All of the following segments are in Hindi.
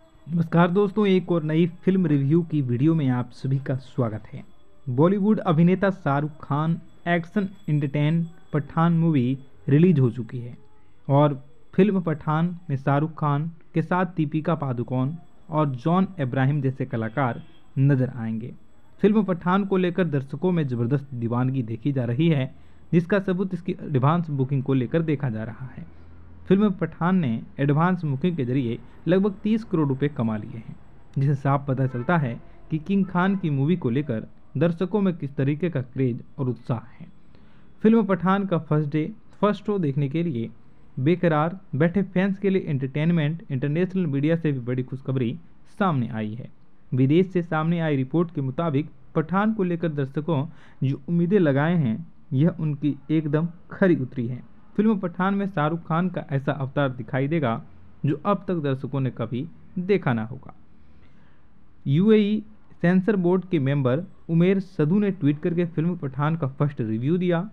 नमस्कार दोस्तों, एक और नई फिल्म रिव्यू की वीडियो में आप सभी का स्वागत है। बॉलीवुड अभिनेता Shahrukh Khan action entertain Pathaan movie release हो चुकी है और फिल्म पठान में शाहरुख खान के साथ दीपिका पादुकोण और जॉन अब्राहम जैसे कलाकार नजर आएंगे। फिल्म पठान को लेकर दर्शकों में ज़बरदस्त दीवानगी देखी जा रही है, जिसका सबूत इसकी एडवांस बुकिंग को लेकर देखा जा रहा है। फिल्म पठान ने एडवांस बुकिंग के जरिए लगभग 30 करोड़ रुपए कमा लिए हैं, जिससे साफ पता चलता है कि किंग खान की मूवी को लेकर दर्शकों में किस तरीके का क्रेज और उत्साह है। फिल्म पठान का फर्स्ट शो देखने के लिए बेकरार बैठे फैंस के लिए एंटरटेनमेंट इंटरनेशनल मीडिया से भी बड़ी खुशखबरी सामने आई है। विदेश से सामने आई रिपोर्ट के मुताबिक पठान को लेकर दर्शकों जो उम्मीदें लगाए हैं, यह उनकी एकदम खरी उतरी है। फिल्म पठान में शाहरुख खान का ऐसा अवतार दिखाई देगा जो अब तक दर्शकों ने कभी देखा ना होगा। यूएई सेंसर बोर्ड के मेंबर उमेर सदू ने ट्वीट करके फिल्म पठान का फर्स्ट रिव्यू दिया,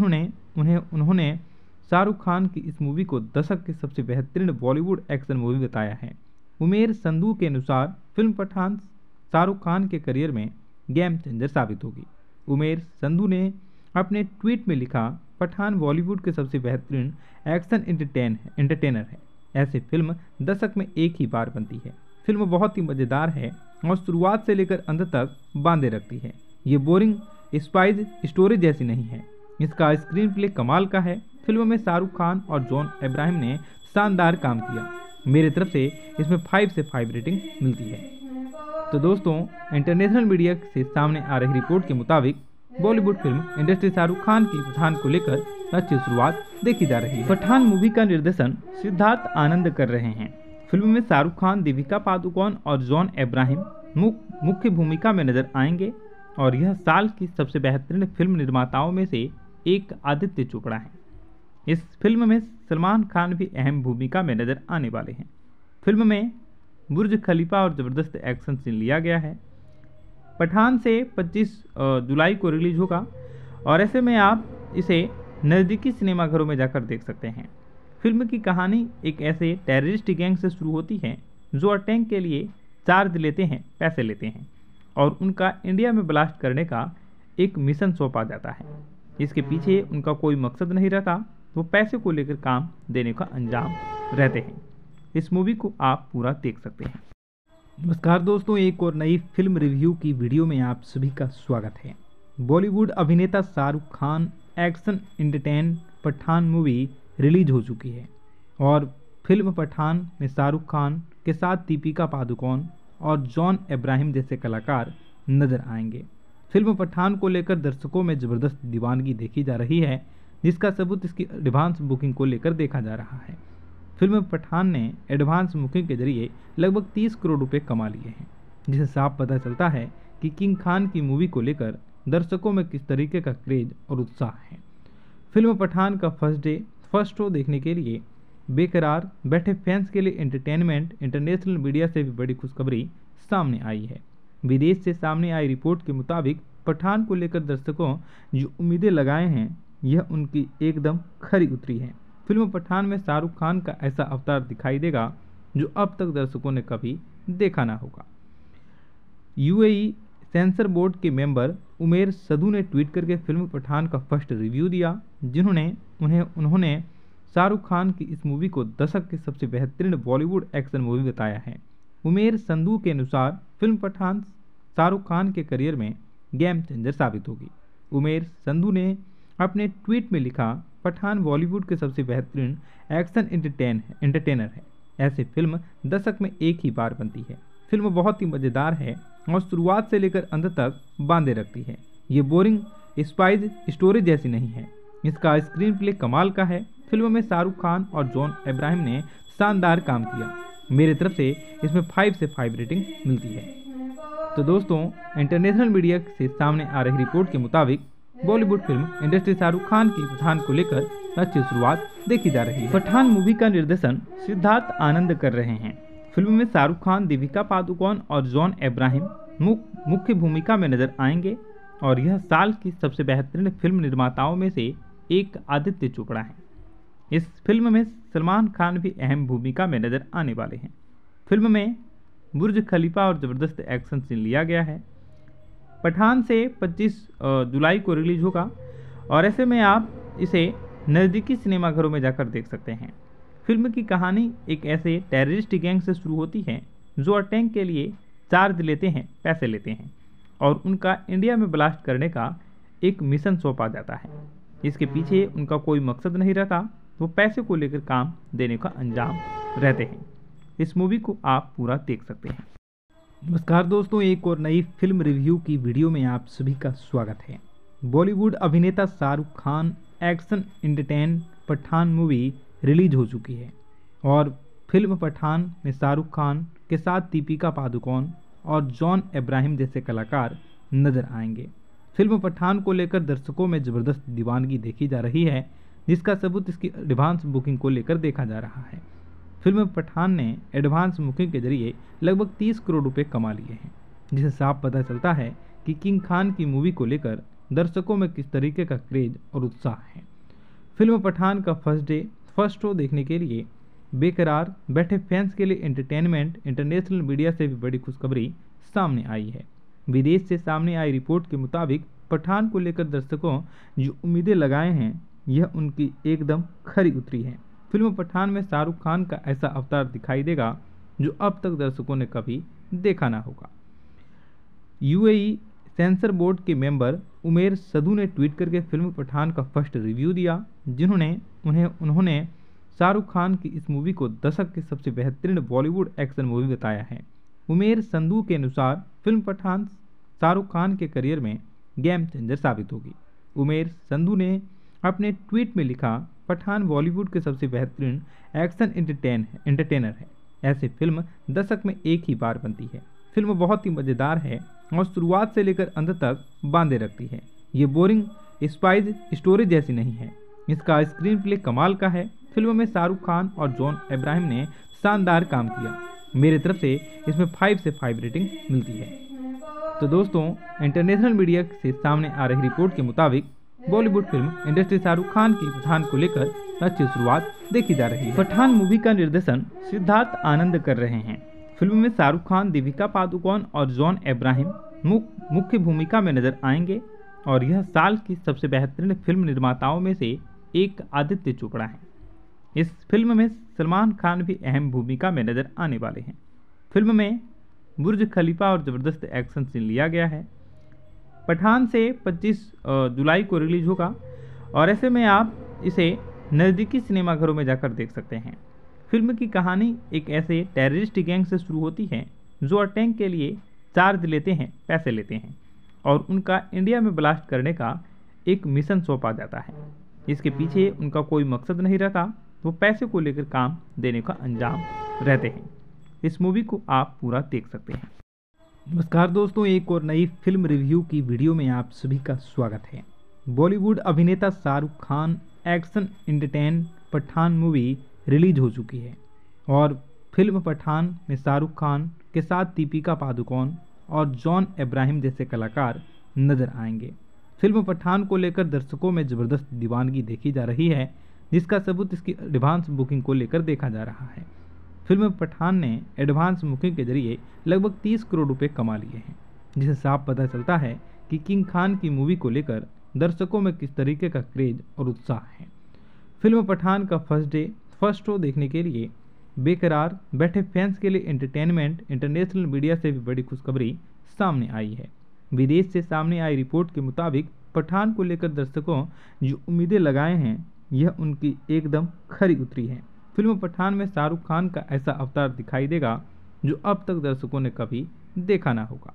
उन्होंने शाहरुख खान की इस मूवी को दशक की सबसे बेहतरीन बॉलीवुड एक्शन मूवी बताया है। उमेर संधू के अनुसार फिल्म पठान शाहरुख खान के करियर में गेम चेंजर साबित होगी। उमेर संधू ने अपने ट्वीट में लिखा, पठान बॉलीवुड के सबसे बेहतरीन एक्शन एंटरटेनर है। ऐसी फिल्म दशक में एक ही बार बनती है। फिल्म बहुत ही मज़ेदार है और शुरुआत से लेकर अंत तक बांधे रखती है। ये बोरिंग स्पाइस स्टोरी जैसी नहीं है। इसका स्क्रीन प्ले कमाल का है। फिल्म में शाहरुख खान और जॉन अब्राहम ने शानदार काम किया। मेरी तरफ से इसमें 5 से 5 रेटिंग मिलती है। तो दोस्तों, इंटरनेशनल मीडिया से सामने आ रही रिपोर्ट के मुताबिक बॉलीवुड फिल्म इंडस्ट्री शाहरुख खान की पठान को लेकर अच्छी शुरुआत देखी जा रही है। पठान मूवी का निर्देशन सिद्धार्थ आनंद कर रहे हैं। फिल्म में शाहरुख खान, दीपिका पादुकोण और जॉन अब्राहम मुख्य भूमिका में नजर आएंगे और यह साल की सबसे बेहतरीन फिल्म निर्माताओं में से एक आदित्य चोपड़ा है। इस फिल्म में सलमान खान भी अहम भूमिका में नजर आने वाले हैं। फिल्म में बुर्ज खलीफा और ज़बरदस्त एक्शन सीन लिया गया है। पठान से 25 जुलाई को रिलीज होगा और ऐसे में आप इसे नज़दीकी सिनेमाघरों में जाकर देख सकते हैं। फिल्म की कहानी एक ऐसे टेररिस्ट गैंग से शुरू होती है जो अटैक के लिए पैसे लेते हैं और उनका इंडिया में ब्लास्ट करने का एक मिशन सौंपा जाता है। इसके पीछे उनका कोई मकसद नहीं रहता, वो पैसे को लेकर काम देने का अंजाम रहते हैं। इस मूवी को आप पूरा देख सकते हैं। नमस्कार दोस्तों, एक और नई फिल्म रिव्यू की वीडियो में आप सभी का स्वागत है। बॉलीवुड अभिनेता Shahrukh Khan action entertain Pathaan movie release हो चुकी है और फिल्म पठान में शाहरुख खान के साथ दीपिका पादुकोण और जॉन अब्राहम जैसे कलाकार नजर आएंगे। फिल्म पठान को लेकर दर्शकों में ज़बरदस्त दीवानगी देखी जा रही है, जिसका सबूत इसकी एडवांस बुकिंग को लेकर देखा जा रहा है। फिल्म पठान ने एडवांस बुकिंग के जरिए लगभग 30 करोड़ रुपए कमा लिए हैं, जिससे साफ पता चलता है कि किंग खान की मूवी को लेकर दर्शकों में किस तरीके का क्रेज और उत्साह है। फिल्म पठान का फर्स्ट शो देखने के लिए बेकरार बैठे फैंस के लिए एंटरटेनमेंट इंटरनेशनल मीडिया से भी बड़ी खुशखबरी सामने आई है। विदेश से सामने आई रिपोर्ट के मुताबिक पठान को लेकर दर्शकों जो उम्मीदें लगाए हैं, यह उनकी एकदम खरी उतरी है। फिल्म पठान में शाहरुख खान का ऐसा अवतार दिखाई देगा जो अब तक दर्शकों ने कभी देखा ना होगा। यूएई सेंसर बोर्ड के मेंबर उमेर सदू ने ट्वीट करके फिल्म पठान का फर्स्ट रिव्यू दिया, उन्होंने शाहरुख खान की इस मूवी को दशक की सबसे बेहतरीन बॉलीवुड एक्शन मूवी बताया है। उमेर संधू के अनुसार फिल्म पठान शाहरुख खान के करियर में गेम चेंजर साबित होगी। उमेर संधू ने अपने ट्वीट में लिखा, पठान बॉलीवुड के सबसे बेहतरीन एक्शन एंटरटेनर है। ऐसी फिल्म दशक में एक ही बार बनती है। फिल्म बहुत ही मज़ेदार है और शुरुआत से लेकर अंत तक बांधे रखती है। ये बोरिंग स्पाइस स्टोरी जैसी नहीं है। इसका स्क्रीन प्ले कमाल का है। फिल्म में शाहरुख खान और जॉन अब्राहम ने शानदार काम किया। मेरी तरफ से इसमें 5 से 5 रेटिंग मिलती है। तो दोस्तों, इंटरनेशनल मीडिया से सामने आ रही रिपोर्ट के मुताबिक बॉलीवुड फिल्म इंडस्ट्री शाहरुख खान की पठान को लेकर अच्छी शुरुआत देखी जा रही है। पठान मूवी का निर्देशन सिद्धार्थ आनंद कर रहे हैं। फिल्म में शाहरुख खान, दीपिका पादुकोण और जॉन अब्राहम मुख्य भूमिका में नजर आएंगे और यह साल की सबसे बेहतरीन फिल्म निर्माताओं में से एक आदित्य चोपड़ा है। इस फिल्म में सलमान खान भी अहम भूमिका में नजर आने वाले हैं। फिल्म में बुर्ज खलीफा और ज़बरदस्त एक्शन सीन लिया गया है। पठान से 25 जुलाई को रिलीज होगा और ऐसे में आप इसे नज़दीकी सिनेमाघरों में जाकर देख सकते हैं। फिल्म की कहानी एक ऐसे टेररिस्ट गैंग से शुरू होती है जो अटैक के लिए चार्ज लेते हैं, पैसे लेते हैं और उनका इंडिया में ब्लास्ट करने का एक मिशन सौंपा जाता है। इसके पीछे उनका कोई मकसद नहीं रहता, वो पैसे को लेकर काम देने का अंजाम रहते हैं। इस मूवी को आप पूरा देख सकते हैं। नमस्कार दोस्तों, एक और नई फिल्म रिव्यू की वीडियो में आप सभी का स्वागत है। बॉलीवुड अभिनेता Shahrukh Khan action entertain Pathaan movie release हो चुकी है और फिल्म पठान में शाहरुख खान के साथ दीपिका पादुकोण और जॉन अब्राहम जैसे कलाकार नजर आएंगे। फिल्म पठान को लेकर दर्शकों में ज़बरदस्त दीवानगी देखी जा रही है, जिसका सबूत इसकी एडवांस बुकिंग को लेकर देखा जा रहा है। फिल्म पठान ने एडवांस बुकिंग के जरिए लगभग 30 करोड़ रुपए कमा लिए हैं, जिससे साफ पता चलता है कि किंग खान की मूवी को लेकर दर्शकों में किस तरीके का क्रेज और उत्साह है। फिल्म पठान का फर्स्ट शो देखने के लिए बेकरार बैठे फैंस के लिए एंटरटेनमेंट इंटरनेशनल मीडिया से भी बड़ी खुशखबरी सामने आई है। विदेश से सामने आई रिपोर्ट के मुताबिक पठान को लेकर दर्शकों जो उम्मीदें लगाए हैं, यह उनकी एकदम खरी उतरी है। फिल्म पठान में शाहरुख खान का ऐसा अवतार दिखाई देगा जो अब तक दर्शकों ने कभी देखा ना होगा। यूएई सेंसर बोर्ड के मेंबर उमेर सदू ने ट्वीट करके फिल्म पठान का फर्स्ट रिव्यू दिया, उन्होंने शाहरुख खान की इस मूवी को दशक की सबसे बेहतरीन बॉलीवुड एक्शन मूवी बताया है। उमेर संधू के अनुसार फिल्म पठान शाहरुख खान के करियर में गेम चेंजर साबित होगी। उमेर संधू ने अपने ट्वीट में लिखा, पठान बॉलीवुड के सबसे बेहतरीन एक्शन एंटरटेनर है। ऐसी फिल्म दशक में एक ही बार बनती है। फिल्म बहुत ही मज़ेदार है और शुरुआत से लेकर अंत तक बांधे रखती है। ये बोरिंग स्पाइस स्टोरी जैसी नहीं है। इसका स्क्रीन प्ले कमाल का है। फिल्म में शाहरुख खान और जॉन अब्राहम ने शानदार काम किया। मेरी तरफ से इसमें 5 से 5 रेटिंग मिलती है। तो दोस्तों, इंटरनेशनल मीडिया से सामने आ रही रिपोर्ट के मुताबिक बॉलीवुड फिल्म इंडस्ट्री शाहरुख खान की पठान को लेकर अच्छी शुरुआत देखी जा रही है। पठान मूवी का निर्देशन सिद्धार्थ आनंद कर रहे हैं। फिल्म में शाहरुख खान, दीपिका पादुकोण और जॉन अब्राहम मुख्य भूमिका में नजर आएंगे और यह साल की सबसे बेहतरीन फिल्म निर्माताओं में से एक आदित्य चोपड़ा है। इस फिल्म में सलमान खान भी अहम भूमिका में नजर आने वाले हैं। फिल्म में बुर्ज खलीफा और ज़बरदस्त एक्शन सीन लिया गया है। पठान से 25 जुलाई को रिलीज होगा और ऐसे में आप इसे नज़दीकी सिनेमाघरों में जाकर देख सकते हैं। फिल्म की कहानी एक ऐसे टेररिस्ट गैंग से शुरू होती है जो अटैक के लिए चार्ज लेते हैं, पैसे लेते हैं और उनका इंडिया में ब्लास्ट करने का एक मिशन सौंपा जाता है। इसके पीछे उनका कोई मकसद नहीं रहता, वो पैसे को लेकर काम देने का अंजाम रहते हैं। इस मूवी को आप पूरा देख सकते हैं। नमस्कार दोस्तों, एक और नई फिल्म रिव्यू की वीडियो में आप सभी का स्वागत है। बॉलीवुड अभिनेता Shahrukh Khan action entertain Pathaan movie release हो चुकी है और फिल्म पठान में शाहरुख खान के साथ दीपिका पादुकोण और जॉन अब्राहम जैसे कलाकार नजर आएंगे। फिल्म पठान को लेकर दर्शकों में ज़बरदस्त दीवानगी देखी जा रही है, जिसका सबूत इसकी एडवांस बुकिंग को लेकर देखा जा रहा है। फिल्म पठान ने एडवांस बुकिंग के जरिए लगभग 30 करोड़ रुपए कमा लिए हैं, जिससे साफ पता चलता है कि किंग खान की मूवी को लेकर दर्शकों में किस तरीके का क्रेज और उत्साह है। फिल्म पठान का फर्स्ट शो देखने के लिए बेकरार बैठे फैंस के लिए एंटरटेनमेंट इंटरनेशनल मीडिया से भी बड़ी खुशखबरी सामने आई है। विदेश से सामने आई रिपोर्ट के मुताबिक पठान को लेकर दर्शकों जो उम्मीदें लगाए हैं, यह उनकी एकदम खरी उतरी है। फिल्म पठान में शाहरुख खान का ऐसा अवतार दिखाई देगा जो अब तक दर्शकों ने कभी देखा ना होगा।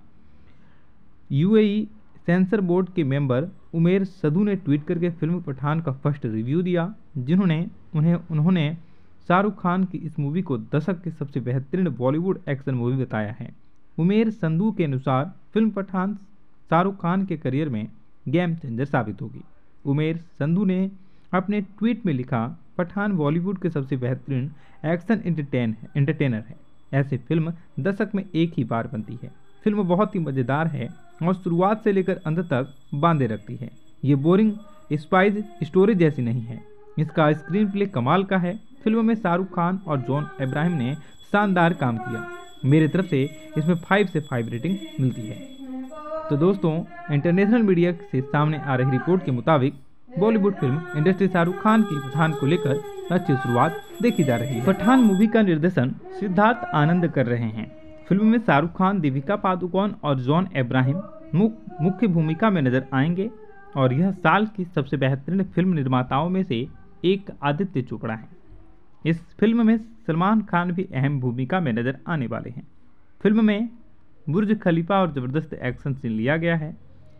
यूएई सेंसर बोर्ड के मेंबर उमेर सदू ने ट्वीट करके फिल्म पठान का फर्स्ट रिव्यू दिया, उन्होंने शाहरुख खान की इस मूवी को दशक की सबसे बेहतरीन बॉलीवुड एक्शन मूवी बताया है। उमेर संधू के अनुसार फिल्म पठान शाहरुख खान के करियर में गेम चेंजर साबित होगी। उमेर संधू ने अपने ट्वीट में लिखा, पठान बॉलीवुड के सबसे बेहतरीन एक्शन एंटरटेनर है। ऐसी फिल्म दशक में एक ही बार बनती है। फिल्म बहुत ही मज़ेदार है और शुरुआत से लेकर अंत तक बांधे रखती है। ये बोरिंग स्पाइस स्टोरी जैसी नहीं है। इसका स्क्रीन प्ले कमाल का है। फिल्म में शाहरुख खान और जॉन अब्राहम ने शानदार काम किया। मेरे तरफ से इसमें 5 से 5 रेटिंग मिलती है। तो दोस्तों, इंटरनेशनल मीडिया से सामने आ रही रिपोर्ट के मुताबिक बॉलीवुड फिल्म इंडस्ट्री शाहरुख खान की पठान को लेकर अच्छी शुरुआत देखी जा रही है। पठान मूवी का निर्देशन सिद्धार्थ आनंद कर रहे हैं। फिल्म में शाहरुख खान, दीपिका पादुकोण और जॉन अब्राहम मुख्य भूमिका में नजर आएंगे और यह साल की सबसे बेहतरीन फिल्म निर्माताओं में से एक आदित्य चोपड़ा है। इस फिल्म में सलमान खान भी अहम भूमिका में नजर आने वाले हैं। फिल्म में बुर्ज खलीफा और ज़बरदस्त एक्शन सीन लिया गया है।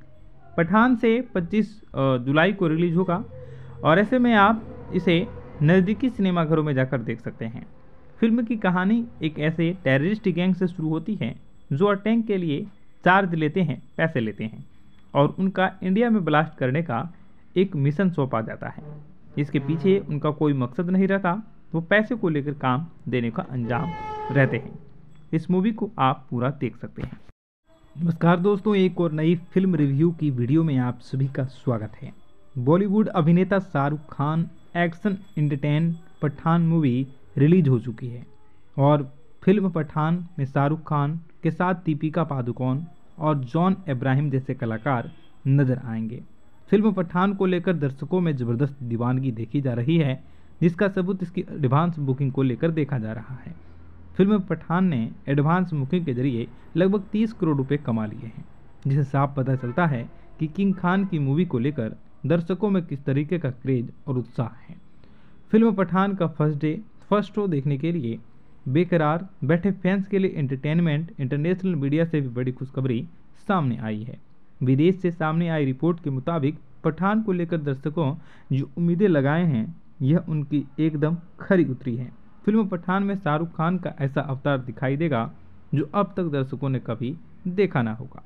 पठान से 25 जुलाई को रिलीज होगा और ऐसे में आप इसे नज़दीकी सिनेमाघरों में जाकर देख सकते हैं। फिल्म की कहानी एक ऐसे टेररिस्ट गैंग से शुरू होती है जो अटैक के लिए चार्ज लेते हैं, पैसे लेते हैं और उनका इंडिया में ब्लास्ट करने का एक मिशन सौंपा जाता है। इसके पीछे उनका कोई मकसद नहीं रहता, वो पैसे को लेकर काम देने का अंजाम रहते हैं। इस मूवी को आप पूरा देख सकते हैं। नमस्कार दोस्तों, एक और नई फिल्म रिव्यू की वीडियो में आप सभी का स्वागत है। बॉलीवुड अभिनेता Shahrukh Khan action entertain Pathaan movie release हो चुकी है और फिल्म पठान में शाहरुख खान के साथ दीपिका पादुकोण और जॉन अब्राहम जैसे कलाकार नजर आएंगे। फिल्म पठान को लेकर दर्शकों में ज़बरदस्त दीवानगी देखी जा रही है, जिसका सबूत इसकी एडवांस बुकिंग को लेकर देखा जा रहा है। फिल्म पठान ने एडवांस बुकिंग के जरिए लगभग 30 करोड़ रुपए कमा लिए हैं, जिससे साफ पता चलता है कि किंग खान की मूवी को लेकर दर्शकों में किस तरीके का क्रेज और उत्साह है। फिल्म पठान का फर्स्ट शो देखने के लिए बेकरार बैठे फैंस के लिए एंटरटेनमेंट इंटरनेशनल मीडिया से भी बड़ी खुशखबरी सामने आई है। विदेश से सामने आई रिपोर्ट के मुताबिक पठान को लेकर दर्शकों जो उम्मीदें लगाए हैं, यह उनकी एकदम खरी उतरी है। फिल्म पठान में शाहरुख खान का ऐसा अवतार दिखाई देगा जो अब तक दर्शकों ने कभी देखा ना होगा।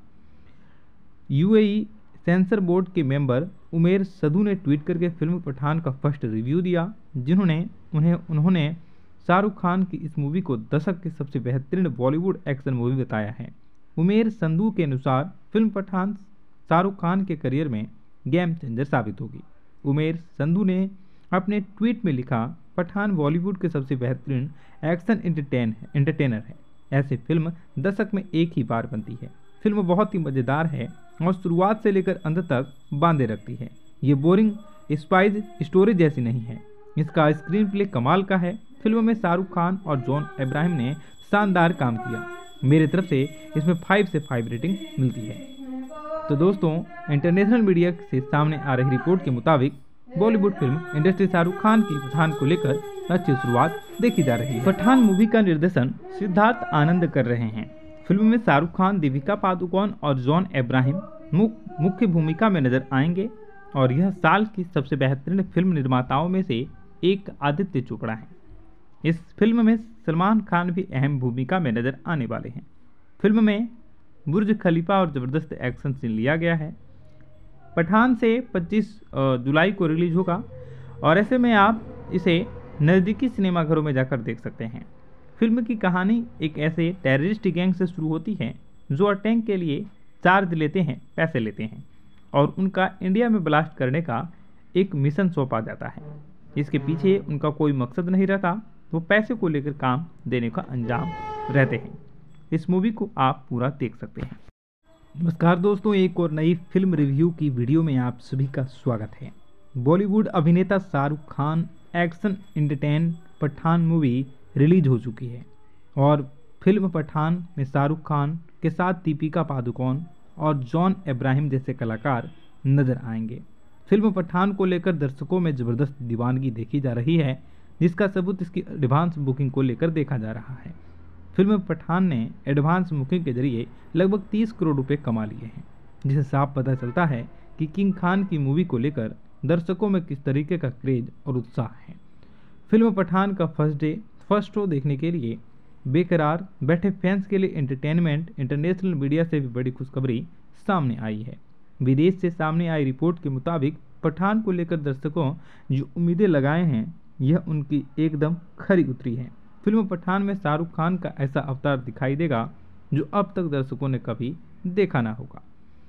यूएई सेंसर बोर्ड के मेंबर उमेर सदू ने ट्वीट करके फिल्म पठान का फर्स्ट रिव्यू दिया, उन्होंने शाहरुख खान की इस मूवी को दशक की सबसे बेहतरीन बॉलीवुड एक्शन मूवी बताया है। उमेर संधू के अनुसार फिल्म पठान शाहरुख खान के करियर में गेम चेंजर साबित होगी। उमेर संधू ने अपने ट्वीट में लिखा, पठान बॉलीवुड के सबसे बेहतरीन एक्शन एंटरटेनर है। ऐसी फिल्म दशक में एक ही बार बनती है। फिल्म बहुत ही मज़ेदार है और शुरुआत से लेकर अंत तक बांधे रखती है। ये बोरिंग स्पाइस स्टोरी जैसी नहीं है। इसका स्क्रीन प्ले कमाल का है। फिल्म में शाहरुख खान और जॉन अब्राहम ने शानदार काम किया। मेरे तरफ से इसमें 5 से 5 रेटिंग मिलती है। तो दोस्तों, इंटरनेशनल मीडिया से सामने आ रही रिपोर्ट के मुताबिक बॉलीवुड फिल्म इंडस्ट्री शाहरुख खान की पठान को लेकर अच्छी शुरुआत देखी जा रही है। पठान मूवी का निर्देशन सिद्धार्थ आनंद कर रहे हैं। फिल्म में शाहरुख खान, दीपिका पादुकोण और जॉन अब्राहम मुख्य भूमिका में नजर आएंगे और यह साल की सबसे बेहतरीन फिल्म निर्माताओं में से एक आदित्य चोपड़ा है। इस फिल्म में सलमान खान भी अहम भूमिका में नजर आने वाले हैं। फिल्म में बुर्ज खलीफा और ज़बरदस्त एक्शन सीन लिया गया है। पठान से 25 जुलाई को रिलीज होगा और ऐसे में आप इसे नज़दीकी सिनेमाघरों में जाकर देख सकते हैं। फिल्म की कहानी एक ऐसे टेररिस्ट गैंग से शुरू होती है जो अटैक के लिए चार्ज लेते हैं, पैसे लेते हैं और उनका इंडिया में ब्लास्ट करने का एक मिशन सौंपा जाता है। इसके पीछे उनका कोई मकसद नहीं रहता, वो पैसे को लेकर काम देने का अंजाम रहते हैं। इस मूवी को आप पूरा देख सकते हैं। नमस्कार दोस्तों, एक और नई फिल्म रिव्यू की वीडियो में आप सभी का स्वागत है। बॉलीवुड अभिनेता Shahrukh Khan action entertain Pathaan movie release हो चुकी है और फिल्म पठान में शाहरुख खान के साथ दीपिका पादुकोण और जॉन अब्राहम जैसे कलाकार नजर आएंगे। फिल्म पठान को लेकर दर्शकों में ज़बरदस्त दीवानगी देखी जा रही है, जिसका सबूत इसकी एडवांस बुकिंग को लेकर देखा जा रहा है। फिल्म पठान ने एडवांस बुकिंग के जरिए लगभग 30 करोड़ रुपए कमा लिए हैं, जिससे साफ पता चलता है कि किंग खान की मूवी को लेकर दर्शकों में किस तरीके का क्रेज और उत्साह है। फिल्म पठान का फर्स्ट शो देखने के लिए बेकरार बैठे फैंस के लिए एंटरटेनमेंट इंटरनेशनल मीडिया से भी बड़ी खुशखबरी सामने आई है। विदेश से सामने आई रिपोर्ट के मुताबिक पठान को लेकर दर्शकों जो उम्मीदें लगाए हैं, यह उनकी एकदम खरी उतरी है। फिल्म पठान में शाहरुख खान का ऐसा अवतार दिखाई देगा जो अब तक दर्शकों ने कभी देखा ना होगा।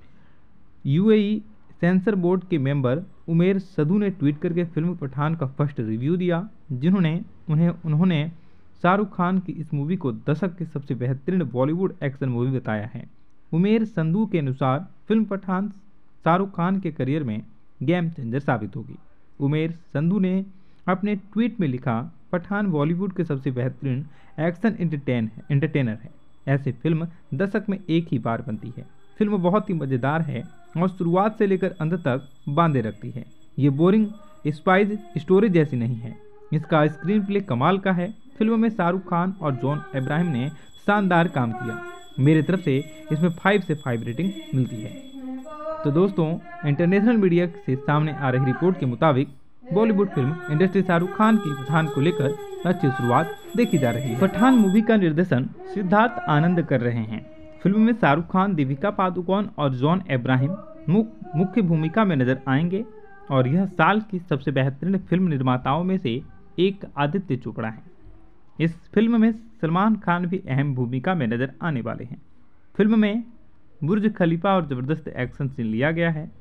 यूएई सेंसर बोर्ड के मेंबर उमेर सदू ने ट्वीट करके फिल्म पठान का फर्स्ट रिव्यू दिया, उन्होंने शाहरुख खान की इस मूवी को दशक की सबसे बेहतरीन बॉलीवुड एक्शन मूवी बताया है। उमेर संधू के अनुसार फिल्म पठान शाहरुख खान के करियर में गेम चेंजर साबित होगी। उमेर संधू ने अपने ट्वीट में लिखा, पठान बॉलीवुड के सबसे बेहतरीन एक्शन एंटरटेनर है। ऐसी फिल्म दशक में एक ही बार बनती है। फिल्म बहुत ही मज़ेदार है और शुरुआत से लेकर अंत तक बांधे रखती है। ये बोरिंग स्पाइस स्टोरी जैसी नहीं है। इसका स्क्रीन प्ले कमाल का है। फिल्म में शाहरुख खान और जॉन अब्राहम ने शानदार काम किया। मेरी तरफ से इसमें 5 से 5 रेटिंग मिलती है। तो दोस्तों, इंटरनेशनल मीडिया से सामने आ रही रिपोर्ट के मुताबिक बॉलीवुड फिल्म इंडस्ट्री शाहरुख खान की पठान को लेकर अच्छी शुरुआत देखी जा रही है। पठान मूवी का निर्देशन सिद्धार्थ आनंद कर रहे हैं। फिल्म में शाहरुख खान, दीपिका पादुकोण और जॉन अब्राहम मुख्य भूमिका में नजर आएंगे और यह साल की सबसे बेहतरीन फिल्म निर्माताओं में से एक आदित्य चोपड़ा है। इस फिल्म में सलमान खान भी अहम भूमिका में नजर आने वाले हैं। फिल्म में बुर्ज खलीफा और ज़बरदस्त एक्शन सीन लिया गया है।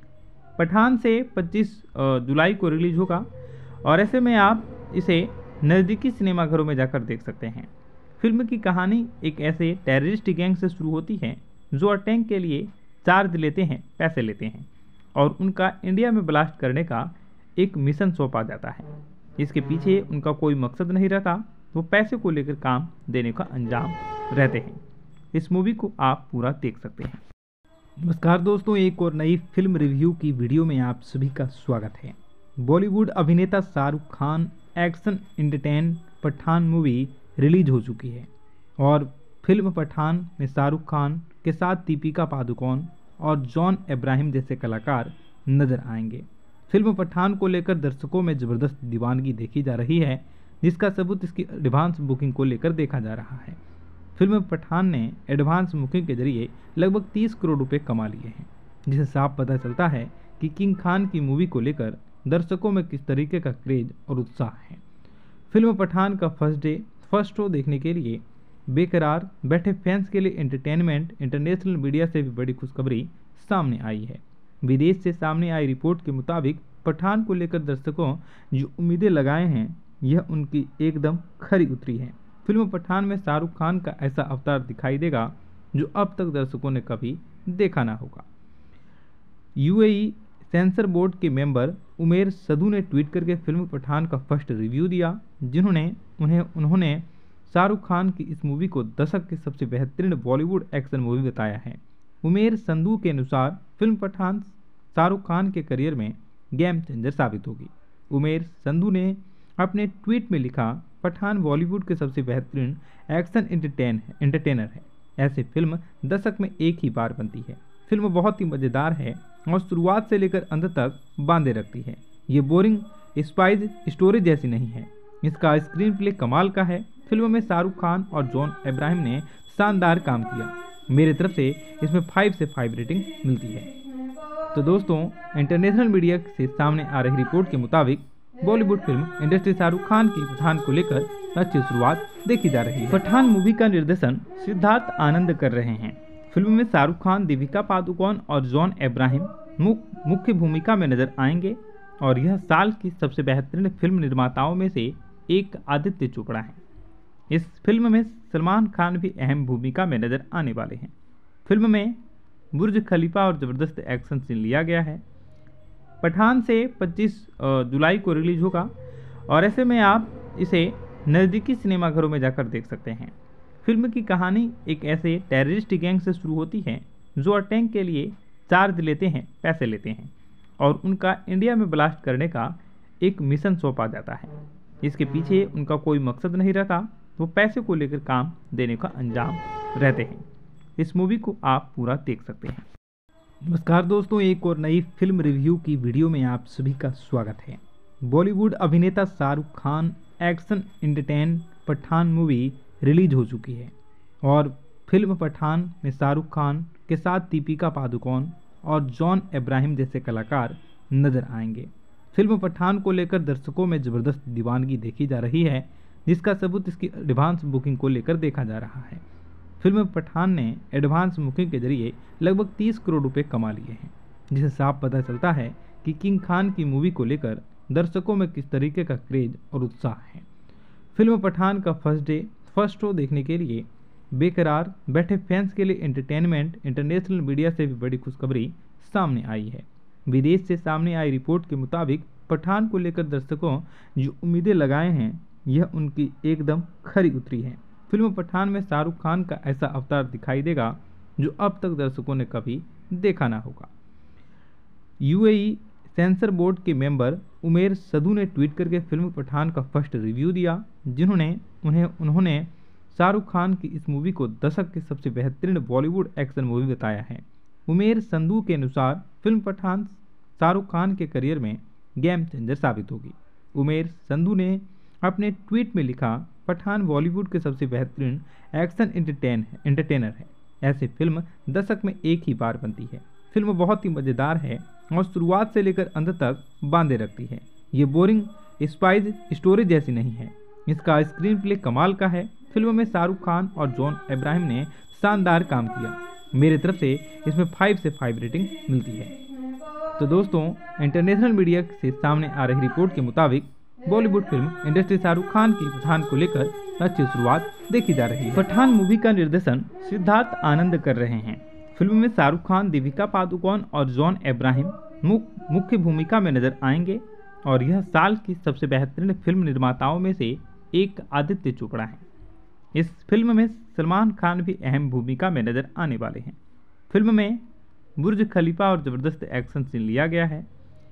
पठान से 25 जुलाई को रिलीज होगा और ऐसे में आप इसे नज़दीकी सिनेमाघरों में जाकर देख सकते हैं। फिल्म की कहानी एक ऐसे टेररिस्ट गैंग से शुरू होती है जो अटैक के लिए चार्ज लेते हैं, पैसे लेते हैं और उनका इंडिया में ब्लास्ट करने का एक मिशन सौंपा जाता है। इसके पीछे उनका कोई मकसद नहीं रहता, वो पैसे को लेकर काम देने का अंजाम रहते हैं। इस मूवी को आप पूरा देख सकते हैं। नमस्कार दोस्तों, एक और नई फिल्म रिव्यू की वीडियो में आप सभी का स्वागत है। बॉलीवुड अभिनेता Shahrukh Khan action entertain Pathaan movie release हो चुकी है और फिल्म पठान में शाहरुख खान के साथ दीपिका पादुकोण और जॉन अब्राहम जैसे कलाकार नजर आएंगे। फिल्म पठान को लेकर दर्शकों में ज़बरदस्त दीवानगी देखी जा रही है, जिसका सबूत इसकी एडवांस बुकिंग को लेकर देखा जा रहा है। फिल्म पठान ने एडवांस बुकिंग के जरिए लगभग 30 करोड़ रुपए कमा लिए हैं, जिससे साफ पता चलता है कि किंग खान की मूवी को लेकर दर्शकों में किस तरीके का क्रेज और उत्साह है। फिल्म पठान का फर्स्ट शो देखने के लिए बेकरार बैठे फैंस के लिए एंटरटेनमेंट इंटरनेशनल मीडिया से भी बड़ी खुशखबरी सामने आई है। विदेश से सामने आई रिपोर्ट के मुताबिक पठान को लेकर दर्शकों जो उम्मीदें लगाए हैं, यह उनकी एकदम खरी उतरी है। फिल्म पठान में शाहरुख खान का ऐसा अवतार दिखाई देगा जो अब तक दर्शकों ने कभी देखा ना होगा। यूएई सेंसर बोर्ड के मेंबर उमेर संधू ने ट्वीट करके फिल्म पठान का फर्स्ट रिव्यू दिया, उन्होंने शाहरुख खान की इस मूवी को दशक की सबसे बेहतरीन बॉलीवुड एक्शन मूवी बताया है। उमेर संधू के अनुसार फिल्म पठान शाहरुख खान के करियर में गेम चेंजर साबित होगी। उमेर संधू ने अपने ट्वीट में लिखा, पठान बॉलीवुड के सबसे बेहतरीन एक्शन एंटरटेनर है। ऐसी फिल्म दशक में एक ही बार बनती है। फिल्म बहुत ही मज़ेदार है और शुरुआत से लेकर अंत तक बांधे रखती है। ये बोरिंग स्पाइस स्टोरी जैसी नहीं है। इसका स्क्रीन प्ले कमाल का है। फिल्म में शाहरुख खान और जॉन अब्राहम ने शानदार काम किया। मेरी तरफ से इसमें 5 से 5 रेटिंग मिलती है। तो दोस्तों, इंटरनेशनल मीडिया से सामने आ रही रिपोर्ट के मुताबिक बॉलीवुड फिल्म इंडस्ट्री शाहरुख खान की पठान को लेकर अच्छी शुरुआत देखी जा रही है। पठान मूवी का निर्देशन सिद्धार्थ आनंद कर रहे हैं। फिल्म में शाहरुख खान, दीपिका पादुकोण और जॉन अब्राहम मुख्य भूमिका में नजर आएंगे और यह साल की सबसे बेहतरीन फिल्म निर्माताओं में से एक आदित्य चोपड़ा है। इस फिल्म में सलमान खान भी अहम भूमिका में नजर आने वाले हैं। फिल्म में बुर्ज खलीफा और ज़बरदस्त एक्शन सीन लिया गया है। पठान से 25 जुलाई को रिलीज होगा और ऐसे में आप इसे नज़दीकी सिनेमाघरों में जाकर देख सकते हैं। फिल्म की कहानी एक ऐसे टेररिस्ट गैंग से शुरू होती है जो अटैक के लिए चार्ज लेते हैं, पैसे लेते हैं और उनका इंडिया में ब्लास्ट करने का एक मिशन सौंपा जाता है। इसके पीछे उनका कोई मकसद नहीं रहता, वो पैसे को लेकर काम देने का अंजाम रहते हैं। इस मूवी को आप पूरा देख सकते हैं। नमस्कार दोस्तों, एक और नई फिल्म रिव्यू की वीडियो में आप सभी का स्वागत है। बॉलीवुड अभिनेता Shahrukh Khan action entertain Pathaan movie release हो चुकी है और फिल्म पठान में शाहरुख खान के साथ दीपिका पादुकोण और जॉन अब्राहम जैसे कलाकार नजर आएंगे। फिल्म पठान को लेकर दर्शकों में ज़बरदस्त दीवानगी देखी जा रही है, जिसका सबूत इसकी एडवांस बुकिंग को लेकर देखा जा रहा है। फिल्म पठान ने एडवांस बुकिंग के जरिए लगभग 30 करोड़ रुपए कमा लिए हैं, जिससे साफ पता चलता है कि किंग खान की मूवी को लेकर दर्शकों में किस तरीके का क्रेज और उत्साह है। फिल्म पठान का फर्स्ट शो देखने के लिए बेकरार बैठे फैंस के लिए एंटरटेनमेंट इंटरनेशनल मीडिया से भी बड़ी खुशखबरी सामने आई है। विदेश से सामने आई रिपोर्ट के मुताबिक पठान को लेकर दर्शकों जो उम्मीदें लगाए हैं यह उनकी एकदम खरी उतरी है। फिल्म पठान में शाहरुख खान का ऐसा अवतार दिखाई देगा जो अब तक दर्शकों ने कभी देखा ना होगा। यूएई सेंसर बोर्ड के मेंबर उमेर सदू ने ट्वीट करके फिल्म पठान का फर्स्ट रिव्यू दिया, उन्होंने शाहरुख खान की इस मूवी को दशक की सबसे बेहतरीन बॉलीवुड एक्शन मूवी बताया है। उमेर संधू के अनुसार फिल्म पठान शाहरुख खान के करियर में गेम चेंजर साबित होगी। उमेर संधू ने अपने ट्वीट में लिखा, पठान बॉलीवुड के सबसे बेहतरीन एक्शन एंटरटेनर है। ऐसी फिल्म दशक में एक ही बार बनती है। फिल्म बहुत ही मज़ेदार है और शुरुआत से लेकर अंत तक बांधे रखती है। ये बोरिंग स्पाइस स्टोरी जैसी नहीं है। इसका स्क्रीन प्ले कमाल का है। फिल्म में शाहरुख खान और जॉन अब्राहम ने शानदार काम किया। मेरी तरफ से इसमें 5 से 5 रेटिंग मिलती है। तो दोस्तों, इंटरनेशनल मीडिया से सामने आ रही रिपोर्ट के मुताबिक बॉलीवुड फिल्म इंडस्ट्री शाहरुख खान की पठान को लेकर अच्छी शुरुआत देखी जा रही है। पठान मूवी का निर्देशन सिद्धार्थ आनंद कर रहे हैं। फिल्म में शाहरुख खान, दीपिका पादुकोण और जॉन अब्राहम मुख्य भूमिका में नजर आएंगे और यह साल की सबसे बेहतरीन फिल्म निर्माताओं में से एक आदित्य चोपड़ा है। इस फिल्म में सलमान खान भी अहम भूमिका में नजर आने वाले हैं। फिल्म में बुर्ज खलीफा और ज़बरदस्त एक्शन सीन लिया गया है।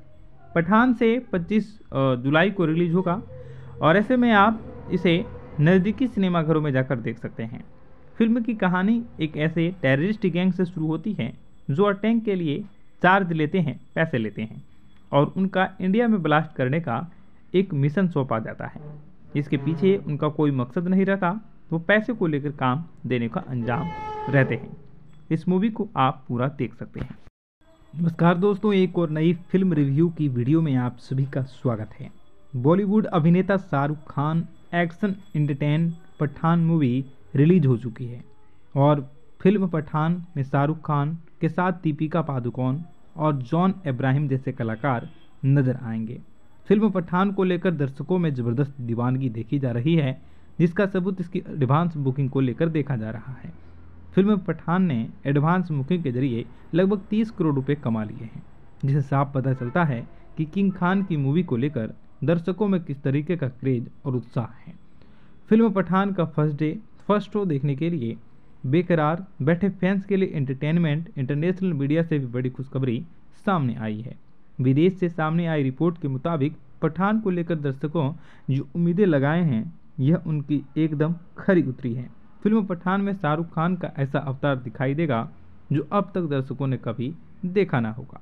पठान से 25 जुलाई को रिलीज होगा और ऐसे में आप इसे नज़दीकी सिनेमाघरों में जाकर देख सकते हैं। फिल्म की कहानी एक ऐसे टेररिस्ट गैंग से शुरू होती है जो अटैक के लिए चार्ज लेते हैं, पैसे लेते हैं और उनका इंडिया में ब्लास्ट करने का एक मिशन सौंपा जाता है। इसके पीछे उनका कोई मकसद नहीं रहता, वो पैसे को लेकर काम देने का अंजाम रहते हैं। इस मूवी को आप पूरा देख सकते हैं। नमस्कार दोस्तों, एक और नई फिल्म रिव्यू की वीडियो में आप सभी का स्वागत है। बॉलीवुड अभिनेता Shahrukh Khan action entertain Pathaan movie release हो चुकी है और फिल्म पठान में शाहरुख खान के साथ दीपिका पादुकोण और जॉन अब्राहम जैसे कलाकार नजर आएंगे। फिल्म पठान को लेकर दर्शकों में ज़बरदस्त दीवानगी देखी जा रही है, जिसका सबूत इसकी एडवांस बुकिंग को लेकर देखा जा रहा है। फिल्म पठान ने एडवांस बुकिंग के जरिए लगभग 30 करोड़ रुपए कमा लिए हैं, जिससे साफ पता चलता है कि किंग खान की मूवी को लेकर दर्शकों में किस तरीके का क्रेज और उत्साह है। फिल्म पठान का फर्स्ट शो देखने के लिए बेकरार बैठे फैंस के लिए एंटरटेनमेंट इंटरनेशनल मीडिया से भी बड़ी खुशखबरी सामने आई है। विदेश से सामने आई रिपोर्ट के मुताबिक पठान को लेकर दर्शकों जो उम्मीदें लगाए हैं यह उनकी एकदम खरी उतरी है। फिल्म पठान में शाहरुख खान का ऐसा अवतार दिखाई देगा जो अब तक दर्शकों ने कभी देखा ना होगा।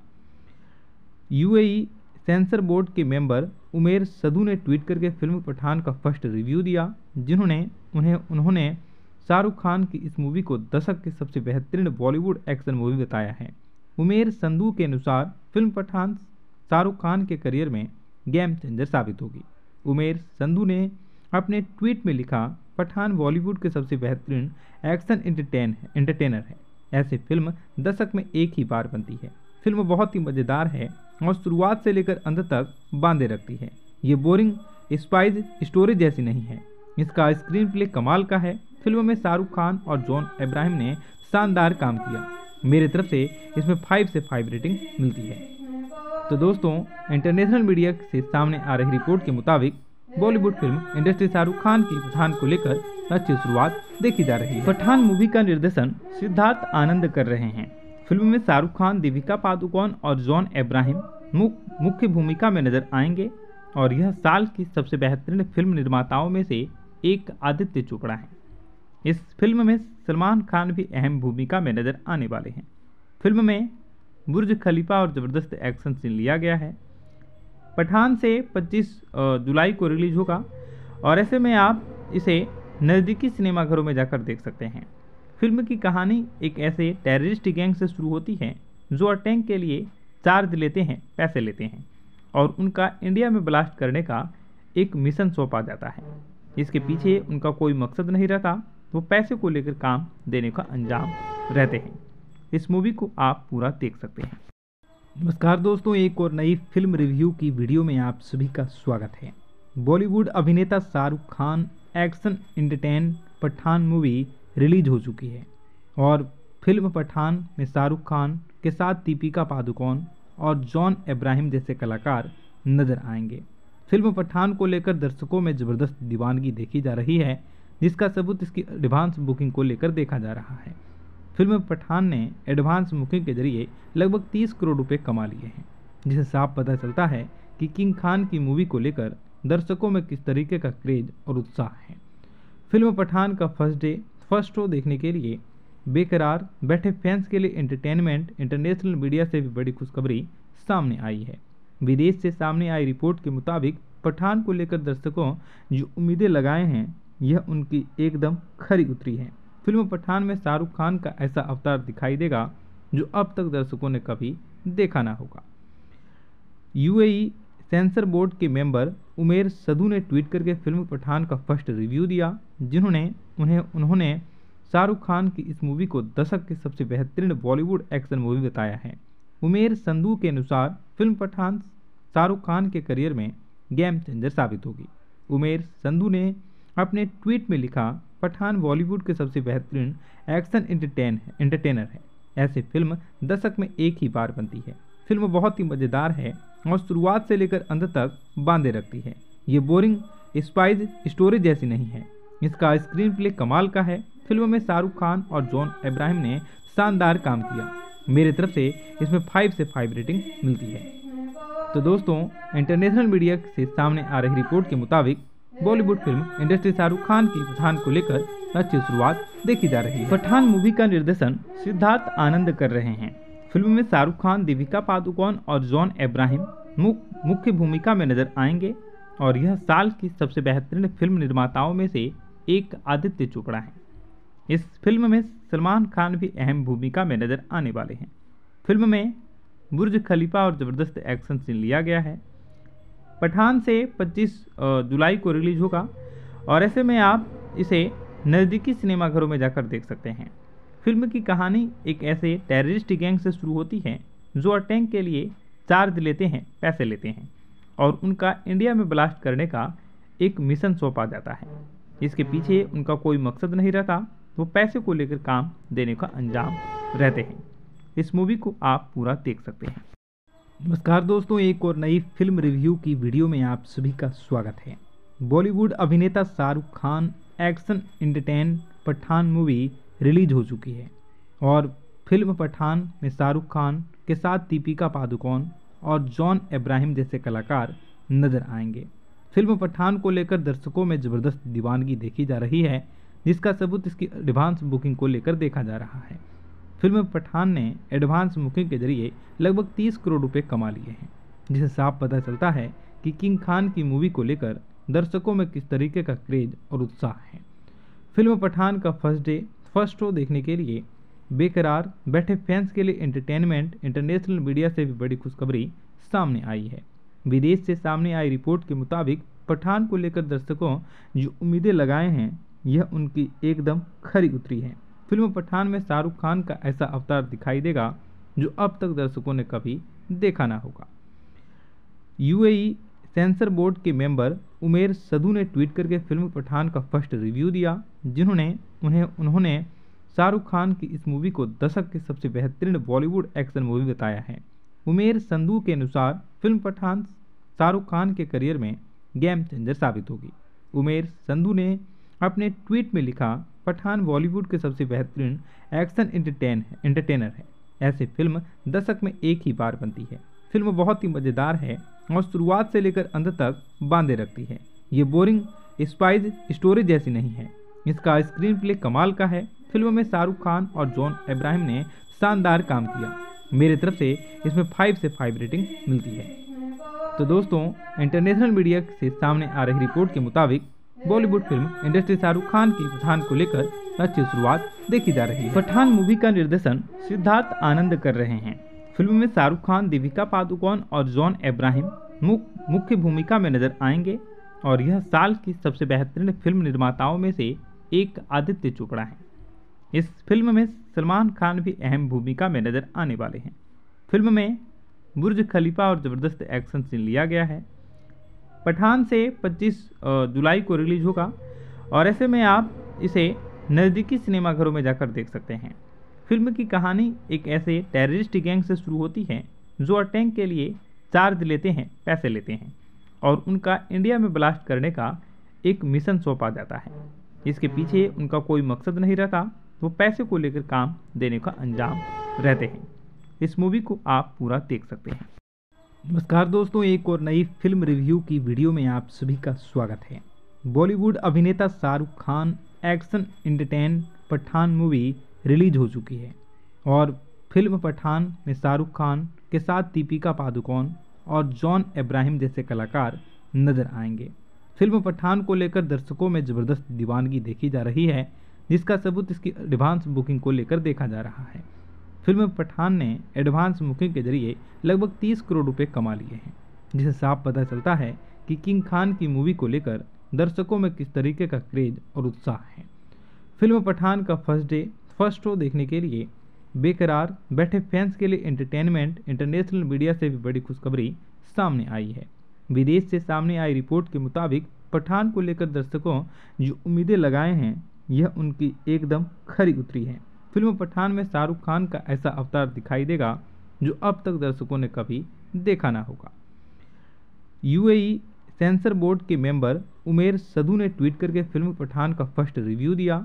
यूएई सेंसर बोर्ड के मेंबर उमेर सदू ने ट्वीट करके फिल्म पठान का फर्स्ट रिव्यू दिया, उन्होंने शाहरुख खान की इस मूवी को दशक की सबसे बेहतरीन बॉलीवुड एक्शन मूवी बताया है। उमेर संधू के अनुसार फिल्म पठान शाहरुख खान के करियर में गेम चेंजर साबित होगी। उमेर संधू ने अपने ट्वीट में लिखा, पठान बॉलीवुड के सबसे बेहतरीन एक्शन एंटरटेनर है। ऐसी फिल्म दशक में एक ही बार बनती है। फिल्म बहुत ही मज़ेदार है और शुरुआत से लेकर अंत तक बांधे रखती है। ये बोरिंग स्पाइस स्टोरी जैसी नहीं है। इसका स्क्रीन प्ले कमाल का है। फिल्म में शाहरुख खान और जॉन अब्राहम ने शानदार काम किया। मेरी तरफ से इसमें 5 से 5 रेटिंग मिलती है। तो दोस्तों, इंटरनेशनल मीडिया से सामने आ रही रिपोर्ट के मुताबिक बॉलीवुड फिल्म इंडस्ट्री शाहरुख खान की पठान को लेकर अच्छी शुरुआत देखी जा रही है। पठान मूवी का निर्देशन सिद्धार्थ आनंद कर रहे हैं। फिल्म में शाहरुख खान, दीपिका पादुकोण और जॉन अब्राहम मुख्य भूमिका में नजर आएंगे और यह साल की सबसे बेहतरीन फिल्म निर्माताओं में से एक आदित्य चोपड़ा है। इस फिल्म में सलमान खान भी अहम भूमिका में नजर आने वाले हैं। फिल्म में बुर्ज खलीफा और ज़बरदस्त एक्शन सीन लिया गया है। पठान से 25 जुलाई को रिलीज होगा और ऐसे में आप इसे नज़दीकी सिनेमाघरों में जाकर देख सकते हैं। फिल्म की कहानी एक ऐसे टेररिस्ट गैंग से शुरू होती है जो अटैक के लिए चार्ज लेते हैं, पैसे लेते हैं और उनका इंडिया में ब्लास्ट करने का एक मिशन सौंपा जाता है। इसके पीछे उनका कोई मकसद नहीं रहता, वो पैसे को लेकर काम देने का अंजाम रहते हैं। इस मूवी को आप पूरा देख सकते हैं। नमस्कार दोस्तों, एक और नई फिल्म रिव्यू की वीडियो में आप सभी का स्वागत है। बॉलीवुड अभिनेता Shahrukh Khan action entertain Pathaan movie release हो चुकी है और फिल्म पठान में शाहरुख खान के साथ दीपिका पादुकोण और जॉन अब्राहम जैसे कलाकार नजर आएंगे। फिल्म पठान को लेकर दर्शकों में जबरदस्त दीवानगी देखी जा रही है, जिसका सबूत इसकी एडवांस बुकिंग को लेकर देखा जा रहा है। फिल्म पठान ने एडवांस बुकिंग के जरिए लगभग 30 करोड़ रुपए कमा लिए हैं, जिससे साफ पता चलता है कि किंग खान की मूवी को लेकर दर्शकों में किस तरीके का क्रेज और उत्साह है। फिल्म पठान का फर्स्ट शो देखने के लिए बेकरार बैठे फैंस के लिए एंटरटेनमेंट इंटरनेशनल मीडिया से भी बड़ी खुशखबरी सामने आई है। विदेश से सामने आई रिपोर्ट के मुताबिक पठान को लेकर दर्शकों जो उम्मीदें लगाए हैं, यह उनकी एकदम खरी उतरी है। फिल्म पठान में शाहरुख खान का ऐसा अवतार दिखाई देगा जो अब तक दर्शकों ने कभी देखा ना होगा। यूएई सेंसर बोर्ड के मेंबर उमेर सदू ने ट्वीट करके फिल्म पठान का फर्स्ट रिव्यू दिया, उन्होंने शाहरुख खान की इस मूवी को दशक की सबसे बेहतरीन बॉलीवुड एक्शन मूवी बताया है। उमेर संधू के अनुसार फिल्म पठान शाहरुख खान के करियर में गेम चेंजर साबित होगी। उमेर संधू ने अपने ट्वीट में लिखा, पठान बॉलीवुड के सबसे बेहतरीन एक्शन एंटरटेनर है। ऐसी फिल्म दशक में एक ही बार बनती है। फिल्म बहुत ही मज़ेदार है और शुरुआत से लेकर अंत तक बांधे रखती है। ये बोरिंग स्पाइस स्टोरी जैसी नहीं है। इसका स्क्रीन प्ले कमाल का है। फिल्म में शाहरुख खान और जॉन अब्राहम ने शानदार काम किया। मेरी तरफ से इसमें 5 से 5 रेटिंग मिलती है। तो दोस्तों, इंटरनेशनल मीडिया से सामने आ रही रिपोर्ट के मुताबिक बॉलीवुड फिल्म इंडस्ट्री शाहरुख खान की पठान को लेकर अच्छी शुरुआत देखी जा रही है। पठान मूवी का निर्देशन सिद्धार्थ आनंद कर रहे हैं। फिल्म में शाहरुख खान, दीपिका पादुकोण और जॉन अब्राहम मुख्य भूमिका में नजर आएंगे और यह साल की सबसे बेहतरीन फिल्म निर्माताओं में से एक आदित्य चोपड़ा है। इस फिल्म में सलमान खान भी अहम भूमिका में नजर आने वाले हैं। फिल्म में बुर्ज खलीफा और ज़बरदस्त एक्शन सीन लिया गया है। पठान से 25 जुलाई को रिलीज होगा और ऐसे में आप इसे नज़दीकी सिनेमाघरों में जाकर देख सकते हैं। फिल्म की कहानी एक ऐसे टेररिस्ट गैंग से शुरू होती है जो अटैक के लिए चार्ज पैसे लेते हैं और उनका इंडिया में ब्लास्ट करने का एक मिशन सौंपा जाता है। इसके पीछे उनका कोई मकसद नहीं रहता, वो पैसे को लेकर काम देने का अंजाम रहते हैं। इस मूवी को आप पूरा देख सकते हैं। नमस्कार दोस्तों, एक और नई फिल्म रिव्यू की वीडियो में आप सभी का स्वागत है। बॉलीवुड अभिनेता Shahrukh Khan action entertain Pathaan movie release हो चुकी है और फिल्म पठान में शाहरुख खान के साथ दीपिका पादुकोण और जॉन अब्राहम जैसे कलाकार नजर आएंगे। फिल्म पठान को लेकर दर्शकों में जबरदस्त दीवानगी देखी जा रही है, जिसका सबूत इसकी एडवांस बुकिंग को लेकर देखा जा रहा है। फिल्म पठान ने एडवांस बुकिंग के जरिए लगभग 30 करोड़ रुपए कमा लिए हैं, जिससे साफ पता चलता है कि किंग खान की मूवी को लेकर दर्शकों में किस तरीके का क्रेज और उत्साह है। फिल्म पठान का फर्स्ट शो देखने के लिए बेकरार बैठे फैंस के लिए एंटरटेनमेंट इंटरनेशनल मीडिया से भी बड़ी खुशखबरी सामने आई है। विदेश से सामने आई रिपोर्ट के मुताबिक पठान को लेकर दर्शकों जो उम्मीदें लगाए हैं, यह उनकी एकदम खरी उतरी है। फिल्म पठान में शाहरुख खान का ऐसा अवतार दिखाई देगा जो अब तक दर्शकों ने कभी देखा ना होगा। यूएई सेंसर बोर्ड के मेंबर उमेर सदू ने ट्वीट करके फिल्म पठान का फर्स्ट रिव्यू दिया, उन्होंने शाहरुख खान की इस मूवी को दशक की सबसे बेहतरीन बॉलीवुड एक्शन मूवी बताया है। उमेर संधू के अनुसार फिल्म पठान शाहरुख खान के करियर में गेम चेंजर साबित होगी। उमेर संधू ने अपने ट्वीट में लिखा, पठान बॉलीवुड के सबसे बेहतरीन एक्शन एंटरटेनर है। ऐसी फिल्म दशक में एक ही बार बनती है। फिल्म बहुत ही मज़ेदार है और शुरुआत से लेकर अंत तक बांधे रखती है। ये बोरिंग स्पाइस स्टोरी जैसी नहीं है। इसका स्क्रीन प्ले कमाल का है। फिल्म में शाहरुख खान और जॉन अब्राहम ने शानदार काम किया। मेरी तरफ से इसमें 5 से 5 रेटिंग मिलती है। तो दोस्तों, इंटरनेशनल मीडिया से सामने आ रही रिपोर्ट के मुताबिक बॉलीवुड फिल्म इंडस्ट्री शाहरुख खान की पठान को लेकर अच्छी शुरुआत देखी जा रही है। पठान मूवी का निर्देशन सिद्धार्थ आनंद कर रहे हैं। फिल्म में शाहरुख खान, दीपिका पादुकोण और जॉन अब्राहम मुख्य भूमिका में नजर आएंगे और यह साल की सबसे बेहतरीन फिल्म निर्माताओं में से एक आदित्य चोपड़ा है। इस फिल्म में सलमान खान भी अहम भूमिका में नजर आने वाले हैं। फिल्म में बुर्ज खलीफा और ज़बरदस्त एक्शन सीन लिया गया है। पठान से 25 जुलाई को रिलीज होगा और ऐसे में आप इसे नज़दीकी सिनेमाघरों में जाकर देख सकते हैं। फिल्म की कहानी एक ऐसे टेररिस्ट गैंग से शुरू होती है जो अटैक के लिए चार्ज लेते हैं, पैसे लेते हैं और उनका इंडिया में ब्लास्ट करने का एक मिशन सौंपा जाता है। इसके पीछे उनका कोई मकसद नहीं रहता, वो पैसे को लेकर काम देने का अंजाम रहते हैं। इस मूवी को आप पूरा देख सकते हैं। नमस्कार दोस्तों, एक और नई फिल्म रिव्यू की वीडियो में आप सभी का स्वागत है। बॉलीवुड अभिनेता Shahrukh Khan action entertain Pathaan movie release हो चुकी है और फिल्म पठान में शाहरुख खान के साथ दीपिका पादुकोण और जॉन अब्राहम जैसे कलाकार नजर आएंगे। फिल्म पठान को लेकर दर्शकों में ज़बरदस्त दीवानगी देखी जा रही है, जिसका सबूत इसकी एडवांस बुकिंग को लेकर देखा जा रहा है। फिल्म पठान ने एडवांस बुकिंग के जरिए लगभग 30 करोड़ रुपए कमा लिए हैं, जिससे साफ पता चलता है कि किंग खान की मूवी को लेकर दर्शकों में किस तरीके का क्रेज और उत्साह है। फिल्म पठान का फर्स्ट शो देखने के लिए बेकरार बैठे फैंस के लिए एंटरटेनमेंट इंटरनेशनल मीडिया से भी बड़ी खुशखबरी सामने आई है। विदेश से सामने आई रिपोर्ट के मुताबिक पठान को लेकर दर्शकों जो उम्मीदें लगाए हैं, यह उनकी एकदम खरी उतरी है। फिल्म पठान में शाहरुख खान का ऐसा अवतार दिखाई देगा जो अब तक दर्शकों ने कभी देखा ना होगा। यूएई सेंसर बोर्ड के मेंबर उमेर सदू ने ट्वीट करके फिल्म पठान का फर्स्ट रिव्यू दिया,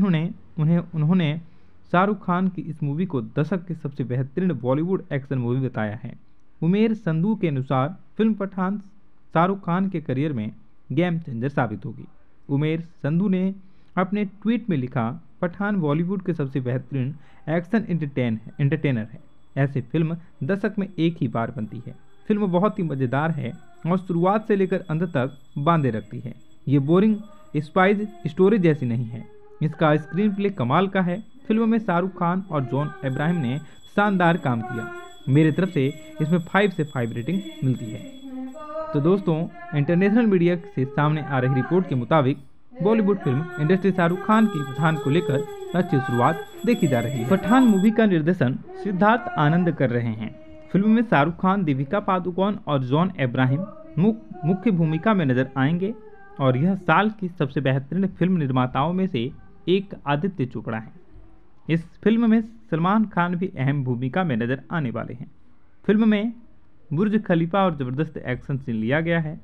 उन्होंने शाहरुख खान की इस मूवी को दशक की सबसे बेहतरीन बॉलीवुड एक्शन मूवी बताया है। उमेर संधू के अनुसार फिल्म पठान शाहरुख खान के करियर में गेम चेंजर साबित होगी। उमेर संधू ने अपने ट्वीट में लिखा, पठान बॉलीवुड के सबसे बेहतरीन एक्शन एंटरटेनर है। ऐसी फिल्म दशक में एक ही बार बनती है। फिल्म बहुत ही मज़ेदार है और शुरुआत से लेकर अंत तक बांधे रखती है। ये बोरिंग स्पाइस स्टोरी जैसी नहीं है। इसका स्क्रीन प्ले कमाल का है। फिल्म में शाहरुख खान और जॉन अब्राहम ने शानदार काम किया। मेरी तरफ से इसमें 5 से 5 रेटिंग मिलती है। तो दोस्तों, इंटरनेशनल मीडिया से सामने आ रही रिपोर्ट के मुताबिक बॉलीवुड फिल्म इंडस्ट्री शाहरुख खान की पठान को लेकर अच्छी शुरुआत देखी जा रही है। पठान मूवी का निर्देशन सिद्धार्थ आनंद कर रहे हैं। फिल्म में शाहरुख खान, दीपिका पादुकोण और जॉन अब्राहम मुख्य भूमिका में नजर आएंगे और यह साल की सबसे बेहतरीन फिल्म निर्माताओं में से एक आदित्य चोपड़ा है। इस फिल्म में सलमान खान भी अहम भूमिका में नजर आने वाले हैं। फिल्म में बुर्ज खलीफा और ज़बरदस्त एक्शन सीन लिया गया है।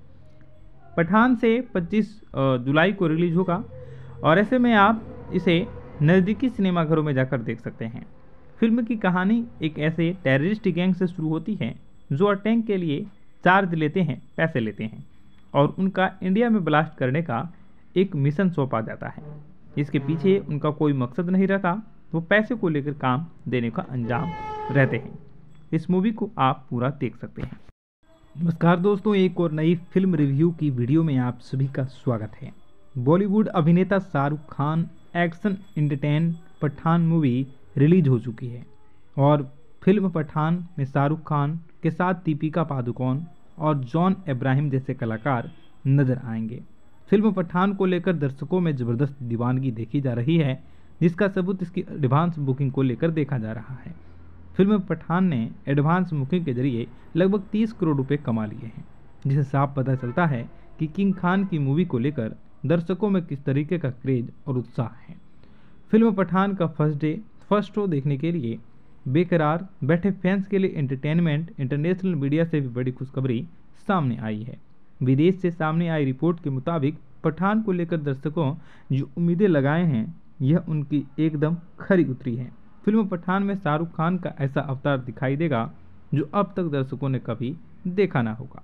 पठान से 25 जुलाई को रिलीज होगा और ऐसे में आप इसे नज़दीकी सिनेमाघरों में जाकर देख सकते हैं। फिल्म की कहानी एक ऐसे टेररिस्ट गैंग से शुरू होती है जो अटैक के लिए चार्ज लेते हैं, पैसे लेते हैं और उनका इंडिया में ब्लास्ट करने का एक मिशन सौंपा जाता है। इसके पीछे उनका कोई मकसद नहीं रहता, वो पैसे को लेकर काम देने का अंजाम रहते हैं। इस मूवी को आप पूरा देख सकते हैं। नमस्कार दोस्तों, एक और नई फिल्म रिव्यू की वीडियो में आप सभी का स्वागत है। बॉलीवुड अभिनेता Shahrukh Khan action entertain Pathaan movie release हो चुकी है और फिल्म पठान में शाहरुख खान के साथ दीपिका पादुकोण और जॉन अब्राहम जैसे कलाकार नजर आएंगे। फिल्म पठान को लेकर दर्शकों में ज़बरदस्त दीवानगी देखी जा रही है, जिसका सबूत इसकी एडवांस बुकिंग को लेकर देखा जा रहा है। फिल्म पठान ने एडवांस बुकिंग के जरिए लगभग 30 करोड़ रुपए कमा लिए हैं, जिससे साफ पता चलता है कि किंग खान की मूवी को लेकर दर्शकों में किस तरीके का क्रेज और उत्साह है। फिल्म पठान का फर्स्ट शो देखने के लिए बेकरार बैठे फैंस के लिए एंटरटेनमेंट इंटरनेशनल मीडिया से भी बड़ी खुशखबरी सामने आई है। विदेश से सामने आई रिपोर्ट के मुताबिक पठान को लेकर दर्शकों जो उम्मीदें लगाए हैं, यह उनकी एकदम खरी उतरी है। फिल्म पठान में शाहरुख खान का ऐसा अवतार दिखाई देगा जो अब तक दर्शकों ने कभी देखा ना होगा।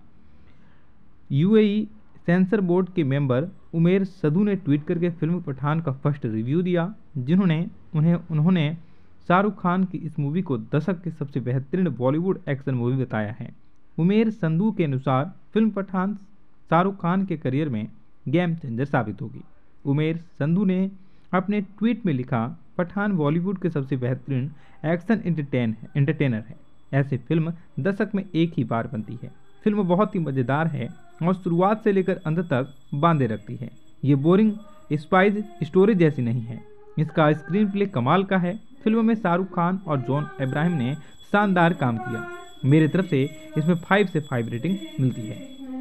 यूएई सेंसर बोर्ड के मेंबर उमेर सदू ने ट्वीट करके फिल्म पठान का फर्स्ट रिव्यू दिया, उन्होंने शाहरुख खान की इस मूवी को दशक की सबसे बेहतरीन बॉलीवुड एक्शन मूवी बताया है। उमेर संधू के अनुसार फिल्म पठान शाहरुख खान के करियर में गेम चेंजर साबित होगी। उमेर संधू ने अपने ट्वीट में लिखा, पठान बॉलीवुड के सबसे बेहतरीन एक्शन एंटरटेनर है। ऐसी फिल्म दशक में एक ही बार बनती है। फिल्म बहुत ही मज़ेदार है और शुरुआत से लेकर अंत तक बांधे रखती है। ये बोरिंग स्पाइस स्टोरी जैसी नहीं है। इसका स्क्रीन प्ले कमाल का है। फिल्म में शाहरुख खान और जॉन अब्राहम ने शानदार काम किया। मेरी तरफ से इसमें 5 से 5 रेटिंग मिलती है।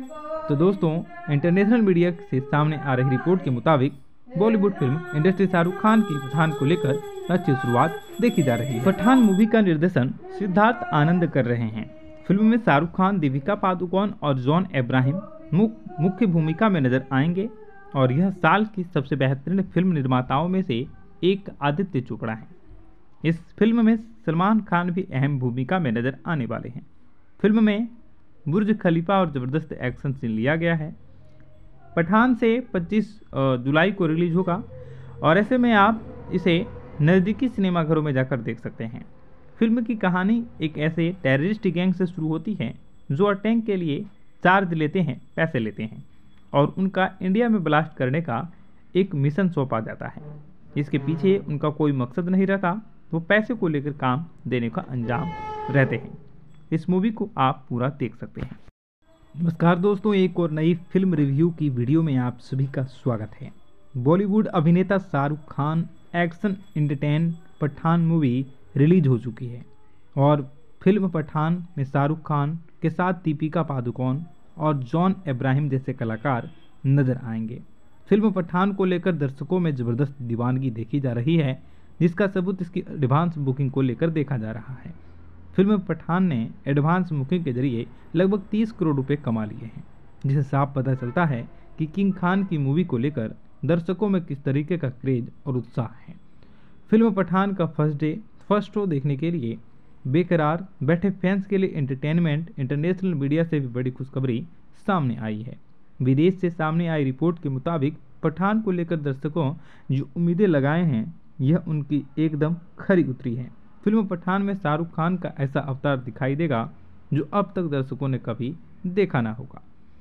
तो दोस्तों, इंटरनेशनल मीडिया से सामने आ रही रिपोर्ट के मुताबिक बॉलीवुड फिल्म इंडस्ट्री शाहरुख खान की पठान को लेकर अच्छी शुरुआत देखी जा रही है। पठान मूवी का निर्देशन सिद्धार्थ आनंद कर रहे हैं। फिल्म में शाहरुख खान, दीपिका पादुकोण और जॉन अब्राहम मुख्य भूमिका में नजर आएंगे और यह साल की सबसे बेहतरीन फिल्म निर्माताओं में से एक आदित्य चोपड़ा है। इस फिल्म में सलमान खान भी अहम भूमिका में नजर आने वाले हैं। फिल्म में बुर्ज खलीफा और ज़बरदस्त एक्शन सीन लिया गया है। पठान से 25 जुलाई को रिलीज होगा और ऐसे में आप इसे नज़दीकी सिनेमाघरों में जाकर देख सकते हैं। फिल्म की कहानी एक ऐसे टेररिस्ट गैंग से शुरू होती है जो अटैक के लिए चार्ज लेते हैं, पैसे लेते हैं और उनका इंडिया में ब्लास्ट करने का एक मिशन सौंपा जाता है। इसके पीछे उनका कोई मकसद नहीं रहता, वो पैसे को लेकर काम देने का अंजाम रहते हैं। इस मूवी को आप पूरा देख सकते हैं। नमस्कार दोस्तों, एक और नई फिल्म रिव्यू की वीडियो में आप सभी का स्वागत है। बॉलीवुड अभिनेता Shahrukh Khan action entertain Pathaan movie release हो चुकी है और फिल्म पठान में शाहरुख खान के साथ दीपिका पादुकोण और जॉन अब्राहम जैसे कलाकार नजर आएंगे। फिल्म पठान को लेकर दर्शकों में ज़बरदस्त दीवानगी देखी जा रही है, जिसका सबूत इसकी एडवांस बुकिंग को लेकर देखा जा रहा है। फिल्म पठान ने एडवांस बुकिंग के जरिए लगभग 30 करोड़ रुपए कमा लिए हैं, जिससे साफ पता चलता है कि किंग खान की मूवी को लेकर दर्शकों में किस तरीके का क्रेज और उत्साह है। फिल्म पठान का फर्स्ट शो देखने के लिए बेकरार बैठे फैंस के लिए एंटरटेनमेंट इंटरनेशनल मीडिया से भी बड़ी खुशखबरी सामने आई है। विदेश से सामने आई रिपोर्ट के मुताबिक पठान को लेकर दर्शकों जो उम्मीदें लगाए हैं, यह उनकी एकदम खरी उतरी है। फिल्म पठान में शाहरुख खान का ऐसा अवतार दिखाई देगा जो अब तक दर्शकों ने कभी देखा ना होगा।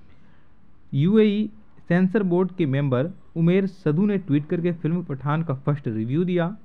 यूएई सेंसर बोर्ड के मेंबर उमेर सदू ने ट्वीट करके फिल्म पठान का फर्स्ट रिव्यू दिया,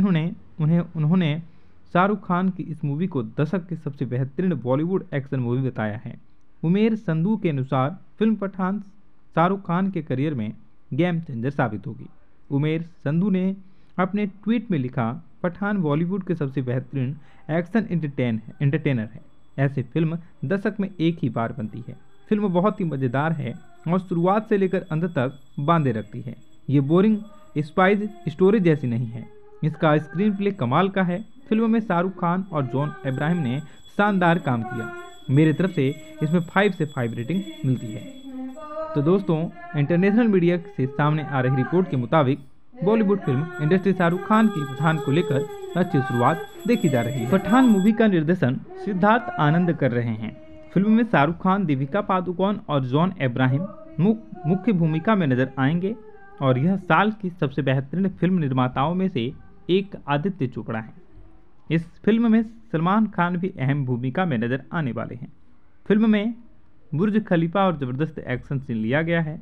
उन्होंने शाहरुख खान की इस मूवी को दशक की सबसे बेहतरीन बॉलीवुड एक्शन मूवी बताया है। उमेर संधू के अनुसार फिल्म पठान शाहरुख खान के करियर में गेम चेंजर साबित होगी। उमेर संधू ने अपने ट्वीट में लिखा, पठान बॉलीवुड के सबसे बेहतरीन एक्शन एंटरटेनर है। ऐसी फिल्म दशक में एक ही बार बनती है। फिल्म बहुत ही मज़ेदार है और शुरुआत से लेकर अंत तक बांधे रखती है। ये बोरिंग स्पाइस स्टोरी जैसी नहीं है। इसका स्क्रीन प्ले कमाल का है। फिल्म में शाहरुख खान और जॉन अब्राहम ने शानदार काम किया। मेरी तरफ से इसमें 5 से 5 रेटिंग मिलती है। तो दोस्तों, इंटरनेशनल मीडिया से सामने आ रही रिपोर्ट के मुताबिक बॉलीवुड फिल्म इंडस्ट्री शाहरुख खान की पठान को लेकर अच्छी शुरुआत देखी जा रही है। पठान मूवी का निर्देशन सिद्धार्थ आनंद कर रहे हैं। फिल्म में शाहरुख खान, दीपिका पादुकोण और जॉन अब्राहम मुख्य भूमिका में नजर आएंगे और यह साल की सबसे बेहतरीन फिल्म निर्माताओं में से एक आदित्य चोपड़ा है। इस फिल्म में सलमान खान भी अहम भूमिका में नजर आने वाले हैं। फिल्म में बुर्ज खलीफा और ज़बरदस्त एक्शन सीन लिया गया है।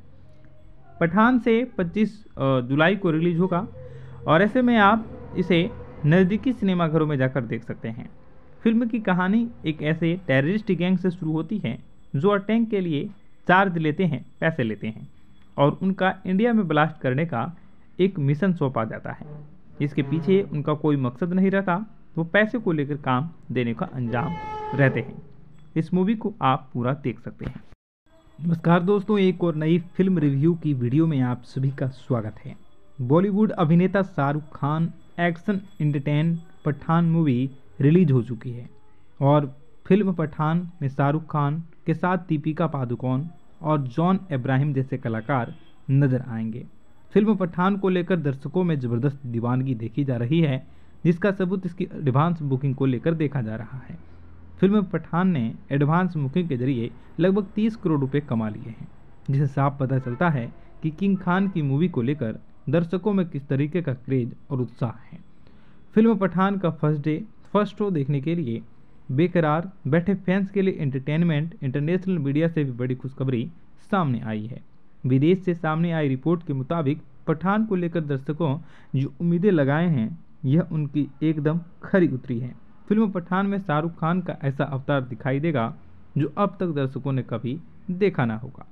पठान से 25 जुलाई को रिलीज होगा और ऐसे में आप इसे नज़दीकी सिनेमाघरों में जाकर देख सकते हैं। फिल्म की कहानी एक ऐसे टेररिस्ट गैंग से शुरू होती है जो अटैक के लिए चार्ज लेते हैं, पैसे लेते हैं और उनका इंडिया में ब्लास्ट करने का एक मिशन सौंपा जाता है। इसके पीछे उनका कोई मकसद नहीं रहता, वो पैसे को लेकर काम देने का अंजाम रहते हैं। इस मूवी को आप पूरा देख सकते हैं। नमस्कार दोस्तों, एक और नई फिल्म रिव्यू की वीडियो में आप सभी का स्वागत है। बॉलीवुड अभिनेता Shahrukh Khan action entertain Pathaan movie release हो चुकी है और फिल्म पठान में शाहरुख खान के साथ दीपिका पादुकोण और जॉन अब्राहम जैसे कलाकार नजर आएंगे। फिल्म पठान को लेकर दर्शकों में ज़बरदस्त दीवानगी देखी जा रही है, जिसका सबूत इसकी एडवांस बुकिंग को लेकर देखा जा रहा है। फिल्म पठान ने एडवांस बुकिंग के जरिए लगभग 30 करोड़ रुपए कमा लिए हैं, जिससे साफ पता चलता है कि किंग खान की मूवी को लेकर दर्शकों में किस तरीके का क्रेज और उत्साह है। फिल्म पठान का फर्स्ट शो देखने के लिए बेकरार बैठे फैंस के लिए एंटरटेनमेंट इंटरनेशनल मीडिया से भी बड़ी खुशखबरी सामने आई है। विदेश से सामने आई रिपोर्ट के मुताबिक पठान को लेकर दर्शकों जो उम्मीदें लगाए हैं, यह उनकी एकदम खरी उतरी है। फिल्म पठान में शाहरुख खान का ऐसा अवतार दिखाई देगा जो अब तक दर्शकों ने कभी देखा ना होगा।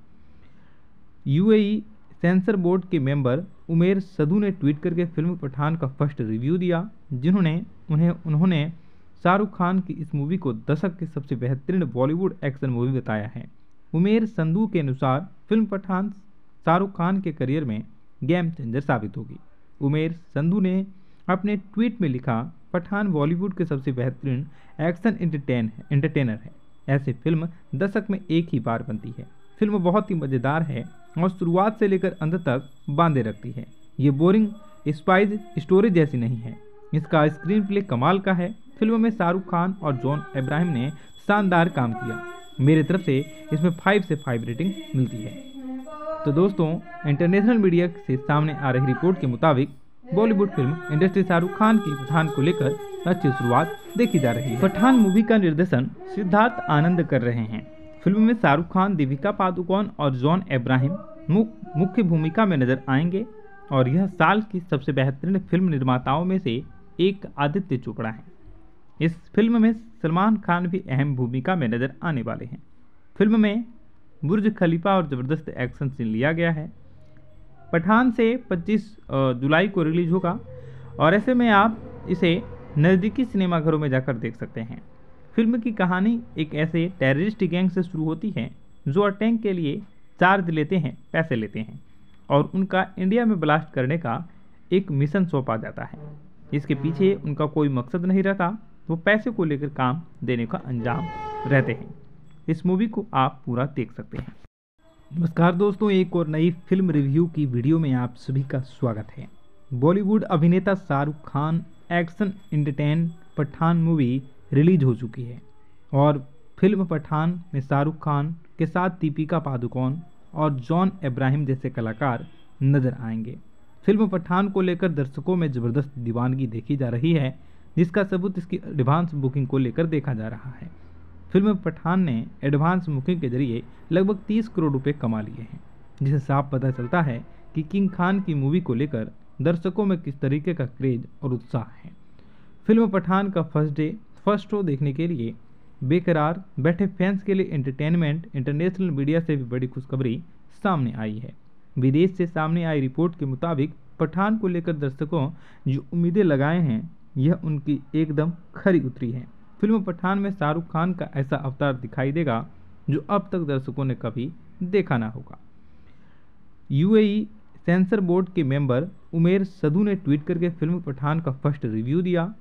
यूएई सेंसर बोर्ड के मेंबर उमेर सदू ने ट्वीट करके फिल्म पठान का फर्स्ट रिव्यू दिया, उन्होंने शाहरुख खान की इस मूवी को दशक की सबसे बेहतरीन बॉलीवुड एक्शन मूवी बताया है। उमेर संधू के अनुसार फिल्म पठान शाहरुख खान के करियर में गेम चेंजर साबित होगी। उमेर संधू ने अपने ट्वीट में लिखा, पठान बॉलीवुड के सबसे बेहतरीन एक्शन एंटरटेनर है। ऐसी फिल्म दशक में एक ही बार बनती है। फिल्म बहुत ही मज़ेदार है और शुरुआत से लेकर अंत तक बांधे रखती है। ये बोरिंग स्पाइस स्टोरी जैसी नहीं है। इसका स्क्रीन प्ले कमाल का है। फिल्म में शाहरुख खान और जॉन अब्राहम ने शानदार काम किया। मेरे तरफ से इसमें 5 से 5 रेटिंग मिलती है। तो दोस्तों, इंटरनेशनल मीडिया से सामने आ रही रिपोर्ट के मुताबिक बॉलीवुड फिल्म इंडस्ट्री शाहरुख खान की पठान को लेकर अच्छी शुरुआत देखी जा रही है। पठान मूवी का निर्देशन सिद्धार्थ आनंद कर रहे हैं। फिल्म में शाहरुख खान, दीपिका पादुकोण और जॉन अब्राहम मुख्य भूमिका में नजर आएंगे और यह साल की सबसे बेहतरीन फिल्म निर्माताओं में से एक आदित्य चोपड़ा है। इस फिल्म में सलमान खान भी अहम भूमिका में नजर आने वाले हैं। फिल्म में बुर्ज खलीफा और ज़बरदस्त एक्शन सीन लिया गया है। पठान से 25 जुलाई को रिलीज होगा और ऐसे में आप इसे नज़दीकी सिनेमाघरों में जाकर देख सकते हैं। फिल्म की कहानी एक ऐसे टेररिस्ट गैंग से शुरू होती है जो अटैक के लिए चार्ज लेते हैं, पैसे लेते हैं और उनका इंडिया में ब्लास्ट करने का एक मिशन सौंपा जाता है। इसके पीछे उनका कोई मकसद नहीं रहता, वो पैसे को लेकर काम देने का अंजाम रहते हैं। इस मूवी को आप पूरा देख सकते हैं। नमस्कार दोस्तों, एक और नई फिल्म रिव्यू की वीडियो में आप सभी का स्वागत है। बॉलीवुड अभिनेता Shahrukh Khan action entertain Pathaan movie release हो चुकी है और फिल्म पठान में शाहरुख खान के साथ दीपिका पादुकोण और जॉन अब्राहम जैसे कलाकार नजर आएंगे। फिल्म पठान को लेकर दर्शकों में ज़बरदस्त दीवानगी देखी जा रही है, जिसका सबूत इसकी एडवांस बुकिंग को लेकर देखा जा रहा है। फिल्म पठान ने एडवांस बुकिंग के जरिए लगभग 30 करोड़ रुपए कमा लिए हैं, जिससे साफ पता चलता है कि किंग खान की मूवी को लेकर दर्शकों में किस तरीके का क्रेज और उत्साह है। फिल्म पठान का फर्स्ट शो देखने के लिए बेकरार बैठे फैंस के लिए एंटरटेनमेंट इंटरनेशनल मीडिया से भी बड़ी खुशखबरी सामने आई है। विदेश से सामने आई रिपोर्ट के मुताबिक पठान को लेकर दर्शकों जो उम्मीदें लगाए हैं, यह उनकी एकदम खरी उतरी है। फिल्म पठान में शाहरुख खान का ऐसा अवतार दिखाई देगा जो अब तक दर्शकों ने कभी देखा ना होगा। यूएई सेंसर बोर्ड के मेंबर उमेर संधू ने ट्वीट करके फिल्म पठान का फर्स्ट रिव्यू दिया,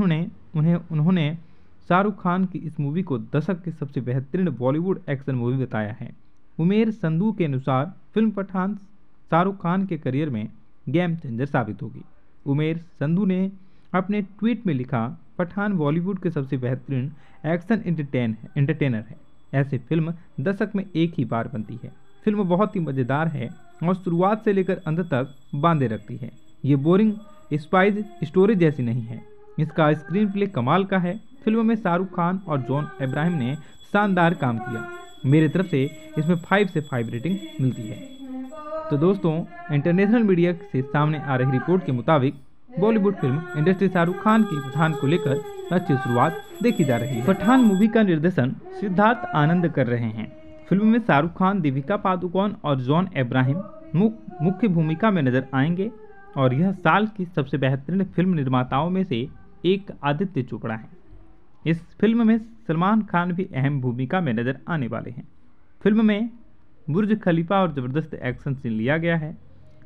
उन्होंने शाहरुख खान की इस मूवी को दशक की सबसे बेहतरीन बॉलीवुड एक्शन मूवी बताया है। उमेर संधू के अनुसार फिल्म पठान शाहरुख खान के करियर में गेम चेंजर साबित होगी। उमेर संधू ने अपने ट्वीट में लिखा, पठान बॉलीवुड के सबसे बेहतरीन एक्शन एंटरटेनर है। ऐसी फिल्म दशक में एक ही बार बनती है। फिल्म बहुत ही मज़ेदार है और शुरुआत से लेकर अंत तक बांधे रखती है। ये बोरिंग स्पाइस स्टोरी जैसी नहीं है। इसका स्क्रीन प्ले कमाल का है। फिल्म में शाहरुख खान और जॉन अब्राहम ने शानदार काम किया। मेरे तरफ से इसमें 5 से 5 रेटिंग मिलती है। तो दोस्तों, इंटरनेशनल मीडिया से सामने आ रही रिपोर्ट के मुताबिक बॉलीवुड फिल्म इंडस्ट्री शाहरुख खान की पठान को लेकर अच्छी शुरुआत देखी जा रही है। पठान मूवी का निर्देशन सिद्धार्थ आनंद कर रहे हैं। फिल्म में शाहरुख खान, दीपिका पादुकोण और जॉन अब्राहम मुख्य भूमिका में नजर आएंगे और यह साल की सबसे बेहतरीन फिल्म निर्माताओं में से एक आदित्य चोपड़ा है। इस फिल्म में सलमान खान भी अहम भूमिका में नजर आने वाले हैं। फिल्म में बुर्ज खलीफा और ज़बरदस्त एक्शन सीन लिया गया है।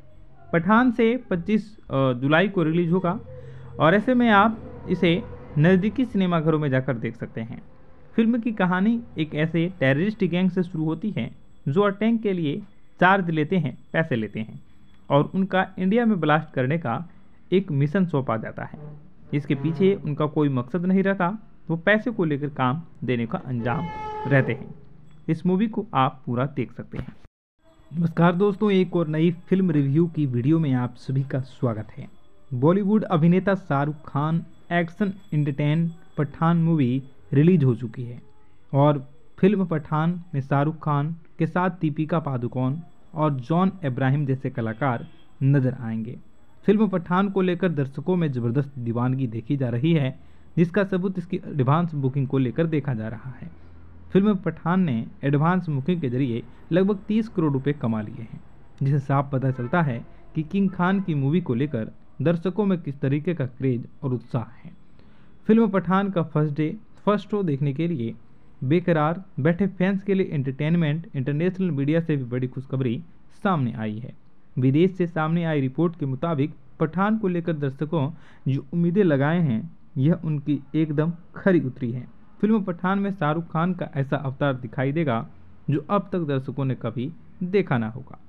पठान से 25 जुलाई को रिलीज होगा और ऐसे में आप इसे नज़दीकी सिनेमाघरों में जाकर देख सकते हैं। फिल्म की कहानी एक ऐसे टेररिस्ट गैंग से शुरू होती है जो अटैक के लिए चार्ज लेते हैं, पैसे लेते हैं और उनका इंडिया में ब्लास्ट करने का एक मिशन सौंपा जाता है। इसके पीछे उनका कोई मकसद नहीं रहता, वो पैसे को लेकर काम देने का अंजाम रहते हैं। इस मूवी को आप पूरा देख सकते हैं। नमस्कार दोस्तों, एक और नई फिल्म रिव्यू की वीडियो में आप सभी का स्वागत है। बॉलीवुड अभिनेता Shahrukh Khan action entertain Pathaan movie release हो चुकी है और फिल्म पठान में शाहरुख खान के साथ दीपिका पादुकोण और जॉन अब्राहम जैसे कलाकार नजर आएंगे। फिल्म पठान को लेकर दर्शकों में ज़बरदस्त दीवानगी देखी जा रही है, जिसका सबूत इसकी एडवांस बुकिंग को लेकर देखा जा रहा है। फिल्म पठान ने एडवांस बुकिंग के जरिए लगभग 30 करोड़ रुपए कमा लिए हैं, जिससे साफ पता चलता है कि किंग खान की मूवी को लेकर दर्शकों में किस तरीके का क्रेज और उत्साह है। फिल्म पठान का फर्स्ट शो देखने के लिए बेकरार बैठे फैंस के लिए एंटरटेनमेंट इंटरनेशनल मीडिया से भी बड़ी खुशखबरी सामने आई है। विदेश से सामने आई रिपोर्ट के मुताबिक पठान को लेकर दर्शकों जो उम्मीदें लगाए हैं यह उनकी एकदम खरी उतरी है। फिल्म पठान में शाहरुख खान का ऐसा अवतार दिखाई देगा जो अब तक दर्शकों ने कभी देखा ना होगा।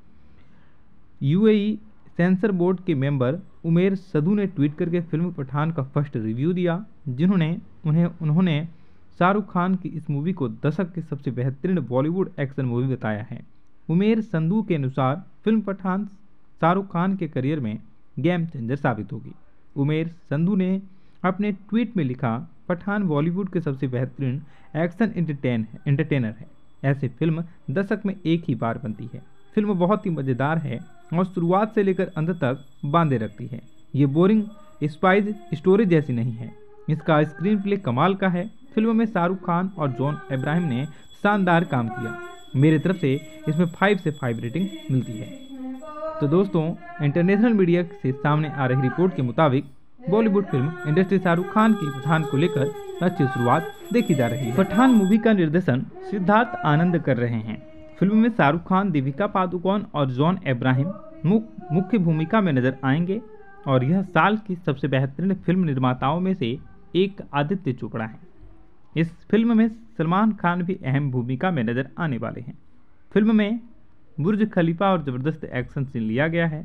यूएई सेंसर बोर्ड के मेंबर उमेर सदू ने ट्वीट करके फिल्म पठान का फर्स्ट रिव्यू दिया, उन्होंने शाहरुख खान की इस मूवी को दशक की सबसे बेहतरीन बॉलीवुड एक्शन मूवी बताया है। उमेर संधू के अनुसार फिल्म पठान शाहरुख खान के करियर में गेम चेंजर साबित होगी। उमेर संधू ने अपने ट्वीट में लिखा, पठान बॉलीवुड के सबसे बेहतरीन एक्शन एंटरटेनर है। ऐसी फिल्म दशक में एक ही बार बनती है। फिल्म बहुत ही मज़ेदार है और शुरुआत से लेकर अंत तक बांधे रखती है। ये बोरिंग स्पाइस स्टोरी जैसी नहीं है। इसका स्क्रीन प्ले कमाल का है। फिल्म में शाहरुख खान और जॉन अब्राहम ने शानदार काम किया। मेरी तरफ से इसमें 5 से 5 रेटिंग मिलती है। तो दोस्तों, इंटरनेशनल मीडिया से सामने आ रही रिपोर्ट के मुताबिक बॉलीवुड फिल्म इंडस्ट्री शाहरुख खान की पठान को लेकर अच्छी शुरुआत देखी जा रही है। पठान मूवी का निर्देशन सिद्धार्थ आनंद कर रहे हैं। फिल्म में शाहरुख खान, दीपिका पादुकोण और जॉन अब्राहम मुख्य भूमिका में नजर आएंगे और यह साल की सबसे बेहतरीन फिल्म निर्माताओं में से एक आदित्य चोपड़ा है। इस फिल्म में सलमान खान भी अहम भूमिका में नजर आने वाले हैं। फिल्म में बुर्ज खलीफा और ज़बरदस्त एक्शन सीन लिया गया है।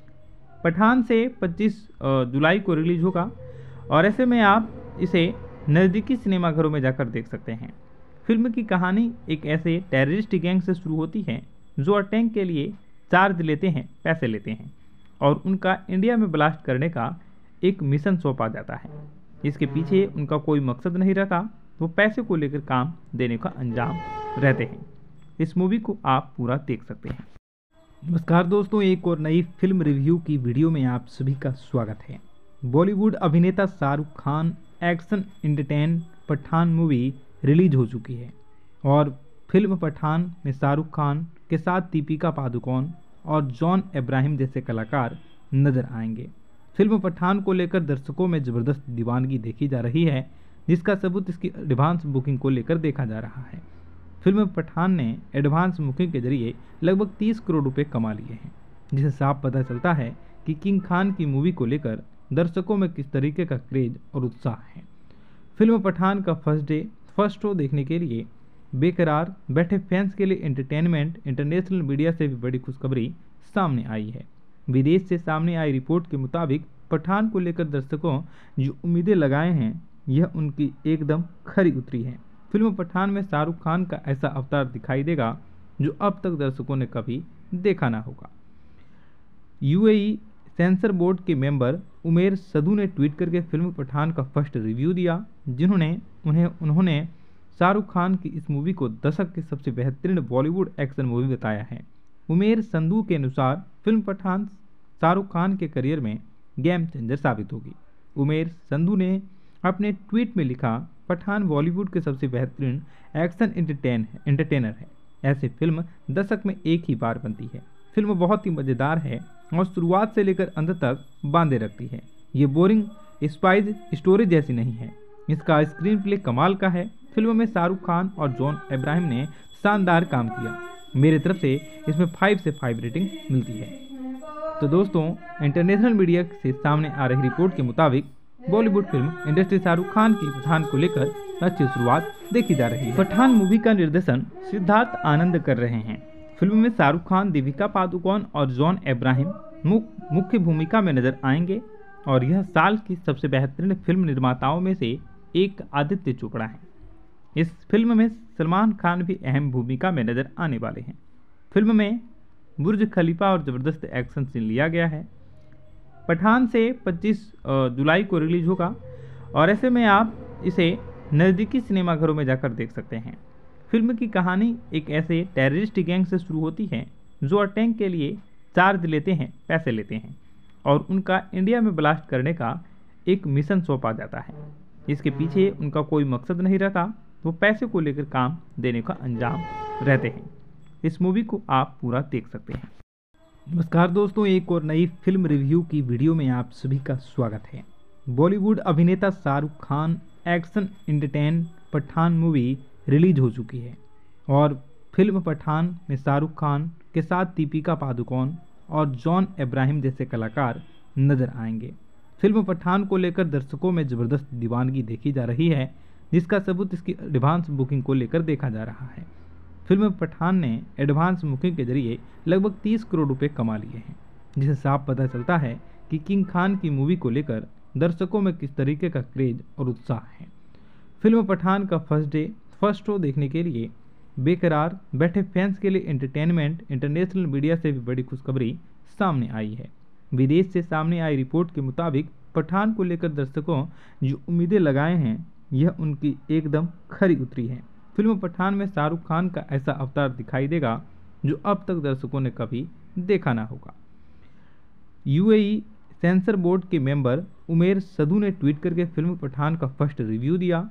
पठान से 25 जुलाई को रिलीज होगा और ऐसे में आप इसे नज़दीकी सिनेमाघरों में जाकर देख सकते हैं। फिल्म की कहानी एक ऐसे टेररिस्ट गैंग से शुरू होती है जो अटैक के लिए चार्ज लेते हैं, पैसे लेते हैं और उनका इंडिया में ब्लास्ट करने का एक मिशन सौंपा जाता है। इसके पीछे उनका कोई मकसद नहीं रहता, वो पैसे को लेकर काम देने का अंजाम रहते हैं। इस मूवी को आप पूरा देख सकते हैं। नमस्कार दोस्तों, एक और नई फिल्म रिव्यू की वीडियो में आप सभी का स्वागत है। बॉलीवुड अभिनेता Shahrukh Khan action entertain Pathaan movie release हो चुकी है और फिल्म पठान में शाहरुख खान के साथ दीपिका पादुकोण और जॉन अब्राहम जैसे कलाकार नजर आएंगे। फिल्म पठान को लेकर दर्शकों में ज़बरदस्त दीवानगी देखी जा रही है, जिसका सबूत इसकी एडवांस बुकिंग को लेकर देखा जा रहा है। फिल्म पठान ने एडवांस बुकिंग के जरिए लगभग 30 करोड़ रुपए कमा लिए हैं, जिससे साफ पता चलता है कि किंग खान की मूवी को लेकर दर्शकों में किस तरीके का क्रेज और उत्साह है। फिल्म पठान का फर्स्ट शो देखने के लिए बेकरार बैठे फैंस के लिए एंटरटेनमेंट इंटरनेशनल मीडिया से भी बड़ी खुशखबरी सामने आई है। विदेश से सामने आई रिपोर्ट के मुताबिक पठान को लेकर दर्शकों जो उम्मीदें लगाए हैं यह उनकी एकदम खरी उतरी है। फिल्म पठान में शाहरुख खान का ऐसा अवतार दिखाई देगा जो अब तक दर्शकों ने कभी देखा ना होगा। यूएई सेंसर बोर्ड के मेंबर उमेर सदू ने ट्वीट करके फिल्म पठान का फर्स्ट रिव्यू दिया, उन्होंने शाहरुख खान की इस मूवी को दशक की सबसे बेहतरीन बॉलीवुड एक्शन मूवी बताया है। उमेर संधू के अनुसार फिल्म पठान शाहरुख खान के करियर में गेम चेंजर साबित होगी। उमेर संधू ने अपने ट्वीट में लिखा, पठान बॉलीवुड के सबसे बेहतरीन एक्शन एंटरटेनर है। ऐसी फिल्म दशक में एक ही बार बनती है। फिल्म बहुत ही मज़ेदार है और शुरुआत से लेकर अंत तक बांधे रखती है। ये बोरिंग स्पाइस स्टोरी जैसी नहीं है। इसका स्क्रीन प्ले कमाल का है। फिल्म में शाहरुख खान और जॉन अब्राहम ने शानदार काम किया। मेरी तरफ से इसमें 5 से 5 रेटिंग मिलती है। तो दोस्तों, इंटरनेशनल मीडिया से सामने आ रही रिपोर्ट के मुताबिक बॉलीवुड फिल्म इंडस्ट्री शाहरुख खान की पठान को लेकर अच्छी शुरुआत देखी जा रही है। पठान मूवी का निर्देशन सिद्धार्थ आनंद कर रहे हैं। फिल्म में शाहरुख खान, दीपिका पादुकोण और जॉन अब्राहम मुख्य भूमिका में नजर आएंगे और यह साल की सबसे बेहतरीन फिल्म निर्माताओं में से एक आदित्य चोपड़ा है। इस फिल्म में सलमान खान भी अहम भूमिका में नजर आने वाले हैं। फिल्म में बुर्ज खलीफा और ज़बरदस्त एक्शन सीन लिया गया है। पठान से 25 जुलाई को रिलीज होगा और ऐसे में आप इसे नज़दीकी सिनेमाघरों में जाकर देख सकते हैं। फिल्म की कहानी एक ऐसे टेररिस्ट गैंग से शुरू होती है जो अटैक के लिए चार्ज लेते हैं, पैसे लेते हैं और उनका इंडिया में ब्लास्ट करने का एक मिशन सौंपा जाता है। इसके पीछे उनका कोई मकसद नहीं रहता, वो पैसे को लेकर काम देने का अंजाम रहते हैं। इस मूवी को आप पूरा देख सकते हैं। नमस्कार दोस्तों, एक और नई फिल्म रिव्यू की वीडियो में आप सभी का स्वागत है। बॉलीवुड अभिनेता Shahrukh Khan action entertain Pathaan movie release हो चुकी है और फिल्म पठान में शाहरुख खान के साथ दीपिका पादुकोण और जॉन अब्राहम जैसे कलाकार नजर आएंगे। फिल्म पठान को लेकर दर्शकों में जबरदस्त दीवानगी देखी जा रही है, जिसका सबूत इसकी एडवांस बुकिंग को लेकर देखा जा रहा है। फिल्म पठान ने एडवांस बुकिंग के जरिए लगभग 30 करोड़ रुपए कमा लिए हैं, जिससे साफ पता चलता है कि किंग खान की मूवी को लेकर दर्शकों में किस तरीके का क्रेज और उत्साह है। फिल्म पठान का फर्स्ट शो देखने के लिए बेकरार बैठे फैंस के लिए एंटरटेनमेंट इंटरनेशनल मीडिया से भी बड़ी खुशखबरी सामने आई है। विदेश से सामने आई रिपोर्ट के मुताबिक पठान को लेकर दर्शकों जो उम्मीदें लगाए हैं, यह उनकी एकदम खरी उतरी है। फिल्म पठान में शाहरुख खान का ऐसा अवतार दिखाई देगा जो अब तक दर्शकों ने कभी देखा ना होगा। यूएई सेंसर बोर्ड के मेंबर उमेर सदू ने ट्वीट करके फिल्म पठान का फर्स्ट रिव्यू दिया,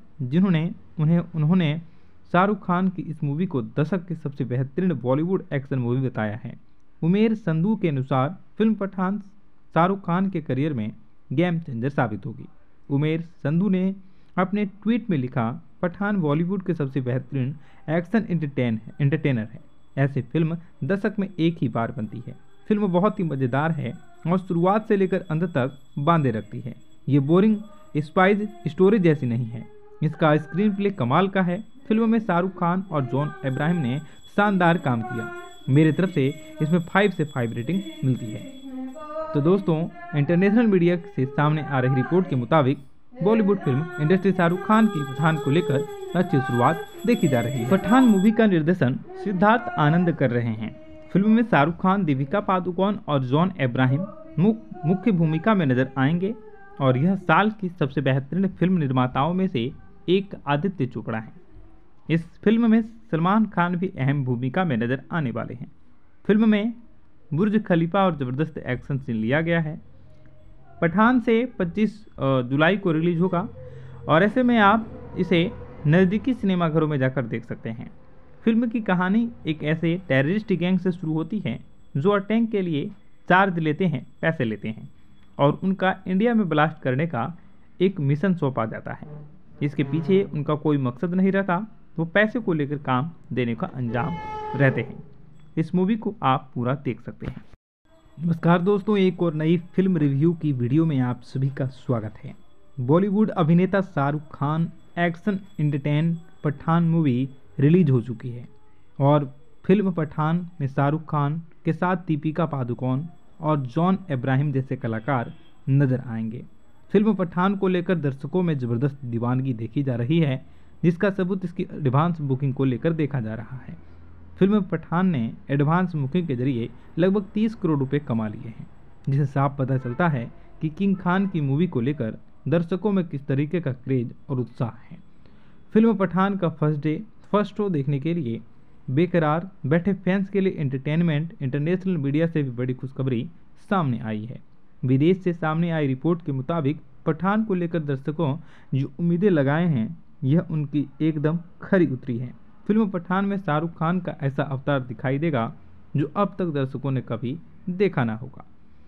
उन्होंने शाहरुख खान की इस मूवी को दशक की सबसे बेहतरीन बॉलीवुड एक्शन मूवी बताया है। उमेर संधू के अनुसार फिल्म पठान शाहरुख खान के करियर में गेम चेंजर साबित होगी। उमेर संधू ने अपने ट्वीट में लिखा, पठान बॉलीवुड के सबसे बेहतरीन एक्शन एंटरटेनर है। ऐसी फिल्म दशक में एक ही बार बनती है। फिल्म बहुत ही मज़ेदार है और शुरुआत से लेकर अंत तक बांधे रखती है। ये बोरिंग स्पाइस स्टोरी जैसी नहीं है। इसका स्क्रीन प्ले कमाल का है। फिल्म में शाहरुख खान और जॉन अब्राहम ने शानदार काम किया। मेरी तरफ से इसमें 5 से 5 रेटिंग मिलती है। तो दोस्तों, इंटरनेशनल मीडिया से सामने आ रही रिपोर्ट के मुताबिक बॉलीवुड फिल्म इंडस्ट्री शाहरुख खान की पठान को लेकर अच्छी शुरुआत देखी जा रही है। पठान मूवी का निर्देशन सिद्धार्थ आनंद कर रहे हैं। फिल्म में शाहरुख खान, दीपिका पादुकोण और जॉन अब्राहम मुख्य भूमिका में नजर आएंगे और यह साल की सबसे बेहतरीन फिल्म निर्माताओं में से एक आदित्य चोपड़ा है। इस फिल्म में सलमान खान भी अहम भूमिका में नजर आने वाले हैं। फिल्म में बुर्ज खलीफा और ज़बरदस्त एक्शन सीन लिया गया है। पठान से 25 जुलाई को रिलीज होगा और ऐसे में आप इसे नज़दीकी सिनेमाघरों में जाकर देख सकते हैं। फिल्म की कहानी एक ऐसे टेररिस्ट गैंग से शुरू होती है जो अटैक के लिए चार्ज लेते हैं, पैसे लेते हैं और उनका इंडिया में ब्लास्ट करने का एक मिशन सौंपा जाता है। इसके पीछे उनका कोई मकसद नहीं रहता, वो पैसे को लेकर काम देने का अंजाम रहते हैं। इस मूवी को आप पूरा देख सकते हैं। नमस्कार दोस्तों, एक और नई फिल्म रिव्यू की वीडियो में आप सभी का स्वागत है। बॉलीवुड अभिनेता Shahrukh Khan action entertain Pathaan movie release हो चुकी है और फिल्म पठान में शाहरुख खान के साथ दीपिका पादुकोण और जॉन अब्राहम जैसे कलाकार नजर आएंगे। फिल्म पठान को लेकर दर्शकों में जबरदस्त दीवानगी देखी जा रही है, जिसका सबूत इसकी एडवांस बुकिंग को लेकर देखा जा रहा है। फिल्म पठान ने एडवांस बुकिंग के जरिए लगभग 30 करोड़ रुपए कमा लिए हैं, जिससे साफ पता चलता है कि किंग खान की मूवी को लेकर दर्शकों में किस तरीके का क्रेज और उत्साह है। फिल्म पठान का फर्स्ट शो देखने के लिए बेकरार बैठे फैंस के लिए एंटरटेनमेंट इंटरनेशनल मीडिया से भी बड़ी खुशखबरी सामने आई है। विदेश से सामने आई रिपोर्ट के मुताबिक पठान को लेकर दर्शकों जो उम्मीदें लगाए हैं, यह उनकी एकदम खरी उतरी है। फिल्म पठान में शाहरुख खान का ऐसा अवतार दिखाई देगा जो अब तक दर्शकों ने कभी देखा ना होगा।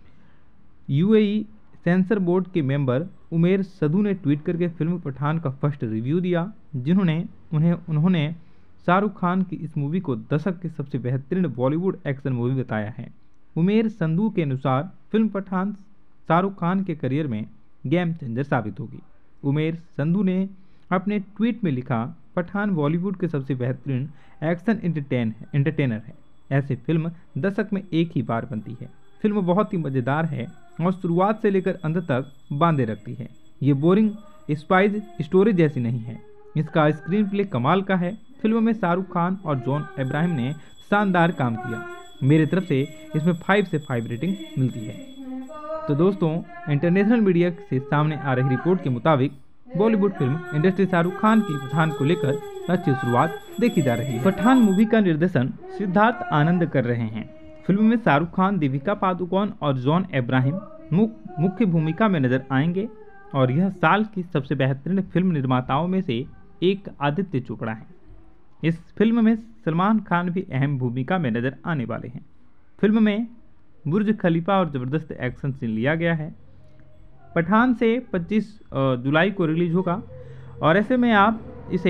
यूएई सेंसर बोर्ड के मेंबर उमेर सदू ने ट्वीट करके फिल्म पठान का फर्स्ट रिव्यू दिया, उन्होंने शाहरुख खान की इस मूवी को दशक की सबसे बेहतरीन बॉलीवुड एक्शन मूवी बताया है। उमेर संधू के अनुसार फिल्म पठान शाहरुख खान के करियर में गेम चेंजर साबित होगी। उमेर संधू ने अपने ट्वीट में लिखा, पठान बॉलीवुड के सबसे बेहतरीन एक्शन एंटरटेनर है। ऐसी फिल्म दशक में एक ही बार बनती है। फिल्म बहुत ही मज़ेदार है और शुरुआत से लेकर अंत तक बांधे रखती है। ये बोरिंग स्पाइस स्टोरी जैसी नहीं है। इसका स्क्रीन प्ले कमाल का है। फिल्म में शाहरुख खान और जॉन अब्राहम ने शानदार काम किया। मेरी तरफ से इसमें 5 से 5 रेटिंग मिलती है। तो दोस्तों, इंटरनेशनल मीडिया से सामने आ रही रिपोर्ट के मुताबिक बॉलीवुड फिल्म इंडस्ट्री शाहरुख खान की पठान को लेकर अच्छी शुरुआत देखी जा रही है। पठान मूवी का निर्देशन सिद्धार्थ आनंद कर रहे हैं। फिल्म में शाहरुख खान, दीपिका पादुकोण और जॉन अब्राहम मुख्य भूमिका में नजर आएंगे और यह साल की सबसे बेहतरीन फिल्म निर्माताओं में से एक आदित्य चोपड़ा है। इस फिल्म में सलमान खान भी अहम भूमिका में नजर आने वाले हैं। फिल्म में बुर्ज खलीफा और ज़बरदस्त एक्शन सीन लिया गया है। पठान से 25 जुलाई को रिलीज होगा और ऐसे में आप इसे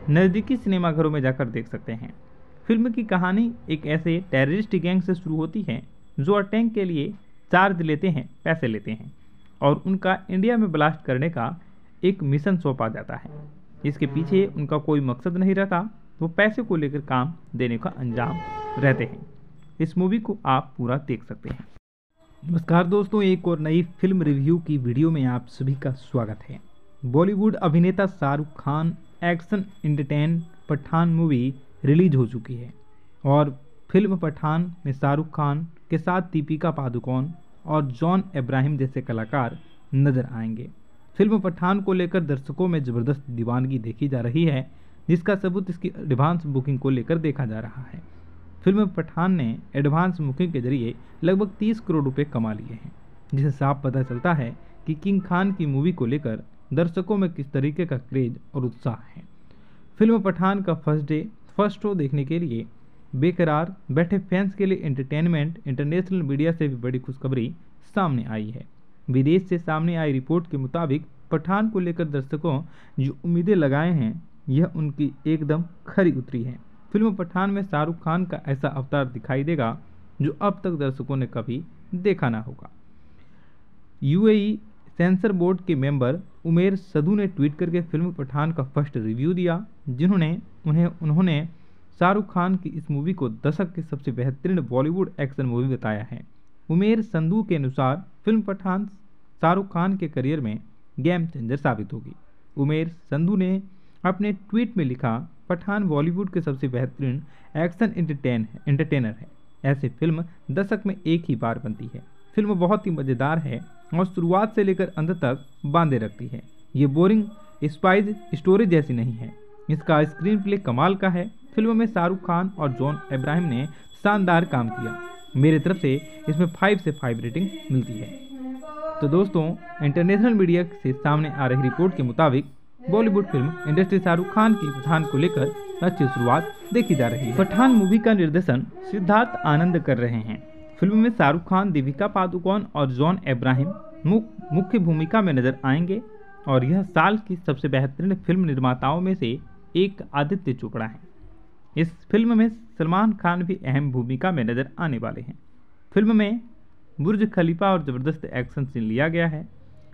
नज़दीकी सिनेमाघरों में जाकर देख सकते हैं। फिल्म की कहानी एक ऐसे टेररिस्ट गैंग से शुरू होती है जो अटैक के लिए चार्ज लेते हैं, पैसे लेते हैं और उनका इंडिया में ब्लास्ट करने का एक मिशन सौंपा जाता है। इसके पीछे उनका कोई मकसद नहीं रहता, वो पैसे को लेकर काम देने का अंजाम रहते हैं। इस मूवी को आप पूरा देख सकते हैं। नमस्कार दोस्तों, एक और नई फिल्म रिव्यू की वीडियो में आप सभी का स्वागत है। बॉलीवुड अभिनेता Shahrukh Khan action entertain Pathaan movie release हो चुकी है और फिल्म पठान में शाहरुख खान के साथ दीपिका पादुकोण और जॉन अब्राहम जैसे कलाकार नजर आएंगे। फिल्म पठान को लेकर दर्शकों में ज़बरदस्त दीवानगी देखी जा रही है, जिसका सबूत इसकी एडवांस बुकिंग को लेकर देखा जा रहा है। फिल्म पठान ने एडवांस बुकिंग के जरिए लगभग 30 करोड़ रुपए कमा लिए हैं, जिससे साफ पता चलता है कि किंग खान की मूवी को लेकर दर्शकों में किस तरीके का क्रेज और उत्साह है। फिल्म पठान का फर्स्ट शो देखने के लिए बेकरार बैठे फैंस के लिए एंटरटेनमेंट इंटरनेशनल मीडिया से भी बड़ी खुशखबरी सामने आई है। विदेश से सामने आई रिपोर्ट के मुताबिक पठान को लेकर दर्शकों जो उम्मीदें लगाए हैं, यह उनकी एकदम खरी उतरी है। फिल्म पठान में शाहरुख खान का ऐसा अवतार दिखाई देगा जो अब तक दर्शकों ने कभी देखा ना होगा। यूएई सेंसर बोर्ड के मेंबर उमेर सदू ने ट्वीट करके फिल्म पठान का फर्स्ट रिव्यू दिया, उन्होंने शाहरुख खान की इस मूवी को दशक की सबसे बेहतरीन बॉलीवुड एक्शन मूवी बताया है। उमेर संधू के अनुसार फिल्म पठान शाहरुख खान के करियर में गेम चेंजर साबित होगी। उमेर संधू ने अपने ट्वीट में लिखा, पठान बॉलीवुड के सबसे बेहतरीन एक्शन एंटरटेनर है। ऐसी फिल्म दशक में एक ही बार बनती है। फिल्म बहुत ही मज़ेदार है और शुरुआत से लेकर अंत तक बांधे रखती है। ये बोरिंग स्पाइस स्टोरी जैसी नहीं है। इसका स्क्रीन प्ले कमाल का है। फिल्म में शाहरुख खान और जॉन अब्राहम ने शानदार काम किया। मेरे तरफ से इसमें 5 से 5 रेटिंग मिलती है। तो दोस्तों, इंटरनेशनल मीडिया से सामने आ रही रिपोर्ट के मुताबिक बॉलीवुड फिल्म इंडस्ट्री शाहरुख खान की पठान को लेकर अच्छी शुरुआत देखी जा रही है। पठान मूवी का निर्देशन सिद्धार्थ आनंद कर रहे हैं। फिल्म में शाहरुख खान, दीपिका पादुकोण और जॉन अब्राहम मुख्य भूमिका में नजर आएंगे और यह साल की सबसे बेहतरीन फिल्म निर्माताओं में से एक आदित्य चोपड़ा है। इस फिल्म में सलमान खान भी अहम भूमिका में नजर आने वाले हैं। फिल्म में बुर्ज खलीफा और ज़बरदस्त एक्शन सीन लिया गया है।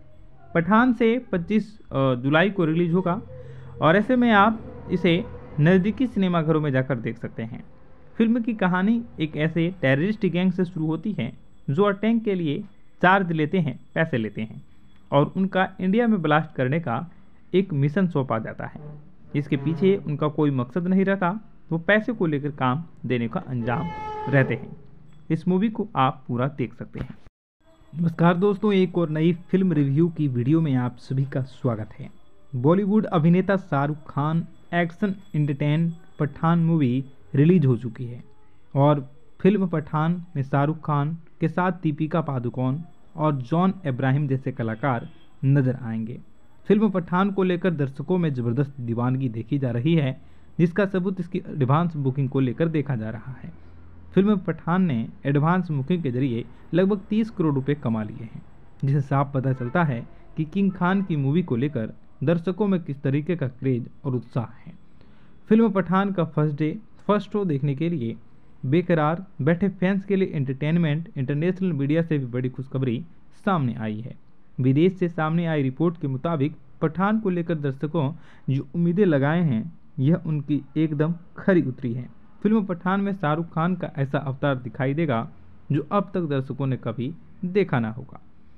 पठान से 25 जुलाई को रिलीज होगा और ऐसे में आप इसे नज़दीकी सिनेमाघरों में जाकर देख सकते हैं। फिल्म की कहानी एक ऐसे टेररिस्ट गैंग से शुरू होती है जो अटैक के लिए चार्ज लेते हैं, पैसे लेते हैं और उनका इंडिया में ब्लास्ट करने का एक मिशन सौंपा जाता है। इसके पीछे उनका कोई मकसद नहीं रहता, वो पैसे को लेकर काम देने का अंजाम रहते हैं। इस मूवी को आप पूरा देख सकते हैं। नमस्कार दोस्तों, एक और नई फिल्म रिव्यू की वीडियो में आप सभी का स्वागत है। बॉलीवुड अभिनेता Shahrukh Khan action entertain Pathaan movie release हो चुकी है और फिल्म पठान में शाहरुख खान के साथ दीपिका पादुकोण और जॉन अब्राहम जैसे कलाकार नजर आएंगे। फिल्म पठान को लेकर दर्शकों में ज़बरदस्त दीवानगी देखी जा रही है, जिसका सबूत इसकी एडवांस बुकिंग को लेकर देखा जा रहा है। फिल्म पठान ने एडवांस बुकिंग के जरिए लगभग 30 करोड़ रुपए कमा लिए हैं, जिससे साफ पता चलता है कि किंग खान की मूवी को लेकर दर्शकों में किस तरीके का क्रेज और उत्साह है। फिल्म पठान का फर्स्ट शो देखने के लिए बेकरार बैठे फैंस के लिए एंटरटेनमेंट इंटरनेशनल मीडिया से भी बड़ी खुशखबरी सामने आई है। विदेश से सामने आई रिपोर्ट के मुताबिक पठान को लेकर दर्शकों जो उम्मीदें लगाए हैं, यह उनकी एकदम खरी उतरी है। फिल्म पठान में शाहरुख खान का ऐसा अवतार दिखाई देगा जो अब तक दर्शकों ने कभी देखा ना होगा।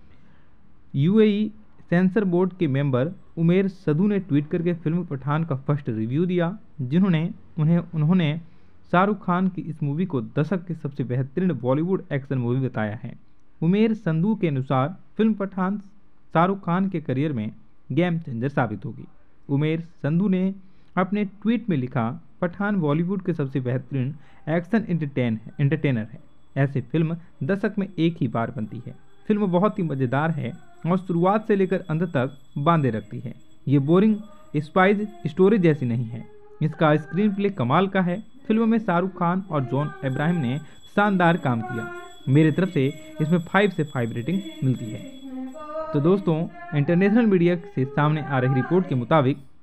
यूएई सेंसर बोर्ड के मेंबर उमेर सदू ने ट्वीट करके फिल्म पठान का फर्स्ट रिव्यू दिया, उन्होंने शाहरुख खान की इस मूवी को दशक की सबसे बेहतरीन बॉलीवुड एक्शन मूवी बताया है। उमेर संधू के अनुसार फिल्म पठान शाहरुख खान के करियर में गेम चेंजर साबित होगी। उमेर संधू ने अपने ट्वीट में लिखा, पठान बॉलीवुड के सबसे बेहतरीन एक्शन एंटरटेनर है। ऐसी फिल्म दशक में एक ही बार बनती है। फिल्म बहुत ही मज़ेदार है और शुरुआत से लेकर अंत तक बांधे रखती है। ये बोरिंग स्पाइस स्टोरी जैसी नहीं है। इसका स्क्रीन प्ले कमाल का है। फिल्म में शाहरुख खान और जॉन अब्राहम ने शानदार काम किया। मेरे तरफ से इसमें 5 से 5 रेटिंग मिलती है। तो दोस्तों, इंटरनेशनल मीडिया से सामने आ रही रिपोर्ट के मुताबिक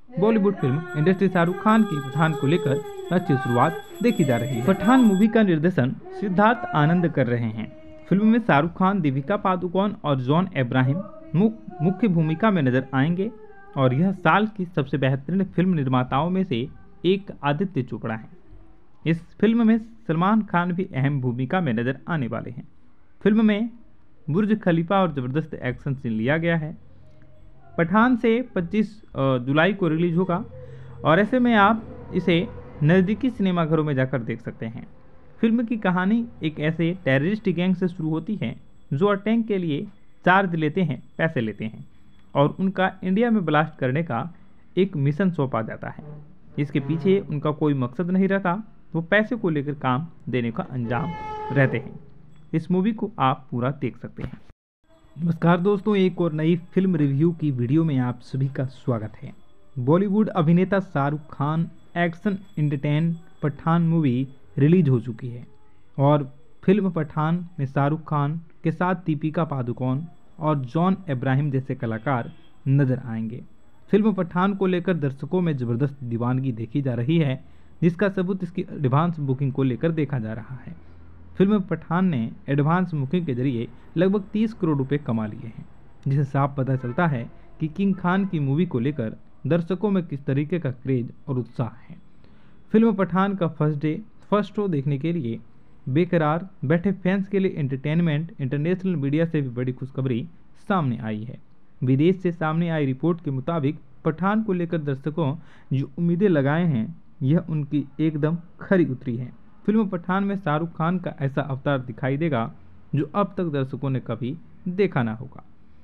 बॉलीवुड फिल्म इंडस्ट्री शाहरुख खान की पठान को लेकर अच्छी शुरुआत देखी जा रही है। पठान मूवी का निर्देशन सिद्धार्थ आनंद कर रहे हैं। फिल्म में शाहरुख खान, दीपिका पादुकोण और जॉन अब्राहम मुख्य भूमिका में नजर आएंगे और यह साल की सबसे बेहतरीन फिल्म निर्माताओं में से एक आदित्य चोपड़ा है। इस फिल्म में सलमान खान भी अहम भूमिका में नजर आने वाले हैं। फिल्म में बुर्ज खलीफा और ज़बरदस्त एक्शन सीन लिया गया है। पठान से 25 जुलाई को रिलीज होगा और ऐसे में आप इसे नज़दीकी सिनेमाघरों में जाकर देख सकते हैं। फिल्म की कहानी एक ऐसे टेररिस्ट गैंग से शुरू होती है जो अटैक के लिए चार्ज लेते हैं, पैसे लेते हैं और उनका इंडिया में ब्लास्ट करने का एक मिशन सौंपा जाता है। इसके पीछे उनका कोई मकसद नहीं रहता, वो पैसे को लेकर काम देने का अंजाम रहते हैं। इस मूवी को आप पूरा देख सकते हैं। नमस्कार दोस्तों, एक और नई फिल्म रिव्यू की वीडियो में आप सभी का स्वागत है। बॉलीवुड अभिनेता Shahrukh Khan action entertain Pathaan movie release हो चुकी है और फिल्म पठान में शाहरुख खान के साथ दीपिका पादुकोण और जॉन अब्राहम जैसे कलाकार नजर आएंगे। फिल्म पठान को लेकर दर्शकों में ज़बरदस्त दीवानगी देखी जा रही है, जिसका सबूत इसकी एडवांस बुकिंग को लेकर देखा जा रहा है। फिल्म पठान ने एडवांस बुकिंग के जरिए लगभग 30 करोड़ रुपए कमा लिए हैं, जिससे साफ पता चलता है कि किंग खान की मूवी को लेकर दर्शकों में किस तरीके का क्रेज और उत्साह है। फिल्म पठान का फर्स्ट शो देखने के लिए बेकरार बैठे फैंस के लिए एंटरटेनमेंट इंटरनेशनल मीडिया से भी बड़ी खुशखबरी सामने आई है। विदेश से सामने आई रिपोर्ट के मुताबिक पठान को लेकर दर्शकों जो उम्मीदें लगाए हैं, यह उनकी एकदम खरी उतरी है। फिल्म पठान में शाहरुख खान का ऐसा अवतार दिखाई देगा जो अब तक दर्शकों ने कभी देखा ना होगा।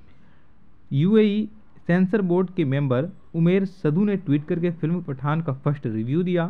यूएई सेंसर बोर्ड के मेंबर उमेर सदू ने ट्वीट करके फिल्म पठान का फर्स्ट रिव्यू दिया,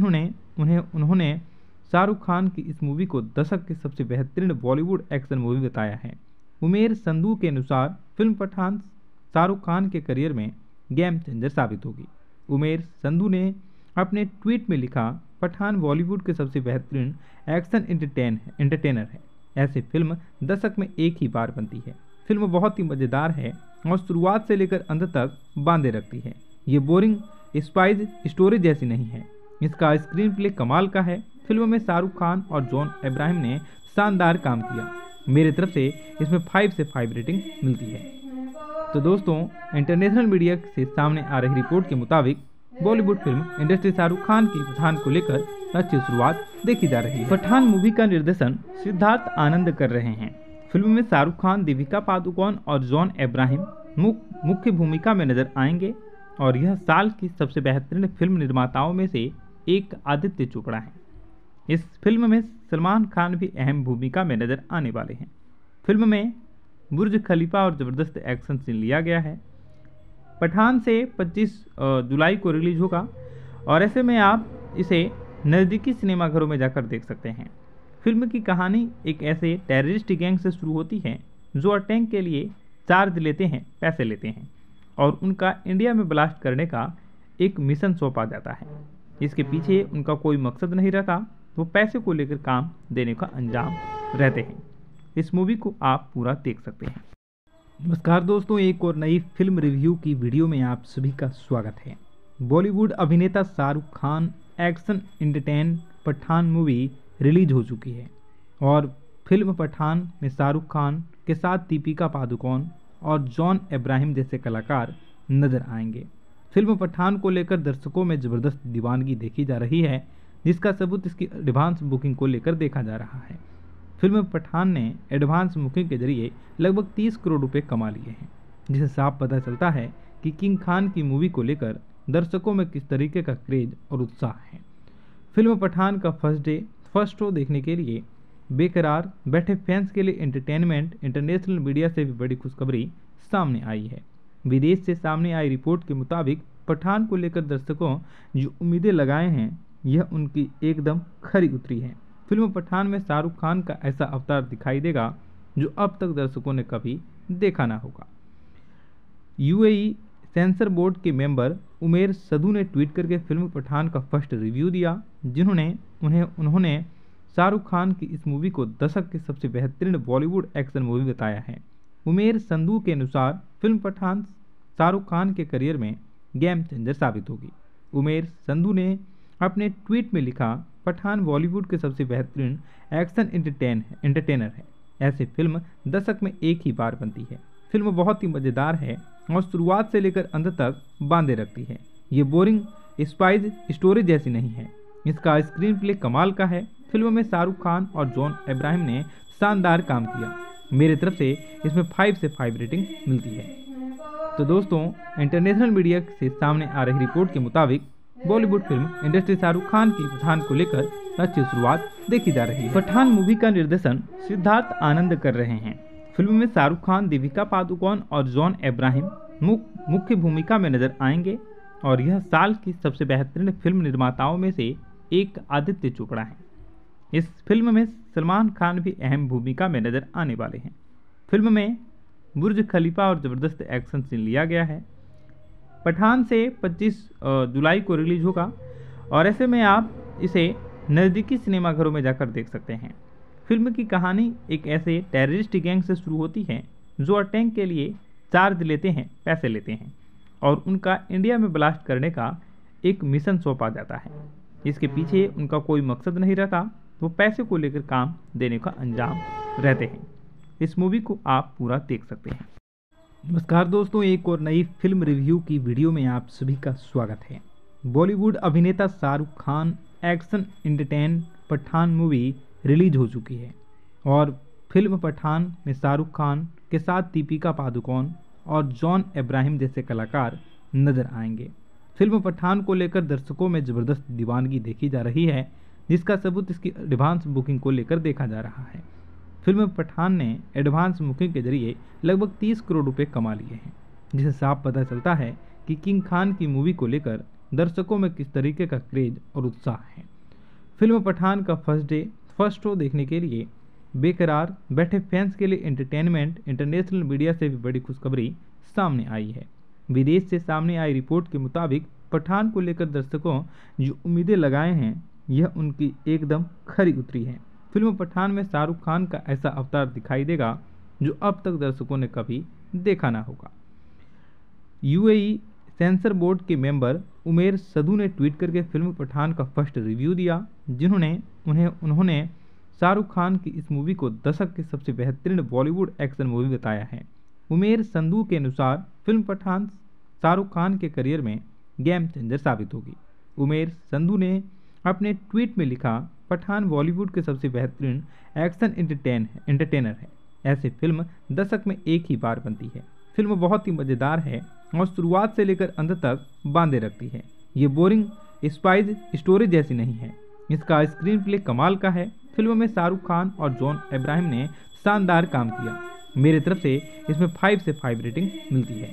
उन्होंने शाहरुख खान की इस मूवी को दशक की सबसे बेहतरीन बॉलीवुड एक्शन मूवी बताया है। उमेर संधू के अनुसार फिल्म पठान शाहरुख खान के करियर में गेम चेंजर साबित होगी। उमेर संधू ने अपने ट्वीट में लिखा, पठान बॉलीवुड के सबसे बेहतरीन एक्शन एंटरटेनर है। ऐसी फिल्म दशक में एक ही बार बनती है। फिल्म बहुत ही मज़ेदार है और शुरुआत से लेकर अंत तक बांधे रखती है। ये बोरिंग स्पाइस स्टोरी जैसी नहीं है। इसका स्क्रीन प्ले कमाल का है। फिल्म में शाहरुख खान और जॉन अब्राहम ने शानदार काम किया। मेरी तरफ से इसमें 5 से 5 रेटिंग मिलती है। तो दोस्तों, इंटरनेशनल मीडिया से सामने आ रही रिपोर्ट के मुताबिक बॉलीवुड फिल्म इंडस्ट्री शाहरुख खान की पठान को लेकर अच्छी शुरुआत देखी जा रही है। पठान मूवी का निर्देशन सिद्धार्थ आनंद कर रहे हैं। फिल्म में शाहरुख खान, दीपिका पादुकोण और जॉन अब्राहम मुख्य भूमिका में नजर आएंगे और यह साल की सबसे बेहतरीन फिल्म निर्माताओं में से एक आदित्य चोपड़ा है। इस फिल्म में सलमान खान भी अहम भूमिका में नजर आने वाले हैं। फिल्म में बुर्ज खलीफा और ज़बरदस्त एक्शन सीन लिया गया है। पठान से 25 जुलाई को रिलीज होगा और ऐसे में आप इसे नज़दीकी सिनेमाघरों में जाकर देख सकते हैं। फिल्म की कहानी एक ऐसे टेररिस्ट गैंग से शुरू होती है जो अटैक के लिए चार्ज लेते हैं, पैसे लेते हैं और उनका इंडिया में ब्लास्ट करने का एक मिशन सौंपा जाता है। इसके पीछे उनका कोई मकसद नहीं रहता, वो पैसे को लेकर काम देने का अंजाम रहते हैं। इस मूवी को आप पूरा देख सकते हैं। नमस्कार दोस्तों, एक और नई फिल्म रिव्यू की वीडियो में आप सभी का स्वागत है। बॉलीवुड अभिनेता Shahrukh Khan action entertain Pathaan movie release हो चुकी है और फिल्म पठान में शाहरुख खान के साथ दीपिका पादुकोण और जॉन अब्राहम जैसे कलाकार नजर आएंगे। फिल्म पठान को लेकर दर्शकों में ज़बरदस्त दीवानगी देखी जा रही है, जिसका सबूत इसकी एडवांस बुकिंग को लेकर देखा जा रहा है। फिल्म पठान ने एडवांस बुकिंग के जरिए लगभग 30 करोड़ रुपए कमा लिए हैं, जिससे साफ पता चलता है कि किंग खान की मूवी को लेकर दर्शकों में किस तरीके का क्रेज और उत्साह है। फिल्म पठान का फर्स्ट शो देखने के लिए बेकरार बैठे फैंस के लिए एंटरटेनमेंट इंटरनेशनल मीडिया से भी बड़ी खुशखबरी सामने आई है। विदेश से सामने आई रिपोर्ट के मुताबिक पठान को लेकर दर्शकों जो उम्मीदें लगाए हैं, यह उनकी एकदम खरी उतरी है। फिल्म पठान में शाहरुख खान का ऐसा अवतार दिखाई देगा जो अब तक दर्शकों ने कभी देखा ना होगा। यूएई सेंसर बोर्ड के मेंबर उमेर सदू ने ट्वीट करके फिल्म पठान का फर्स्ट रिव्यू दिया, उन्होंने शाहरुख खान की इस मूवी को दशक की सबसे बेहतरीन बॉलीवुड एक्शन मूवी बताया है। उमेर संधू के अनुसार फिल्म पठान शाहरुख खान के करियर में गेम चेंजर साबित होगी। उमेर संधू ने अपने ट्वीट में लिखा, पठान बॉलीवुड के सबसे बेहतरीन एक्शन एंटरटेनर है। ऐसी फिल्म दशक में एक ही बार बनती है। फिल्म बहुत ही मज़ेदार है और शुरुआत से लेकर अंत तक बांधे रखती है। ये बोरिंग स्पाइस स्टोरी जैसी नहीं है। इसका स्क्रीन प्ले कमाल का है। फिल्म में शाहरुख खान और जॉन अब्राहम ने शानदार काम किया। मेरी तरफ से इसमें 5 से 5 रेटिंग मिलती है। तो दोस्तों, इंटरनेशनल मीडिया से सामने आ रही रिपोर्ट के मुताबिक बॉलीवुड फिल्म इंडस्ट्री शाहरुख खान की पठान को लेकर अच्छी शुरुआत देखी जा रही है। पठान मूवी का निर्देशन सिद्धार्थ आनंद कर रहे हैं। फिल्म में शाहरुख खान, दीपिका पादुकोण और जॉन अब्राहम मुख्य भूमिका में नजर आएंगे और यह साल की सबसे बेहतरीन फिल्म निर्माताओं में से एक आदित्य चोपड़ा है। इस फिल्म में सलमान खान भी अहम भूमिका में नजर आने वाले हैं। फिल्म में बुर्ज खलीफा और ज़बरदस्त एक्शन सीन लिया गया है। पठान से 25 जुलाई को रिलीज होगा और ऐसे में आप इसे नज़दीकी सिनेमाघरों में जाकर देख सकते हैं। फिल्म की कहानी एक ऐसे टेररिस्ट गैंग से शुरू होती है जो अटैक के लिए चार्ज लेते हैं, पैसे लेते हैं और उनका इंडिया में ब्लास्ट करने का एक मिशन सौंपा जाता है। इसके पीछे उनका कोई मकसद नहीं रहता, वो पैसे को लेकर काम देने का अंजाम रहते हैं। इस मूवी को आप पूरा देख सकते हैं। नमस्कार दोस्तों, एक और नई फिल्म रिव्यू की वीडियो में आप सभी का स्वागत है। बॉलीवुड अभिनेता Shahrukh Khan action entertain Pathaan movie release हो चुकी है और फिल्म पठान में शाहरुख खान के साथ दीपिका पादुकोण और जॉन अब्राहम जैसे कलाकार नजर आएंगे। फिल्म पठान को लेकर दर्शकों में ज़बरदस्त दीवानगी देखी जा रही है, जिसका सबूत इसकी एडवांस बुकिंग को लेकर देखा जा रहा है। फिल्म पठान ने एडवांस बुकिंग के जरिए लगभग 30 करोड़ रुपए कमा लिए हैं, जिससे साफ पता चलता है कि किंग खान की मूवी को लेकर दर्शकों में किस तरीके का क्रेज और उत्साह है। फिल्म पठान का फर्स्ट शो देखने के लिए बेकरार बैठे फैंस के लिए एंटरटेनमेंट इंटरनेशनल मीडिया से भी बड़ी खुशखबरी सामने आई है। विदेश से सामने आई रिपोर्ट के मुताबिक पठान को लेकर दर्शकों जो उम्मीदें लगाए हैं, यह उनकी एकदम खरी उतरी है। फिल्म पठान में शाहरुख खान का ऐसा अवतार दिखाई देगा जो अब तक दर्शकों ने कभी देखा ना होगा। यूएई सेंसर बोर्ड के मेंबर उमेर संधू ने ट्वीट करके फिल्म पठान का फर्स्ट रिव्यू दिया, उन्होंने शाहरुख खान की इस मूवी को दशक की सबसे बेहतरीन बॉलीवुड एक्शन मूवी बताया है। उमेर संधू के अनुसार फिल्म पठान शाहरुख खान के करियर में गेम चेंजर साबित होगी। उमेर संधू ने अपने ट्वीट में लिखा, पठान बॉलीवुड के सबसे बेहतरीन एक्शन एंटरटेनर है। ऐसी फिल्म दशक में एक ही बार बनती है। फिल्म बहुत ही मज़ेदार है और शुरुआत से लेकर अंत तक बांधे रखती है। ये बोरिंग स्पाइस स्टोरी जैसी नहीं है। इसका स्क्रीन प्ले कमाल का है। फिल्म में शाहरुख खान और जॉन अब्राहम ने शानदार काम किया। मेरी तरफ से इसमें 5 से 5 रेटिंग मिलती है।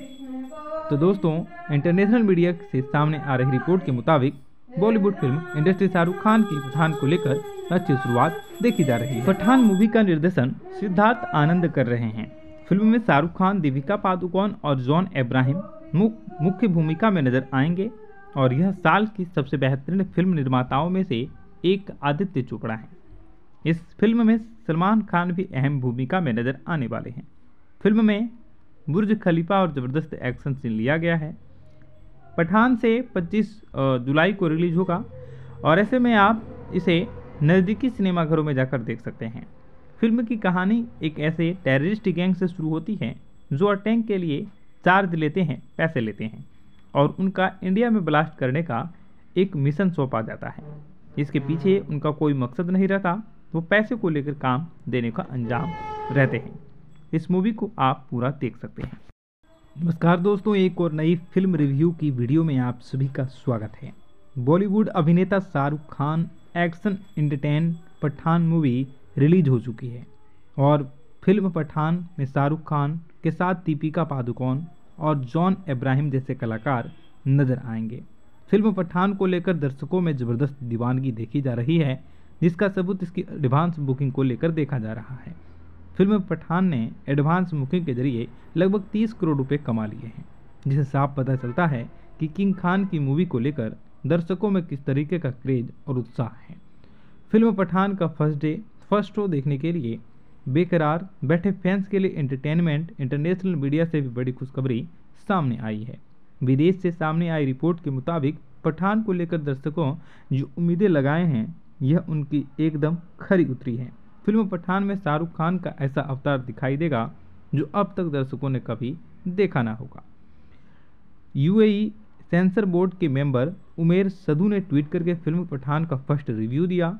तो दोस्तों, इंटरनेशनल मीडिया से सामने आ रही रिपोर्ट के मुताबिक बॉलीवुड फिल्म इंडस्ट्री शाहरुख खान की पठान को लेकर अच्छी शुरुआत देखी जा रही है। पठान मूवी का निर्देशन सिद्धार्थ आनंद कर रहे हैं। फिल्म में शाहरुख खान, दीपिका पादुकोण और जॉन अब्राहम मुख्य भूमिका में नजर आएंगे और यह साल की सबसे बेहतरीन फिल्म निर्माताओं में से एक आदित्य चोपड़ा है। इस फिल्म में सलमान खान भी अहम भूमिका में नजर आने वाले हैं। फिल्म में बुर्ज खलीफा और ज़बरदस्त एक्शन सीन लिया गया है। पठान से 25 जुलाई को रिलीज होगा और ऐसे में आप इसे नज़दीकी सिनेमाघरों में जाकर देख सकते हैं। फिल्म की कहानी एक ऐसे टेररिस्ट गैंग से शुरू होती है जो अटैक के लिए चार्ज लेते हैं, पैसे लेते हैं और उनका इंडिया में ब्लास्ट करने का एक मिशन सौंपा जाता है। इसके पीछे उनका कोई मकसद नहीं रहता, वो पैसे को लेकर काम देने का अंजाम रहते हैं। इस मूवी को आप पूरा देख सकते हैं। नमस्कार दोस्तों, एक और नई फिल्म रिव्यू की वीडियो में आप सभी का स्वागत है। बॉलीवुड अभिनेता Shahrukh Khan action entertain Pathaan movie release हो चुकी है और फिल्म पठान में शाहरुख खान के साथ दीपिका पादुकोण और जॉन अब्राहम जैसे कलाकार नजर आएंगे। फिल्म पठान को लेकर दर्शकों में ज़बरदस्त दीवानगी देखी जा रही है, जिसका सबूत इसकी एडवांस बुकिंग को लेकर देखा जा रहा है। फिल्म पठान ने एडवांस बुकिंग के जरिए लगभग 30 करोड़ रुपए कमा लिए हैं, जिससे साफ पता चलता है कि किंग खान की मूवी को लेकर दर्शकों में किस तरीके का क्रेज और उत्साह है। फिल्म पठान का फर्स्ट शो देखने के लिए बेकरार बैठे फैंस के लिए एंटरटेनमेंट इंटरनेशनल मीडिया से भी बड़ी खुशखबरी सामने आई है। विदेश से सामने आई रिपोर्ट के मुताबिक पठान को लेकर दर्शकों जो उम्मीदें लगाए हैं यह उनकी एकदम खरी उतरी है। फिल्म पठान में शाहरुख खान का ऐसा अवतार दिखाई देगा जो अब तक दर्शकों ने कभी देखा ना होगा। यूएई सेंसर बोर्ड के मेंबर उमेर सदू ने ट्वीट करके फिल्म पठान का फर्स्ट रिव्यू दिया,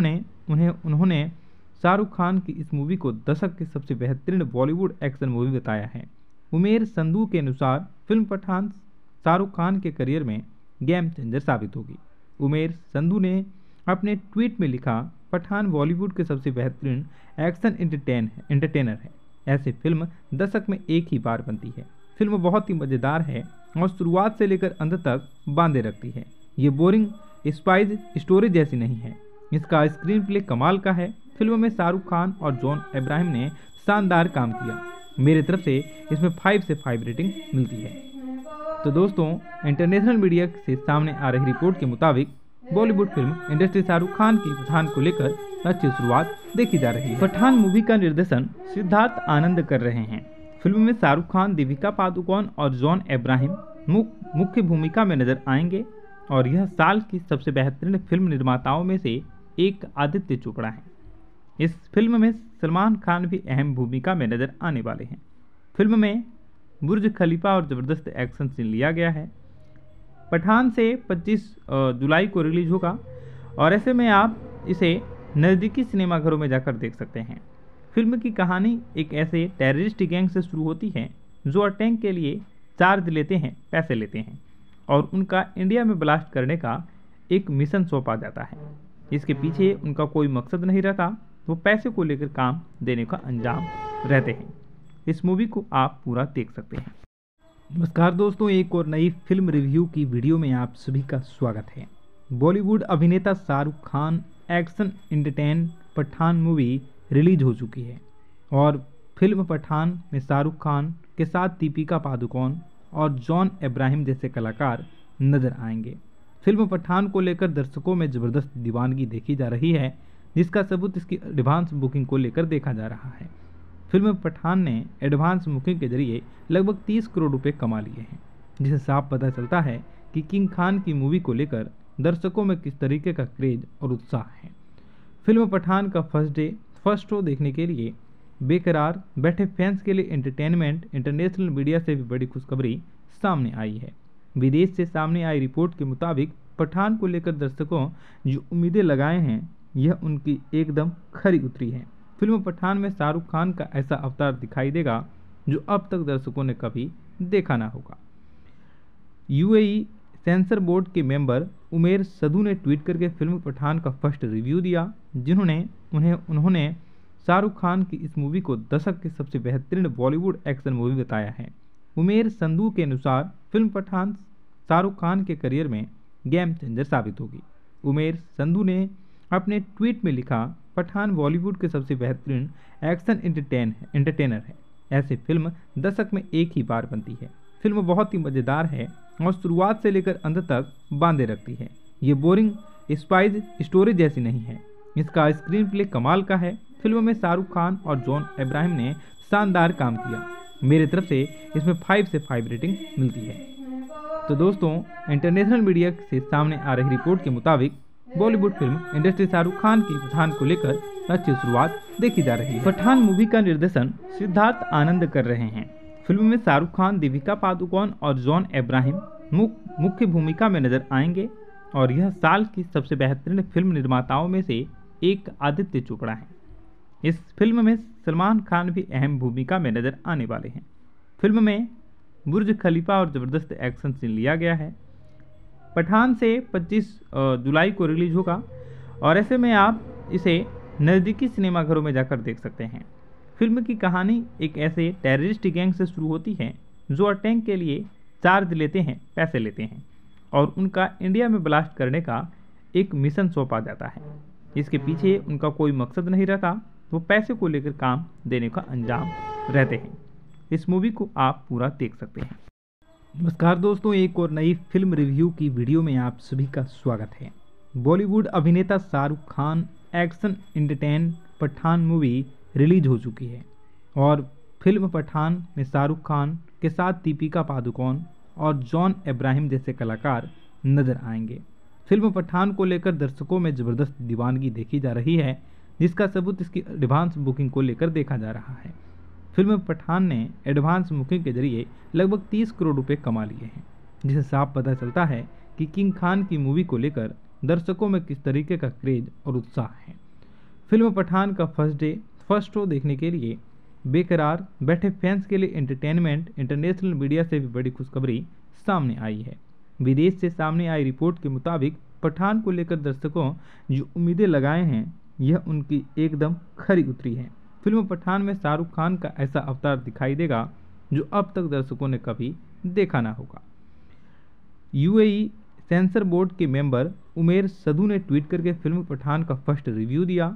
उन्होंने शाहरुख खान की इस मूवी को दशक की सबसे बेहतरीन बॉलीवुड एक्शन मूवी बताया है। उमेर संधू के अनुसार फिल्म पठान शाहरुख खान के करियर में गेम चेंजर साबित होगी। उमेर संधू ने अपने ट्वीट में लिखा, पठान बॉलीवुड के सबसे बेहतरीन एक्शन एंटरटेनर है। ऐसी फिल्म दशक में एक ही बार बनती है। फिल्म बहुत ही मज़ेदार है और शुरुआत से लेकर अंत तक बांधे रखती है। ये बोरिंग स्पाइस स्टोरी जैसी नहीं है। इसका स्क्रीन प्ले कमाल का है। फिल्म में शाहरुख खान और जॉन अब्राहम ने शानदार काम किया। मेरी तरफ से इसमें 5 से 5 रेटिंग मिलती है। तो दोस्तों, इंटरनेशनल मीडिया से सामने आ रही रिपोर्ट के मुताबिक बॉलीवुड फिल्म इंडस्ट्री शाहरुख खान की पठान को लेकर अच्छी शुरुआत देखी जा रही है। पठान मूवी का निर्देशन सिद्धार्थ आनंद कर रहे हैं। फिल्म में शाहरुख खान, दीपिका पादुकोण और जॉन अब्राहम मुख्य भूमिका में नजर आएंगे और यह साल की सबसे बेहतरीन फिल्म निर्माताओं में से एक आदित्य चोपड़ा है। इस फिल्म में सलमान खान भी अहम भूमिका में नजर आने वाले हैं। फिल्म में बुर्ज खलीफा और ज़बरदस्त एक्शन सीन लिया गया है। पठान से 25 जुलाई को रिलीज होगा और ऐसे में आप इसे नज़दीकी सिनेमाघरों में जाकर देख सकते हैं। फिल्म की कहानी एक ऐसे टेररिस्ट गैंग से शुरू होती है जो अटैक के लिए चार्ज लेते हैं, पैसे लेते हैं और उनका इंडिया में ब्लास्ट करने का एक मिशन सौंपा जाता है। इसके पीछे उनका कोई मकसद नहीं रहता, वो पैसे को लेकर काम देने का अंजाम रहते हैं। इस मूवी को आप पूरा देख सकते हैं। नमस्कार दोस्तों, एक और नई फिल्म रिव्यू की वीडियो में आप सभी का स्वागत है। बॉलीवुड अभिनेता Shahrukh Khan action entertain Pathaan movie release हो चुकी है और फिल्म पठान में शाहरुख खान के साथ दीपिका पादुकोण और जॉन अब्राहम जैसे कलाकार नजर आएंगे। फिल्म पठान को लेकर दर्शकों में ज़बरदस्त दीवानगी देखी जा रही है, जिसका सबूत इसकी एडवांस बुकिंग को लेकर देखा जा रहा है। फिल्म पठान ने एडवांस बुकिंग के जरिए लगभग 30 करोड़ रुपए कमा लिए हैं, जिससे साफ पता चलता है कि किंग खान की मूवी को लेकर दर्शकों में किस तरीके का क्रेज और उत्साह है। फिल्म पठान का फर्स्ट शो देखने के लिए बेकरार बैठे फैंस के लिए एंटरटेनमेंट इंटरनेशनल मीडिया से भी बड़ी खुशखबरी सामने आई है। विदेश से सामने आई रिपोर्ट के मुताबिक पठान को लेकर दर्शकों जो उम्मीदें लगाए हैं यह उनकी एकदम खरी उतरी है। फिल्म पठान में शाहरुख खान का ऐसा अवतार दिखाई देगा जो अब तक दर्शकों ने कभी देखा ना होगा। यूएई सेंसर बोर्ड के मेंबर उमेर सदू ने ट्वीट करके फिल्म पठान का फर्स्ट रिव्यू दिया, उन्होंने शाहरुख खान की इस मूवी को दशक की सबसे बेहतरीन बॉलीवुड एक्शन मूवी बताया है। उमेर संधू के अनुसार फिल्म पठान शाहरुख खान के करियर में गेम चेंजर साबित होगी। उमेर संधू ने अपने ट्वीट में लिखा, पठान बॉलीवुड के सबसे बेहतरीन एक्शन एंटरटेनर है। ऐसी फिल्म दशक में एक ही बार बनती है। फिल्म बहुत ही मज़ेदार है और शुरुआत से लेकर अंत तक बांधे रखती है। ये बोरिंग स्पाइस स्टोरी जैसी नहीं है। इसका स्क्रीन प्ले कमाल का है। फिल्म में शाहरुख खान और जॉन अब्राहम ने शानदार काम किया। मेरी तरफ से इसमें 5 से 5 रेटिंग मिलती है। तो दोस्तों, इंटरनेशनल मीडिया से सामने आ रही रिपोर्ट के मुताबिक बॉलीवुड फिल्म इंडस्ट्री शाहरुख खान की पठान को लेकर अच्छी शुरुआत देखी जा रही है। पठान मूवी का निर्देशन सिद्धार्थ आनंद कर रहे हैं। फिल्म में शाहरुख खान, दीपिका पादुकोण और जॉन अब्राहम मुख्य भूमिका में नजर आएंगे और यह साल की सबसे बेहतरीन फिल्म निर्माताओं में से एक आदित्य चोपड़ा है। इस फिल्म में सलमान खान भी अहम भूमिका में नजर आने वाले हैं। फिल्म में बुर्ज खलीफा और ज़बरदस्त एक्शन सीन लिया गया है। पठान से 25 जुलाई को रिलीज होगा और ऐसे में आप इसे नज़दीकी सिनेमाघरों में जाकर देख सकते हैं। फिल्म की कहानी एक ऐसे टेररिस्ट गैंग से शुरू होती है जो अटैक के लिए चार्ज लेते हैं, पैसे लेते हैं और उनका इंडिया में ब्लास्ट करने का एक मिशन सौंपा जाता है। इसके पीछे उनका कोई मकसद नहीं रहता, वो पैसे को लेकर काम देने का अंजाम रहते हैं। इस मूवी को आप पूरा देख सकते हैं। नमस्कार दोस्तों, एक और नई फिल्म रिव्यू की वीडियो में आप सभी का स्वागत है। बॉलीवुड अभिनेता Shahrukh Khan action entertain Pathaan movie release हो चुकी है और फिल्म पठान में शाहरुख खान के साथ दीपिका पादुकोण और जॉन इब्राहिम जैसे कलाकार नजर आएंगे। फिल्म पठान को लेकर दर्शकों में जबरदस्त दीवानगी देखी जा रही है, जिसका सबूत इसकी एडवांस बुकिंग को लेकर देखा जा रहा है। फिल्म पठान ने एडवांस बुकिंग के जरिए लगभग 30 करोड़ रुपए कमा लिए हैं, जिसे साफ पता चलता है कि किंग खान की मूवी को लेकर दर्शकों में किस तरीके का क्रेज और उत्साह है। फिल्म पठान का फर्स्ट शो देखने के लिए बेकरार बैठे फैंस के लिए एंटरटेनमेंट इंटरनेशनल मीडिया से भी बड़ी खुशखबरी सामने आई है। विदेश से सामने आई रिपोर्ट के मुताबिक पठान को लेकर दर्शकों जो उम्मीदें लगाए हैं, यह उनकी एकदम खरी उतरी है। फिल्म पठान में शाहरुख खान का ऐसा अवतार दिखाई देगा जो अब तक दर्शकों ने कभी देखा ना होगा। यूएई सेंसर बोर्ड के मेंबर उमेर सदू ने ट्वीट करके फिल्म पठान का फर्स्ट रिव्यू दिया,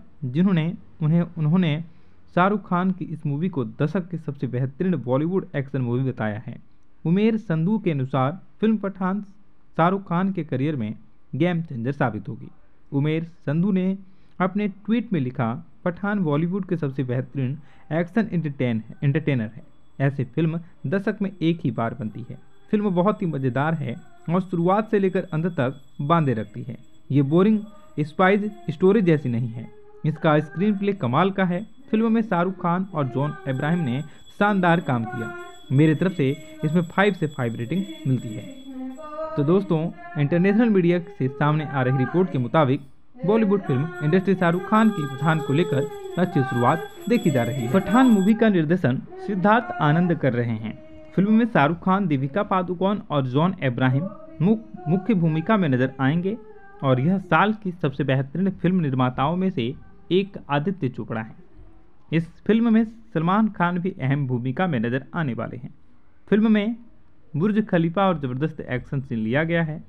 उन्होंने शाहरुख खान की इस मूवी को दशक की सबसे बेहतरीन बॉलीवुड एक्शन मूवी बताया है। उमेर संधू के अनुसार फिल्म पठान शाहरुख खान के करियर में गेम चेंजर साबित होगी। उमेर संधू ने अपने ट्वीट में लिखा, पठान बॉलीवुड के सबसे बेहतरीन एक्शन एंटरटेनर है। ऐसी फिल्म दशक में एक ही बार बनती है। फिल्म बहुत ही मज़ेदार है और शुरुआत से लेकर अंत तक बांधे रखती है। ये बोरिंग स्पाइस स्टोरी जैसी नहीं है। इसका स्क्रीन प्ले कमाल का है। फिल्म में शाहरुख खान और जॉन इब्राहिम ने शानदार काम किया। मेरी तरफ से इसमें 5 से 5 रेटिंग मिलती है। तो दोस्तों, इंटरनेशनल मीडिया से सामने आ रही रिपोर्ट के मुताबिक बॉलीवुड फिल्म इंडस्ट्री शाहरुख खान की पठान को लेकर अच्छी शुरुआत देखी जा रही है। पठान मूवी का निर्देशन सिद्धार्थ आनंद कर रहे हैं। फिल्म में शाहरुख खान, दीपिका पादुकोण और जॉन इब्राहिम मुख्य भूमिका में नजर आएंगे और यह साल की सबसे बेहतरीन फिल्म निर्माताओं में से एक आदित्य चोपड़ा है। इस फिल्म में सलमान खान भी अहम भूमिका में नजर आने वाले हैं। फिल्म में बुर्ज खलीफा और ज़बरदस्त एक्शन सीन लिया गया है।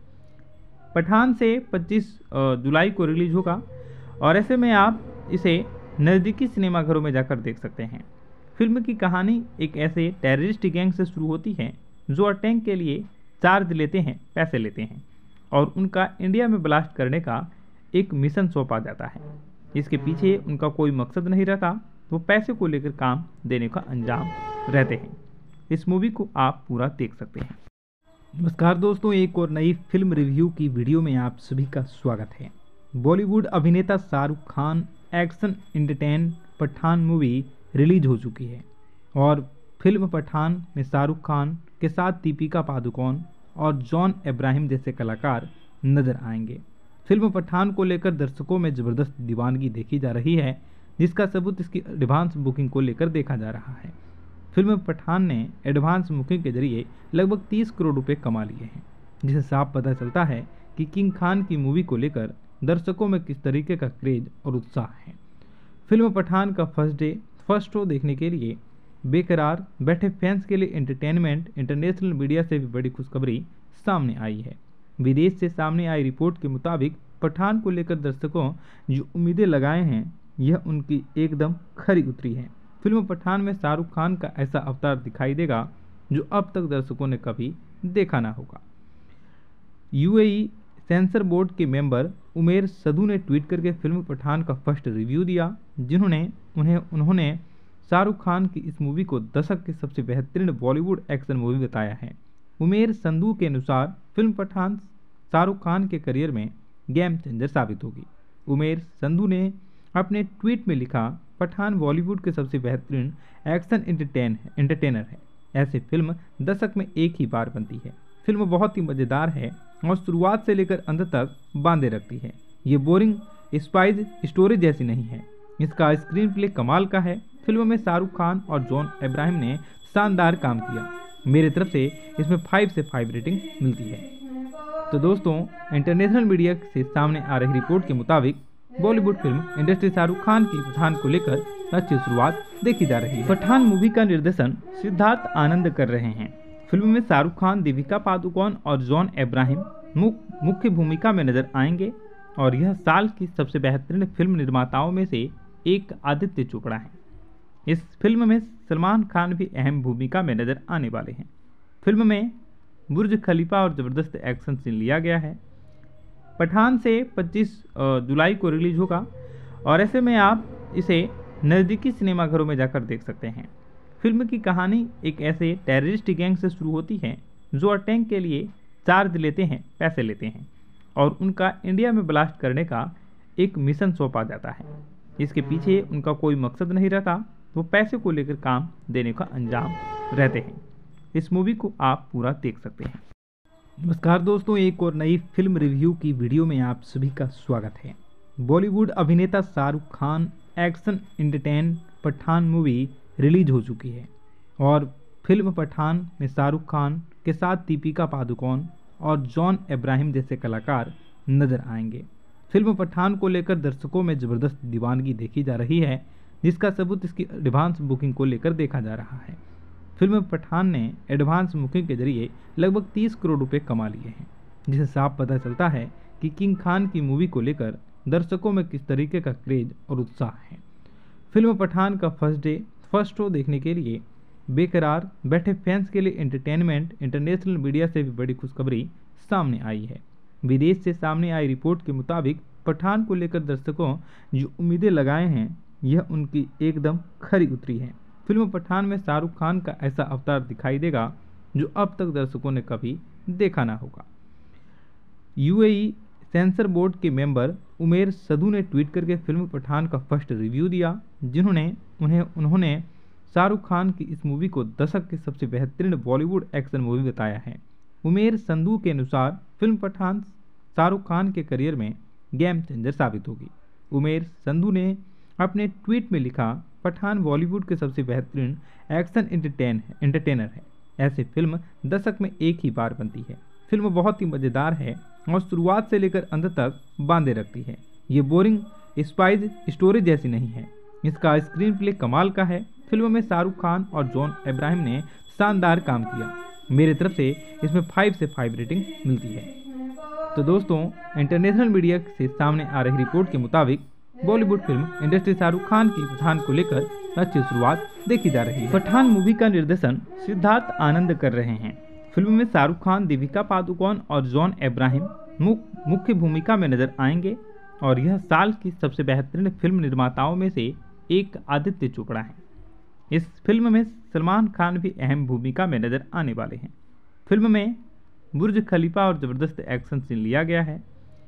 पठान से 25 जुलाई को रिलीज होगा और ऐसे में आप इसे नज़दीकी सिनेमाघरों में जाकर देख सकते हैं। फिल्म की कहानी एक ऐसे टेररिस्ट गैंग से शुरू होती है जो अटैक के लिए चार्ज लेते हैं, पैसे लेते हैं और उनका इंडिया में ब्लास्ट करने का एक मिशन सौंपा जाता है। इसके पीछे उनका कोई मकसद नहीं रहता, वो पैसे को लेकर काम देने का अंजाम रहते हैं। इस मूवी को आप पूरा देख सकते हैं। नमस्कार दोस्तों, एक और नई फिल्म रिव्यू की वीडियो में आप सभी का स्वागत है। बॉलीवुड अभिनेता Shahrukh Khan action entertain Pathaan movie release हो चुकी है और फिल्म पठान में शाहरुख खान के साथ दीपिका पादुकोण और जॉन इब्राहिम जैसे कलाकार नजर आएंगे। फिल्म पठान को लेकर दर्शकों में ज़बरदस्त दीवानगी देखी जा रही है, जिसका सबूत इसकी एडवांस बुकिंग को लेकर देखा जा रहा है। फिल्म पठान ने एडवांस बुकिंग के जरिए लगभग 30 करोड़ रुपए कमा लिए हैं, जिसे साफ पता चलता है कि किंग खान की मूवी को लेकर दर्शकों में किस तरीके का क्रेज और उत्साह है। फिल्म पठान का फर्स्ट शो देखने के लिए बेकरार बैठे फैंस के लिए एंटरटेनमेंट इंटरनेशनल मीडिया से भी बड़ी खुशखबरी सामने आई है। विदेश से सामने आई रिपोर्ट के मुताबिक पठान को लेकर दर्शकों जो उम्मीदें लगाए हैं, यह उनकी एकदम खरी उतरी है। फिल्म पठान में शाहरुख खान का ऐसा अवतार दिखाई देगा जो अब तक दर्शकों ने कभी देखा ना होगा। यूएई सेंसर बोर्ड के मेंबर उमेर सदू ने ट्वीट करके फिल्म पठान का फर्स्ट रिव्यू दिया, उन्होंने शाहरुख खान की इस मूवी को दशक की सबसे बेहतरीन बॉलीवुड एक्शन मूवी बताया है। उमेर संधू के अनुसार फिल्म पठान शाहरुख खान के करियर में गेम चेंजर साबित होगी। उमेर संधू ने अपने ट्वीट में लिखा, पठान बॉलीवुड के सबसे बेहतरीन एक्शन एंटरटेनर है। ऐसी फिल्म दशक में एक ही बार बनती है। फिल्म बहुत ही मज़ेदार है और शुरुआत से लेकर अंत तक बांधे रखती है। ये बोरिंग स्पाइस स्टोरी जैसी नहीं है। इसका स्क्रीन प्ले कमाल का है। फिल्म में शाहरुख खान और जॉन इब्राहिम ने शानदार काम किया। मेरी तरफ से इसमें 5 से 5 रेटिंग मिलती है। तो दोस्तों, इंटरनेशनल मीडिया से सामने आ रही रिपोर्ट के मुताबिक बॉलीवुड फिल्म इंडस्ट्री शाहरुख खान की पठान को लेकर अच्छी शुरुआत देखी जा रही है। पठान मूवी का निर्देशन सिद्धार्थ आनंद कर रहे हैं। फिल्म में शाहरुख खान, दीपिका पादुकोण और जॉन इब्राहिम मुख्य भूमिका में नजर आएंगे और यह साल की सबसे बेहतरीन फिल्म निर्माताओं में से एक आदित्य चोपड़ा है। इस फिल्म में सलमान खान भी अहम भूमिका में नजर आने वाले हैं। फिल्म में बुर्ज खलीफा और ज़बरदस्त एक्शन सीन लिया गया है। पठान से 25 जुलाई को रिलीज होगा और ऐसे में आप इसे नज़दीकी सिनेमाघरों में जाकर देख सकते हैं। फिल्म की कहानी एक ऐसे टेररिस्ट गैंग से शुरू होती है जो अटैक के लिए चार्ज लेते हैं, पैसे लेते हैं और उनका इंडिया में ब्लास्ट करने का एक मिशन सौंपा जाता है। इसके पीछे उनका कोई मकसद नहीं रहता, वो पैसे को लेकर काम देने का अंजाम रहते हैं। इस मूवी को आप पूरा देख सकते हैं। नमस्कार दोस्तों, एक और नई फिल्म रिव्यू की वीडियो में आप सभी का स्वागत है। बॉलीवुड अभिनेता Shahrukh Khan action entertain Pathaan movie release हो चुकी है और फिल्म पठान में शाहरुख खान के साथ दीपिका पादुकोण और जॉन अब्राहम जैसे कलाकार नजर आएंगे। फिल्म पठान को लेकर दर्शकों में ज़बरदस्त दीवानगी देखी जा रही है, जिसका सबूत इसकी एडवांस बुकिंग को लेकर देखा जा रहा है। फिल्म पठान ने एडवांस बुकिंग के जरिए लगभग 30 करोड़ रुपए कमा लिए हैं, जिससे साफ पता चलता है कि किंग खान की मूवी को लेकर दर्शकों में किस तरीके का क्रेज और उत्साह है। फिल्म पठान का फर्स्ट शो देखने के लिए बेकरार बैठे फैंस के लिए एंटरटेनमेंट इंटरनेशनल मीडिया से भी बड़ी खुशखबरी सामने आई है। विदेश से सामने आई रिपोर्ट के मुताबिक पठान को लेकर दर्शकों जो उम्मीदें लगाए हैं, यह उनकी एकदम खरी उतरी है। फिल्म पठान में शाहरुख खान का ऐसा अवतार दिखाई देगा जो अब तक दर्शकों ने कभी देखा ना होगा। यूएई सेंसर बोर्ड के मेंबर उमेर सदू ने ट्वीट करके फिल्म पठान का फर्स्ट रिव्यू दिया, उन्होंने शाहरुख खान की इस मूवी को दशक की सबसे बेहतरीन बॉलीवुड एक्शन मूवी बताया है। उमेर संधू के अनुसार फिल्म पठान शाहरुख खान के करियर में गेम चेंजर साबित होगी। उमेर संधू ने अपने ट्वीट में लिखा, पठान बॉलीवुड के सबसे बेहतरीन एक्शन एंटरटेनर है। ऐसी फिल्म दशक में एक ही बार बनती है। फिल्म बहुत ही मज़ेदार है और शुरुआत से लेकर अंत तक बांधे रखती है। ये बोरिंग स्पाइस स्टोरी जैसी नहीं है। इसका स्क्रीन प्ले कमाल का है। फिल्म में शाहरुख खान और जॉन अब्राहम ने शानदार काम किया। मेरी तरफ से इसमें 5 से 5 रेटिंग मिलती है। तो दोस्तों, इंटरनेशनल मीडिया से सामने आ रही रिपोर्ट के मुताबिक बॉलीवुड फिल्म इंडस्ट्री शाहरुख खान की पठान को लेकर अच्छी शुरुआत देखी जा रही है। पठान मूवी का निर्देशन सिद्धार्थ आनंद कर रहे हैं। फिल्म में शाहरुख खान, दीपिका पादुकोण और जॉन अब्राहम मुख्य भूमिका में नजर आएंगे और यह साल की सबसे बेहतरीन फिल्म निर्माताओं में से एक आदित्य चोपड़ा है। इस फिल्म में सलमान खान भी अहम भूमिका में नजर आने वाले हैं। फिल्म में बुर्ज खलीफा और ज़बरदस्त एक्शन सीन लिया गया है।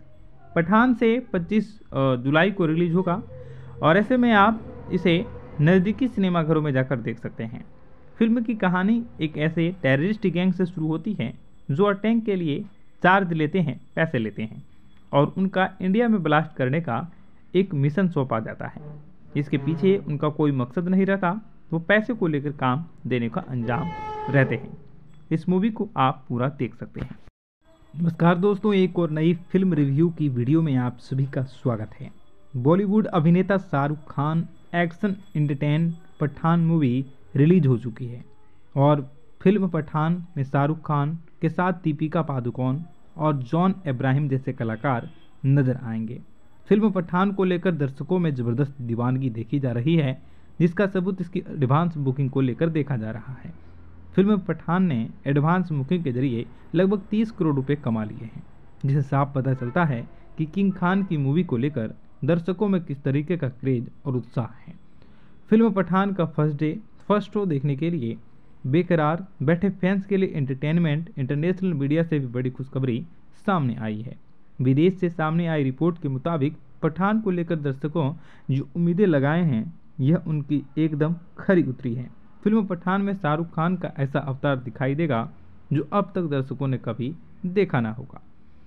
पठान से 25 जुलाई को रिलीज होगा और ऐसे में आप इसे नज़दीकी सिनेमाघरों में जाकर देख सकते हैं। फिल्म की कहानी एक ऐसे टेररिस्ट गैंग से शुरू होती है जो अटैक के लिए चार्ज लेते हैं, पैसे लेते हैं और उनका इंडिया में ब्लास्ट करने का एक मिशन सौंपा जाता है। इसके पीछे उनका कोई मकसद नहीं रहता, वो पैसे को लेकर काम देने का अंजाम रहते हैं। इस मूवी को आप पूरा देख सकते हैं। नमस्कार दोस्तों, एक और नई फिल्म रिव्यू की वीडियो में आप सभी का स्वागत है। बॉलीवुड अभिनेता Shahrukh Khan action entertain Pathaan movie release हो चुकी है और फिल्म पठान में शाहरुख खान के साथ दीपिका पादुकोण और जॉन अब्राहम जैसे कलाकार नजर आएंगे। फिल्म पठान को लेकर दर्शकों में ज़बरदस्त दीवानगी देखी जा रही है, जिसका सबूत इसकी एडवांस बुकिंग को लेकर देखा जा रहा है। फिल्म पठान ने एडवांस बुकिंग के जरिए लगभग 30 करोड़ रुपए कमा लिए हैं, जिससे साफ पता चलता है कि किंग खान की मूवी को लेकर दर्शकों में किस तरीके का क्रेज और उत्साह है। फिल्म पठान का फर्स्ट शो देखने के लिए बेकरार बैठे फैंस के लिए एंटरटेनमेंट इंटरनेशनल मीडिया से भी बड़ी खुशखबरी सामने आई है। विदेश से सामने आई रिपोर्ट के मुताबिक पठान को लेकर दर्शकों जो उम्मीदें लगाए हैं, यह उनकी एकदम खरी उतरी है। फिल्म पठान में शाहरुख खान का ऐसा अवतार दिखाई देगा जो अब तक दर्शकों ने कभी देखा ना होगा।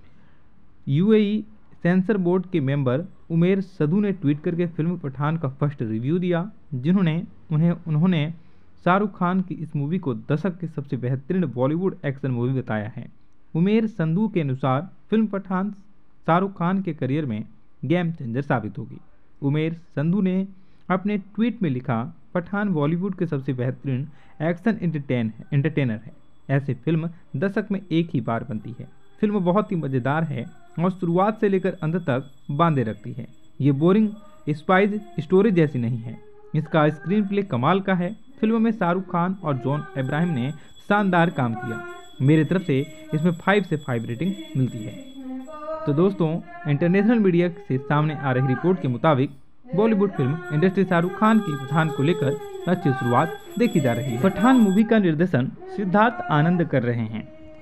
यूएई सेंसर बोर्ड के मेंबर उमेर सदू ने ट्वीट करके फिल्म पठान का फर्स्ट रिव्यू दिया, उन्होंने शाहरुख खान की इस मूवी को दशक की सबसे बेहतरीन बॉलीवुड एक्शन मूवी बताया है। उमेर संधू के अनुसार फिल्म पठान शाहरुख खान के करियर में गेम चेंजर साबित होगी। उमेर संधू ने अपने ट्वीट में लिखा, पठान बॉलीवुड के सबसे बेहतरीन एक्शन एंटरटेनर है। ऐसी फिल्म दशक में एक ही बार बनती है। फिल्म बहुत ही मज़ेदार है और शुरुआत से लेकर अंत तक बांधे रखती है। ये बोरिंग स्पाइस स्टोरी जैसी नहीं है। इसका स्क्रीन प्ले कमाल का है। फिल्म में शाहरुख खान और जॉन अब्राहम ने शानदार काम किया। मेरी तरफ से इसमें 5 से 5 रेटिंग मिलती है। तो दोस्तों, इंटरनेशनल मीडिया से सामने आ रही रिपोर्ट के मुताबिक बॉलीवुड फिल्म इंडस्ट्री शाहरुख खान की पठान को लेकर अच्छी शुरुआत देखी जा रही है। पठान मूवी का निर्देशन सिद्धार्थ आनंद कर रहे हैं।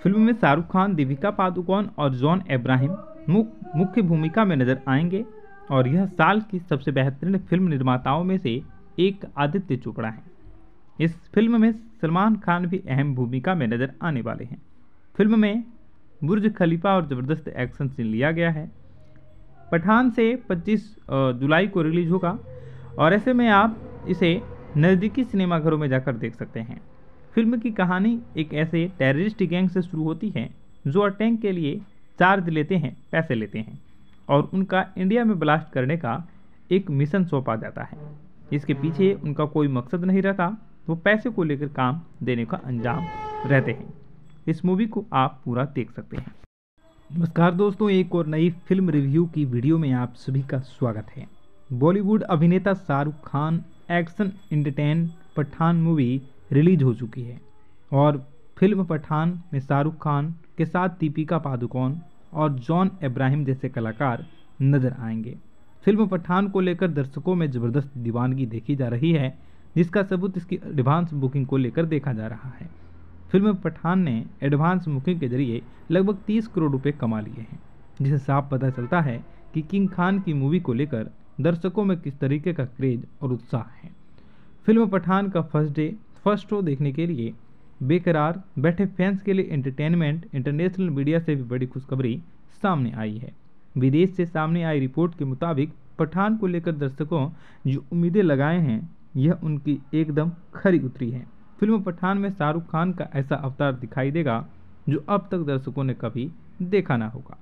फिल्म में शाहरुख खान, दीपिका पादुकोण और जॉन अब्राहम मुख्य भूमिका में नजर आएंगे और यह साल की सबसे बेहतरीन फिल्म निर्माताओं में से एक आदित्य चोपड़ा है। इस फिल्म में सलमान खान भी अहम भूमिका में नजर आने वाले हैं। फिल्म में बुर्ज खलीफा और ज़बरदस्त एक्शन सीन लिया गया है। पठान से 25 जुलाई को रिलीज होगा और ऐसे में आप इसे नज़दीकी सिनेमाघरों में जाकर देख सकते हैं। फिल्म की कहानी एक ऐसे टेररिस्ट गैंग से शुरू होती है जो अटैक के लिए चार्ज लेते हैं, पैसे लेते हैं और उनका इंडिया में ब्लास्ट करने का एक मिशन सौंपा जाता है। इसके पीछे उनका कोई मकसद नहीं रहता, वो पैसे को लेकर काम देने का अंजाम रहते हैं। इस मूवी को आप पूरा देख सकते हैं। नमस्कार दोस्तों, एक और नई फिल्म रिव्यू की वीडियो में आप सभी का स्वागत है। बॉलीवुड अभिनेता Shahrukh Khan action entertain Pathaan movie release हो चुकी है और फिल्म पठान में शाहरुख खान के साथ दीपिका पादुकोण और जॉन अब्राहम जैसे कलाकार नजर आएंगे। फिल्म पठान को लेकर दर्शकों में ज़बरदस्त दीवानगी देखी जा रही है, जिसका सबूत इसकी एडवांस बुकिंग को लेकर देखा जा रहा है। फिल्म पठान ने एडवांस बुकिंग के जरिए लगभग 30 करोड़ रुपए कमा लिए हैं, जिससे साफ पता चलता है कि किंग खान की मूवी को लेकर दर्शकों में किस तरीके का क्रेज और उत्साह है। फिल्म पठान का फर्स्ट शो देखने के लिए बेकरार बैठे फैंस के लिए एंटरटेनमेंट इंटरनेशनल मीडिया से भी बड़ी खुशखबरी सामने आई है। विदेश से सामने आई रिपोर्ट के मुताबिक पठान को लेकर दर्शकों जो उम्मीदें लगाए हैं, यह उनकी एकदम खरी उतरी है। फिल्म पठान में शाहरुख खान का ऐसा अवतार दिखाई देगा जो अब तक दर्शकों ने कभी देखा ना होगा।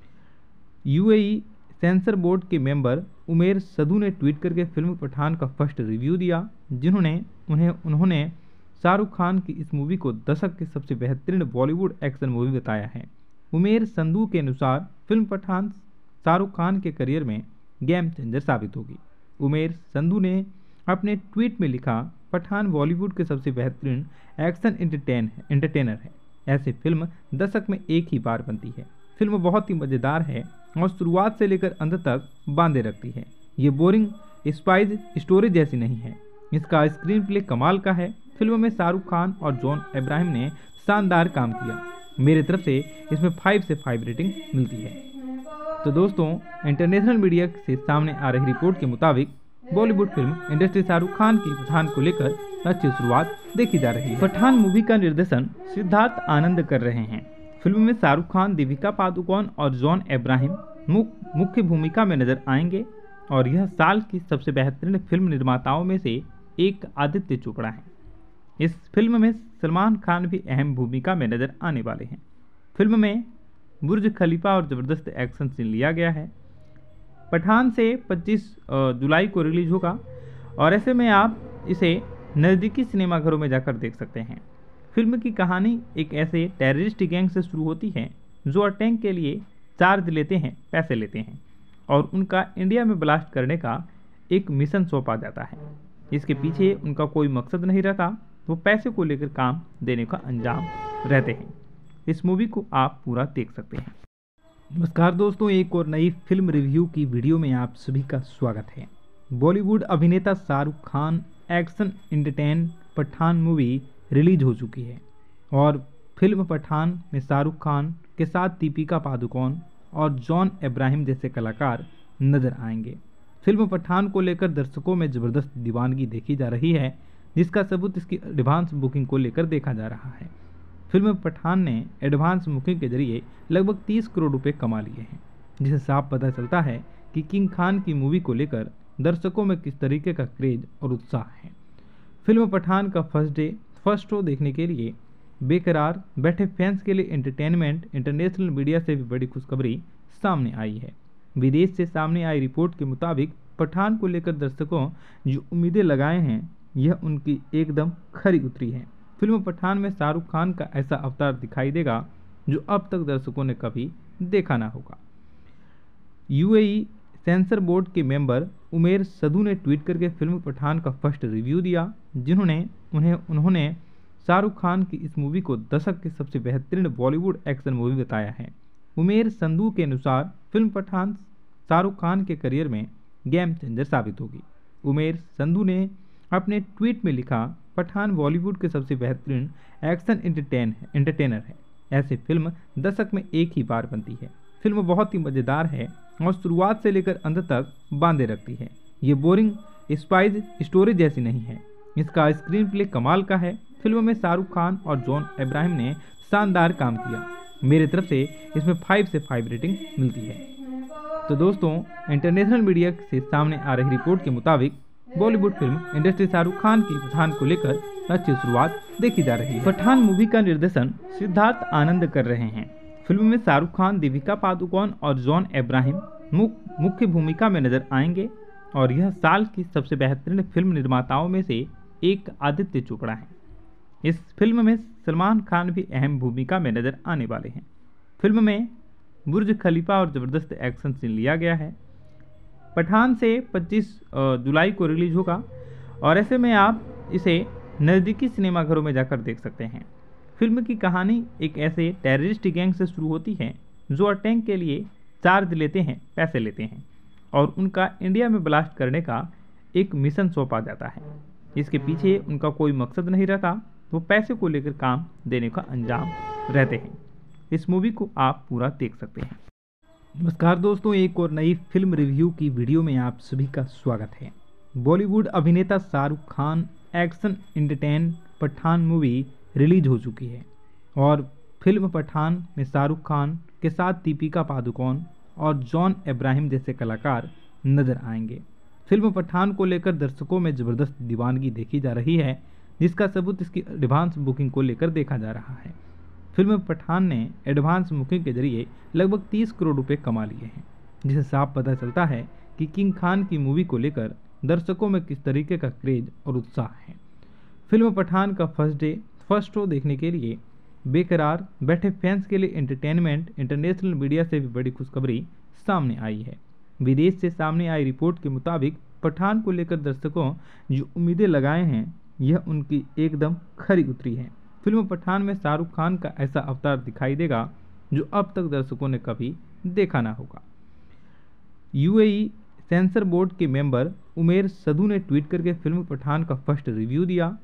यूएई सेंसर बोर्ड के मेंबर उमेर सदू ने ट्वीट करके फिल्म पठान का फर्स्ट रिव्यू दिया, उन्होंने शाहरुख खान की इस मूवी को दशक की सबसे बेहतरीन बॉलीवुड एक्शन मूवी बताया है। उमेर संधू के अनुसार फिल्म पठान शाहरुख खान के करियर में गेम चेंजर साबित होगी। उमेर संधू ने अपने ट्वीट में लिखा, पठान बॉलीवुड के सबसे बेहतरीन एक्शन एंटरटेनर है। ऐसी फिल्म दशक में एक ही बार बनती है। फिल्म बहुत ही मज़ेदार है और शुरुआत से लेकर अंत तक बांधे रखती है। ये बोरिंग स्पाइस स्टोरी जैसी नहीं है। इसका स्क्रीन प्ले कमाल का है। फिल्म में शाहरुख खान और जॉन अब्राहम ने शानदार काम किया। मेरी तरफ से इसमें 5 से 5 रेटिंग मिलती है। तो दोस्तों, इंटरनेशनल मीडिया से सामने आ रही रिपोर्ट के मुताबिक बॉलीवुड फिल्म इंडस्ट्री शाहरुख खान की पठान को लेकर अच्छी शुरुआत देखी जा रही है। पठान मूवी का निर्देशन सिद्धार्थ आनंद कर रहे हैं। फिल्म में शाहरुख खान, दीपिका पादुकोण और जॉन अब्राहम मुख्य भूमिका में नजर आएंगे और यह साल की सबसे बेहतरीन फिल्म निर्माताओं में से एक आदित्य चोपड़ा है। इस फिल्म में सलमान खान भी अहम भूमिका में नजर आने वाले हैं। फिल्म में बुर्ज खलीफा और ज़बरदस्त एक्शन सीन लिया गया है। पठान से 25 जुलाई को रिलीज होगा और ऐसे में आप इसे नज़दीकी सिनेमाघरों में जाकर देख सकते हैं। फिल्म की कहानी एक ऐसे टेररिस्ट गैंग से शुरू होती है जो अटैक के लिए चार्ज लेते हैं, पैसे लेते हैं और उनका इंडिया में ब्लास्ट करने का एक मिशन सौंपा जाता है। इसके पीछे उनका कोई मकसद नहीं रहता, वो पैसे को लेकर काम देने का अंजाम रहते हैं। इस मूवी को आप पूरा देख सकते हैं। नमस्कार दोस्तों, एक और नई फिल्म रिव्यू की वीडियो में आप सभी का स्वागत है। बॉलीवुड अभिनेता Shahrukh Khan action entertain Pathaan movie release हो चुकी है और फिल्म पठान में शाहरुख खान के साथ दीपिका पादुकोण और जॉन अब्राहम जैसे कलाकार नजर आएंगे। फिल्म पठान को लेकर दर्शकों में ज़बरदस्त दीवानगी देखी जा रही है, जिसका सबूत इसकी एडवांस बुकिंग को लेकर देखा जा रहा है। फिल्म पठान ने एडवांस बुकिंग के जरिए लगभग 30 करोड़ रुपए कमा लिए हैं, जिससे साफ पता चलता है कि किंग खान की मूवी को लेकर दर्शकों में किस तरीके का क्रेज और उत्साह है। फिल्म पठान का फर्स्ट शो देखने के लिए बेकरार बैठे फैंस के लिए एंटरटेनमेंट इंटरनेशनल मीडिया से भी बड़ी खुशखबरी सामने आई है। विदेश से सामने आई रिपोर्ट के मुताबिक पठान को लेकर दर्शकों जो उम्मीदें लगाए हैं, यह उनकी एकदम खरी उतरी है। फिल्म पठान में शाहरुख खान का ऐसा अवतार दिखाई देगा जो अब तक दर्शकों ने कभी देखा ना होगा। यूएई सेंसर बोर्ड के मेंबर उमेर सदू ने ट्वीट करके फिल्म पठान का फर्स्ट रिव्यू दिया, उन्होंने शाहरुख खान की इस मूवी को दशक की सबसे बेहतरीन बॉलीवुड एक्शन मूवी बताया है। उमेर संधू के अनुसार फिल्म पठान शाहरुख खान के करियर में गेम चेंजर साबित होगी। उमेर संधू ने अपने ट्वीट में लिखा, पठान बॉलीवुड के सबसे बेहतरीन एक्शन एंटरटेनर है। ऐसे फिल्म दशक में एक ही बार बनती है। फिल्म बहुत ही मज़ेदार है और शुरुआत से लेकर अंत तक बांधे रखती है। ये बोरिंग स्पाइस स्टोरी जैसी नहीं है। इसका स्क्रीन प्ले कमाल का है। फिल्म में शाहरुख खान और जॉन अब्राहम ने शानदार काम किया। मेरे तरफ से इसमें 5 से 5 रेटिंग मिलती है। तो दोस्तों, इंटरनेशनल मीडिया से सामने आ रही रिपोर्ट के मुताबिक बॉलीवुड फिल्म इंडस्ट्री शाहरुख खान की पठान को लेकर अच्छी शुरुआत देखी जा रही है। पठान मूवी का निर्देशन सिद्धार्थ आनंद कर रहे हैं। फिल्म में शाहरुख खान, दीपिका पादुकोण और जॉन अब्राहम मुख्य भूमिका में नजर आएंगे और यह साल की सबसे बेहतरीन फिल्म निर्माताओं में से एक आदित्य चोपड़ा है। इस फिल्म में सलमान खान भी अहम भूमिका में नजर आने वाले हैं। फिल्म में बुर्ज खलीफा और ज़बरदस्त एक्शन सीन लिया गया है। पठान से 25 जुलाई को रिलीज होगा और ऐसे में आप इसे नज़दीकी सिनेमाघरों में जाकर देख सकते हैं। फिल्म की कहानी एक ऐसे टेररिस्ट गैंग से शुरू होती है जो अटैक के लिए चार्ज लेते हैं, पैसे लेते हैं और उनका इंडिया में ब्लास्ट करने का एक मिशन सौंपा जाता है। इसके पीछे उनका कोई मकसद नहीं रहता, वो पैसे को लेकर काम देने का अंजाम रहते हैं। इस मूवी को आप पूरा देख सकते हैं। नमस्कार दोस्तों, एक और नई फिल्म रिव्यू की वीडियो में आप सभी का स्वागत है। बॉलीवुड अभिनेता Shahrukh Khan action entertain Pathaan movie release हो चुकी है और फिल्म पठान में शाहरुख खान के साथ दीपिका पादुकोण और जॉन अब्राहम जैसे कलाकार नजर आएंगे। फिल्म पठान को लेकर दर्शकों में ज़बरदस्त दीवानगी देखी जा रही है, जिसका सबूत इसकी एडवांस बुकिंग को लेकर देखा जा रहा है। फिल्म पठान ने एडवांस बुकिंग के जरिए लगभग 30 करोड़ रुपए कमा लिए हैं, जिससे साफ पता चलता है कि किंग खान की मूवी को लेकर दर्शकों में किस तरीके का क्रेज और उत्साह है। फिल्म पठान का फर्स्ट शो देखने के लिए बेकरार बैठे फैंस के लिए एंटरटेनमेंट इंटरनेशनल मीडिया से भी बड़ी खुशखबरी सामने आई है। विदेश से सामने आई रिपोर्ट के मुताबिक पठान को लेकर दर्शकों जो उम्मीदें लगाए हैं, यह उनकी एकदम खरी उतरी है। फिल्म पठान में शाहरुख खान का ऐसा अवतार दिखाई देगा जो अब तक दर्शकों ने कभी देखा ना होगा। यूएई सेंसर बोर्ड के मेंबर उमेर सदू ने ट्वीट करके फिल्म पठान का फर्स्ट रिव्यू दिया,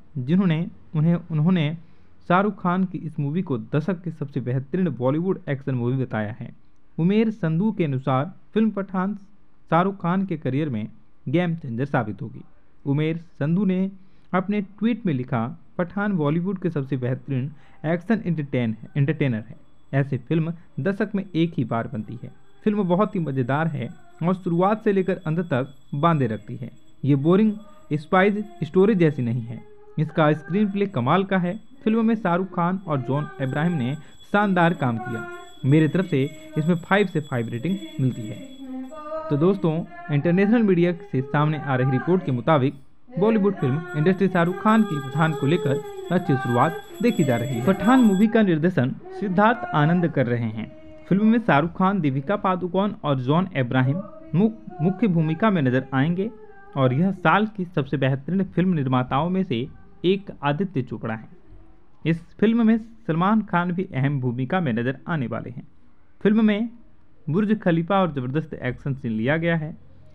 उन्होंने शाहरुख खान की इस मूवी को दशक की सबसे बेहतरीन बॉलीवुड एक्शन मूवी बताया है। उमेर संधू के अनुसार फिल्म पठान शाहरुख खान के करियर में गेम चेंजर साबित होगी। उमेर संधू ने अपने ट्वीट में लिखा, पठान बॉलीवुड के सबसे बेहतरीन एक्शन एंटरटेनर है। ऐसी फिल्म दशक में एक ही बार बनती है। फिल्म बहुत ही मज़ेदार है और शुरुआत से लेकर अंत तक बांधे रखती है। ये बोरिंग स्पाइस स्टोरी जैसी नहीं है। इसका स्क्रीन प्ले कमाल का है। फिल्म में शाहरुख खान और जॉन अब्राहम ने शानदार काम किया। मेरे तरफ से इसमें 5 से 5 रेटिंग मिलती है। तो दोस्तों, इंटरनेशनल मीडिया से सामने आ रही रिपोर्ट के मुताबिक बॉलीवुड फिल्म इंडस्ट्री शाहरुख खान की पठान को लेकर अच्छी शुरुआत देखी जा रही है। पठान मूवी का निर्देशन सिद्धार्थ आनंद कर रहे हैं। फिल्म में शाहरुख खान, दीपिका पादुकोण और जॉन अब्राहम मुख्य भूमिका में नजर आएंगे और यह साल की सबसे बेहतरीन फिल्म निर्माताओं में से एक आदित्य चोपड़ा है। इस फिल्म में सलमान खान भी अहम भूमिका में नजर आने वाले हैं। फिल्म में बुर्ज खलीफा और ज़बरदस्त एक्शन सीन लिया गया है।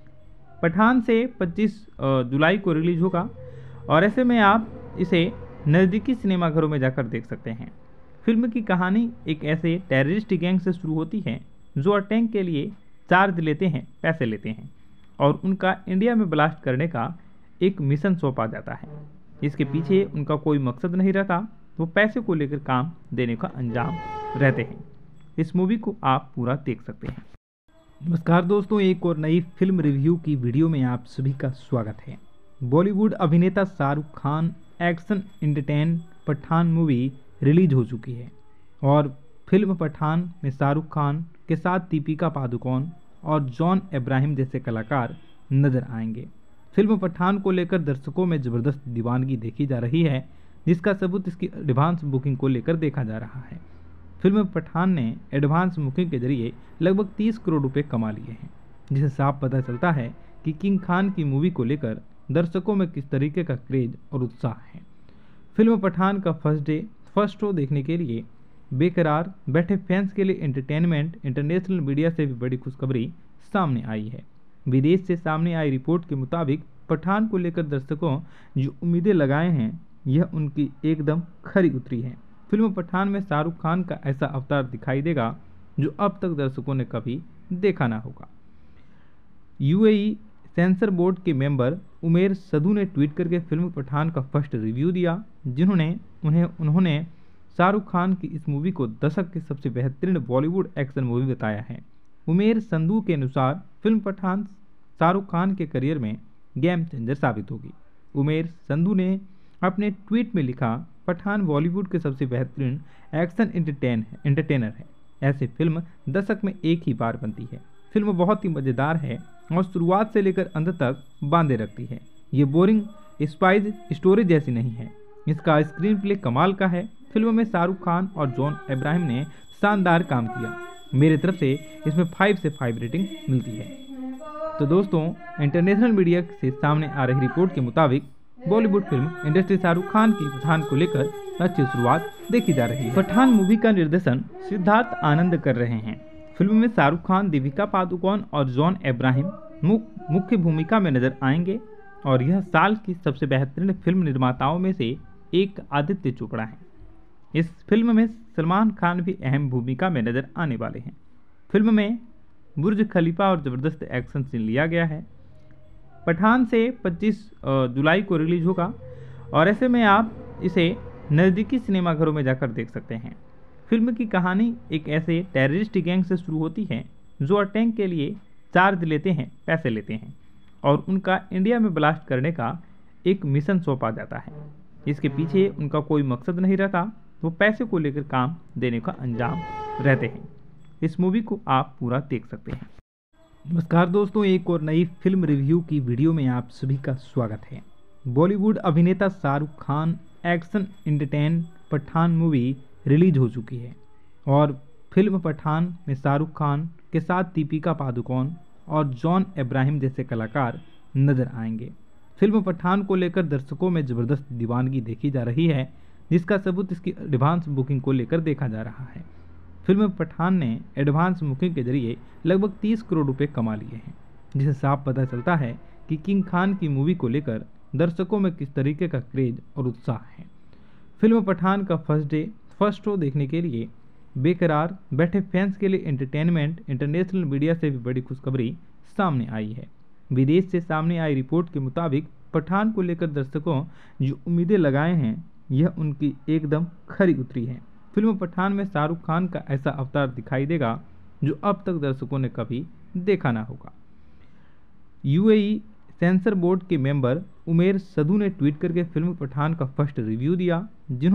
पठान से 25 जुलाई को रिलीज होगा और ऐसे में आप इसे नज़दीकी सिनेमाघरों में जाकर देख सकते हैं। फिल्म की कहानी एक ऐसे टेररिस्ट गैंग से शुरू होती है जो अटैक के लिए चार्ज लेते हैं, पैसे लेते हैं और उनका इंडिया में ब्लास्ट करने का एक मिशन सौंपा जाता है। इसके पीछे उनका कोई मकसद नहीं रहता, वो पैसे को लेकर काम देने का अंजाम रहते हैं। इस मूवी को आप पूरा देख सकते हैं। नमस्कार दोस्तों, एक और नई फिल्म रिव्यू की वीडियो में आप सभी का स्वागत है। बॉलीवुड अभिनेता Shahrukh Khan action entertain Pathaan movie release हो चुकी है और फिल्म पठान में शाहरुख खान के साथ दीपिका पादुकोण और जॉन अब्राहम जैसे कलाकार नजर आएंगे। फिल्म पठान को लेकर दर्शकों में ज़बरदस्त दीवानगी देखी जा रही है, जिसका सबूत इसकी एडवांस बुकिंग को लेकर देखा जा रहा है। फिल्म पठान ने एडवांस बुकिंग के जरिए लगभग 30 करोड़ रुपए कमा लिए हैं, जिससे साफ पता चलता है कि किंग खान की मूवी को लेकर दर्शकों में किस तरीके का क्रेज और उत्साह है। फिल्म पठान का फर्स्ट शो देखने के लिए बेकरार बैठे फैंस के लिए एंटरटेनमेंट इंटरनेशनल मीडिया से भी बड़ी खुशखबरी सामने आई है। विदेश से सामने आई रिपोर्ट के मुताबिक पठान को लेकर दर्शकों जो उम्मीदें लगाए हैं, यह उनकी एकदम खरी उतरी है। फिल्म पठान में शाहरुख खान का ऐसा अवतार दिखाई देगा जो अब तक दर्शकों ने कभी देखा ना होगा। यूएई सेंसर बोर्ड के मेंबर उमेर सदू ने ट्वीट करके फिल्म पठान का फर्स्ट रिव्यू दिया, उन्होंने शाहरुख खान की इस मूवी को दशक की सबसे बेहतरीन बॉलीवुड एक्शन मूवी बताया है। उमेर संधू के अनुसार फिल्म पठान शाहरुख खान के करियर में गेम चेंजर साबित होगी। उमेर संधू ने अपने ट्वीट में लिखा, पठान बॉलीवुड के सबसे बेहतरीन एक्शन एंटरटेनर है। ऐसी फिल्म दशक में एक ही बार बनती है। फिल्म बहुत ही मज़ेदार है और शुरुआत से लेकर अंत तक बांधे रखती है। ये बोरिंग स्पाइस स्टोरी जैसी नहीं है। इसका स्क्रीन प्ले कमाल का है। फिल्म में शाहरुख खान और जॉन अब्राहम ने शानदार काम किया। मेरी तरफ से इसमें 5 से 5 रेटिंग मिलती है। तो दोस्तों, इंटरनेशनल मीडिया से सामने आ रही रिपोर्ट के मुताबिक बॉलीवुड फिल्म इंडस्ट्री शाहरुख खान की पठान को लेकर अच्छी शुरुआत देखी जा रही है। पठान मूवी का निर्देशन सिद्धार्थ आनंद कर रहे हैं। फिल्म में शाहरुख खान, दीपिका पादुकोण और जॉन अब्राहम मुख्य भूमिका में नजर आएंगे और यह साल की सबसे बेहतरीन फिल्म निर्माताओं में से एक आदित्य चोपड़ा है। इस फिल्म में सलमान खान भी अहम भूमिका में नजर आने वाले हैं। फिल्म में बुर्ज खलीफा और ज़बरदस्त एक्शन सीन लिया गया है। पठान से 25 जुलाई को रिलीज होगा और ऐसे में आप इसे नज़दीकी सिनेमाघरों में जाकर देख सकते हैं। फिल्म की कहानी एक ऐसे टेररिस्ट गैंग से शुरू होती है जो अटैक के लिए चार्ज लेते हैं, पैसे लेते हैं और उनका इंडिया में ब्लास्ट करने का एक मिशन सौंपा जाता है। इसके पीछे उनका कोई मकसद नहीं रहता, वो पैसे को लेकर काम देने का अंजाम रहते हैं। इस मूवी को आप पूरा देख सकते हैं। नमस्कार दोस्तों, एक और नई फिल्म रिव्यू की वीडियो में आप सभी का स्वागत है। बॉलीवुड अभिनेता Shahrukh Khan action entertain Pathaan movie release हो चुकी है और फिल्म पठान में शाहरुख खान के साथ दीपिका पादुकोण और जॉन अब्राहम जैसे कलाकार नजर आएंगे। फिल्म पठान को लेकर दर्शकों में ज़बरदस्त दीवानगी देखी जा रही है, जिसका सबूत इसकी एडवांस बुकिंग को लेकर देखा जा रहा है। फिल्म पठान ने एडवांस बुकिंग के जरिए लगभग 30 करोड़ रुपए कमा लिए हैं, जिससे साफ पता चलता है कि किंग खान की मूवी को लेकर दर्शकों में किस तरीके का क्रेज और उत्साह है। फिल्म पठान का फर्स्ट शो देखने के लिए बेकरार बैठे फैंस के लिए एंटरटेनमेंट इंटरनेशनल मीडिया से भी बड़ी खुशखबरी सामने आई है। विदेश से सामने आई रिपोर्ट के मुताबिक पठान को लेकर दर्शकों जो उम्मीदें लगाए हैं, यह उनकी एकदम खरी उतरी है। फिल्म पठान में शाहरुख खान का ऐसा अवतार दिखाई देगा जो अब तक दर्शकों ने कभी देखा ना होगा। यूएई सेंसर बोर्ड के मेंबर उमेर सदू ने ट्वीट करके फिल्म पठान का फर्स्ट रिव्यू दिया,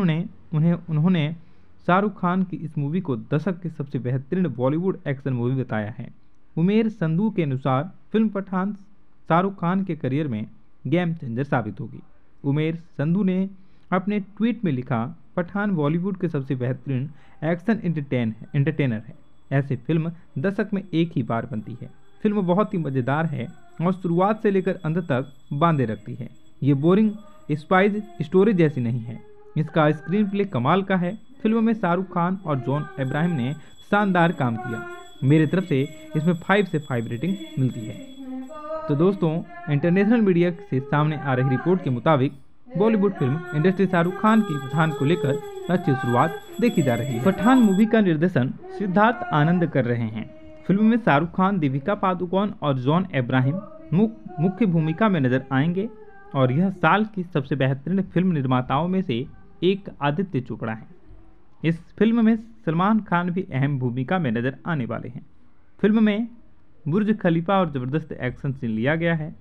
उन्होंने शाहरुख खान की इस मूवी को दशक की सबसे बेहतरीन बॉलीवुड एक्शन मूवी बताया है। उमेर संधू के अनुसार फिल्म पठान शाहरुख खान के करियर में गेम चेंजर साबित होगी। उमेर संधू ने अपने ट्वीट में लिखा, पठान बॉलीवुड के सबसे बेहतरीन एक्शन एंटरटेनर है। ऐसी फिल्म दशक में एक ही बार बनती है। फिल्म बहुत ही मज़ेदार है और शुरुआत से लेकर अंत तक बांधे रखती है। ये बोरिंग स्पाइस स्टोरी जैसी नहीं है। इसका स्क्रीन प्ले कमाल का है। फिल्म में शाहरुख खान और जॉन अब्राहम ने शानदार काम किया। मेरी तरफ से इसमें 5 से 5 रेटिंग मिलती है। तो दोस्तों, इंटरनेशनल मीडिया से सामने आ रही रिपोर्ट के मुताबिक बॉलीवुड फिल्म इंडस्ट्री शाहरुख खान की पठान को लेकर अच्छी शुरुआत देखी जा रही है। पठान मूवी का निर्देशन सिद्धार्थ आनंद कर रहे हैं। फिल्म में शाहरुख खान, दीपिका पादुकोण और जॉन अब्राहम मुख्य भूमिका में नजर आएंगे और यह साल की सबसे बेहतरीन फिल्म निर्माताओं में से एक आदित्य चोपड़ा है। इस फिल्म में सलमान खान भी अहम भूमिका में नजर आने वाले हैं। फिल्म में बुर्ज खलीफा और ज़बरदस्त एक्शन सीन लिया गया है।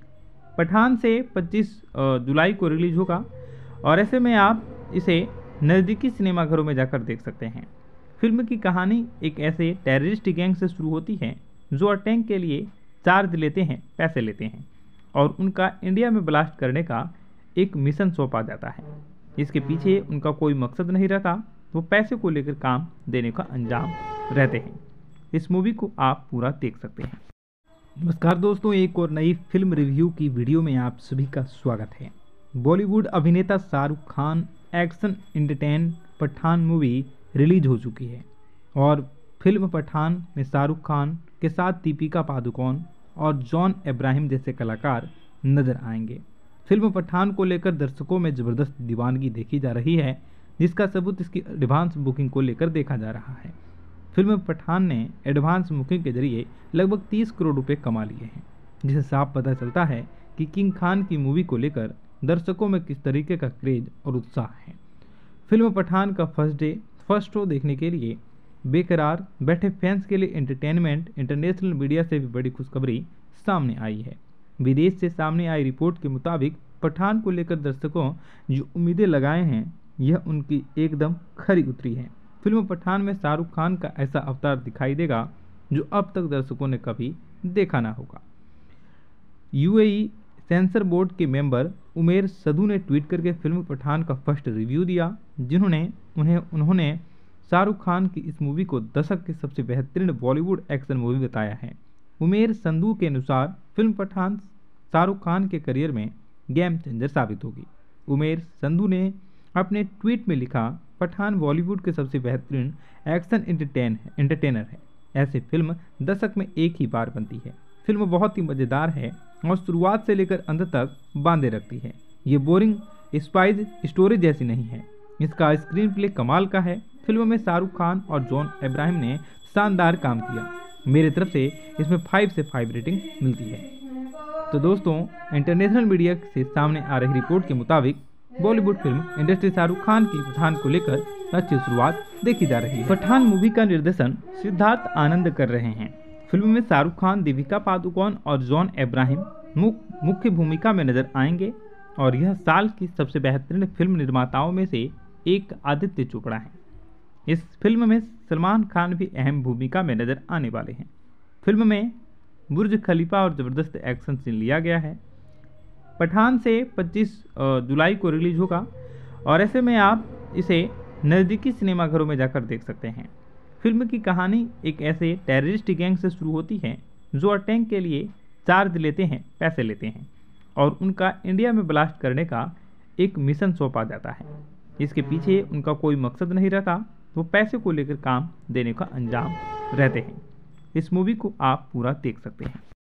पठान से 25 जुलाई को रिलीज होगा और ऐसे में आप इसे नज़दीकी सिनेमाघरों में जाकर देख सकते हैं। फिल्म की कहानी एक ऐसे टेररिस्ट गैंग से शुरू होती है जो अटैक के लिए चार्ज लेते हैं, पैसे लेते हैं और उनका इंडिया में ब्लास्ट करने का एक मिशन सौंपा जाता है। इसके पीछे उनका कोई मकसद नहीं रहता, वो पैसे को लेकर काम देने का अंजाम रहते हैं। इस मूवी को आप पूरा देख सकते हैं। नमस्कार दोस्तों, एक और नई फिल्म रिव्यू की वीडियो में आप सभी का स्वागत है। बॉलीवुड अभिनेता Shahrukh Khan action entertain Pathaan movie release हो चुकी है और फिल्म पठान में शाहरुख खान के साथ दीपिका पादुकोण और जॉन अब्राहम जैसे कलाकार नजर आएंगे। फिल्म पठान को लेकर दर्शकों में ज़बरदस्त दीवानगी देखी जा रही है, जिसका सबूत इसकी एडवांस बुकिंग को लेकर देखा जा रहा है। फिल्म पठान ने एडवांस बुकिंग के जरिए लगभग 30 करोड़ रुपए कमा लिए हैं, जिससे साफ पता चलता है कि किंग खान की मूवी को लेकर दर्शकों में किस तरीके का क्रेज और उत्साह है। फिल्म पठान का फर्स्ट शो देखने के लिए बेकरार बैठे फैंस के लिए एंटरटेनमेंट इंटरनेशनल मीडिया से भी बड़ी खुशखबरी सामने आई है। विदेश से सामने आई रिपोर्ट के मुताबिक पठान को लेकर दर्शकों जो उम्मीदें लगाए हैं, यह उनकी एकदम खरी उतरी है। फिल्म पठान में शाहरुख खान का ऐसा अवतार दिखाई देगा जो अब तक दर्शकों ने कभी देखा ना होगा। यूएई सेंसर बोर्ड के मेंबर उमेर सदू ने ट्वीट करके फिल्म पठान का फर्स्ट रिव्यू दिया, उन्होंने शाहरुख खान की इस मूवी को दशक की सबसे बेहतरीन बॉलीवुड एक्शन मूवी बताया है। उमेर संधू के अनुसार फिल्म पठान शाहरुख खान के करियर में गेम चेंजर साबित होगी। उमेर संधू ने अपने ट्वीट में लिखा, पठान बॉलीवुड के सबसे बेहतरीन एक्शन एंटरटेनर है। ऐसी फिल्म दशक में एक ही बार बनती है। फिल्म बहुत ही मज़ेदार है और शुरुआत से लेकर अंत तक बांधे रखती है। ये बोरिंग स्पाइस स्टोरी जैसी नहीं है। इसका स्क्रीन प्ले कमाल का है। फिल्म में शाहरुख खान और जॉन अब्राहम ने शानदार काम किया। मेरी तरफ से इसमें 5 से 5 रेटिंग मिलती है। तो दोस्तों, इंटरनेशनल मीडिया से सामने आ रही रिपोर्ट के मुताबिक बॉलीवुड फिल्म इंडस्ट्री शाहरुख खान की पठान को लेकर अच्छी शुरुआत देखी जा रही है। पठान मूवी का निर्देशन सिद्धार्थ आनंद कर रहे हैं। फिल्म में शाहरुख खान, दीपिका पादुकोण और जॉन अब्राहम मुख्य भूमिका में नजर आएंगे और यह साल की सबसे बेहतरीन फिल्म निर्माताओं में से एक आदित्य चोपड़ा है। इस फिल्म में सलमान खान भी अहम भूमिका में नजर आने वाले हैं। फिल्म में बुर्ज खलीफा और ज़बरदस्त एक्शन सीन लिया गया है। पठान से 25 जुलाई को रिलीज होगा और ऐसे में आप इसे नज़दीकी सिनेमाघरों में जाकर देख सकते हैं। फिल्म की कहानी एक ऐसे टेररिस्ट गैंग से शुरू होती है जो अटैक के लिए पैसे लेते हैं और उनका इंडिया में ब्लास्ट करने का एक मिशन सौंपा जाता है। इसके पीछे उनका कोई मकसद नहीं रहता, वो पैसे को लेकर काम देने का अंजाम रहते हैं। इस मूवी को आप पूरा देख सकते हैं।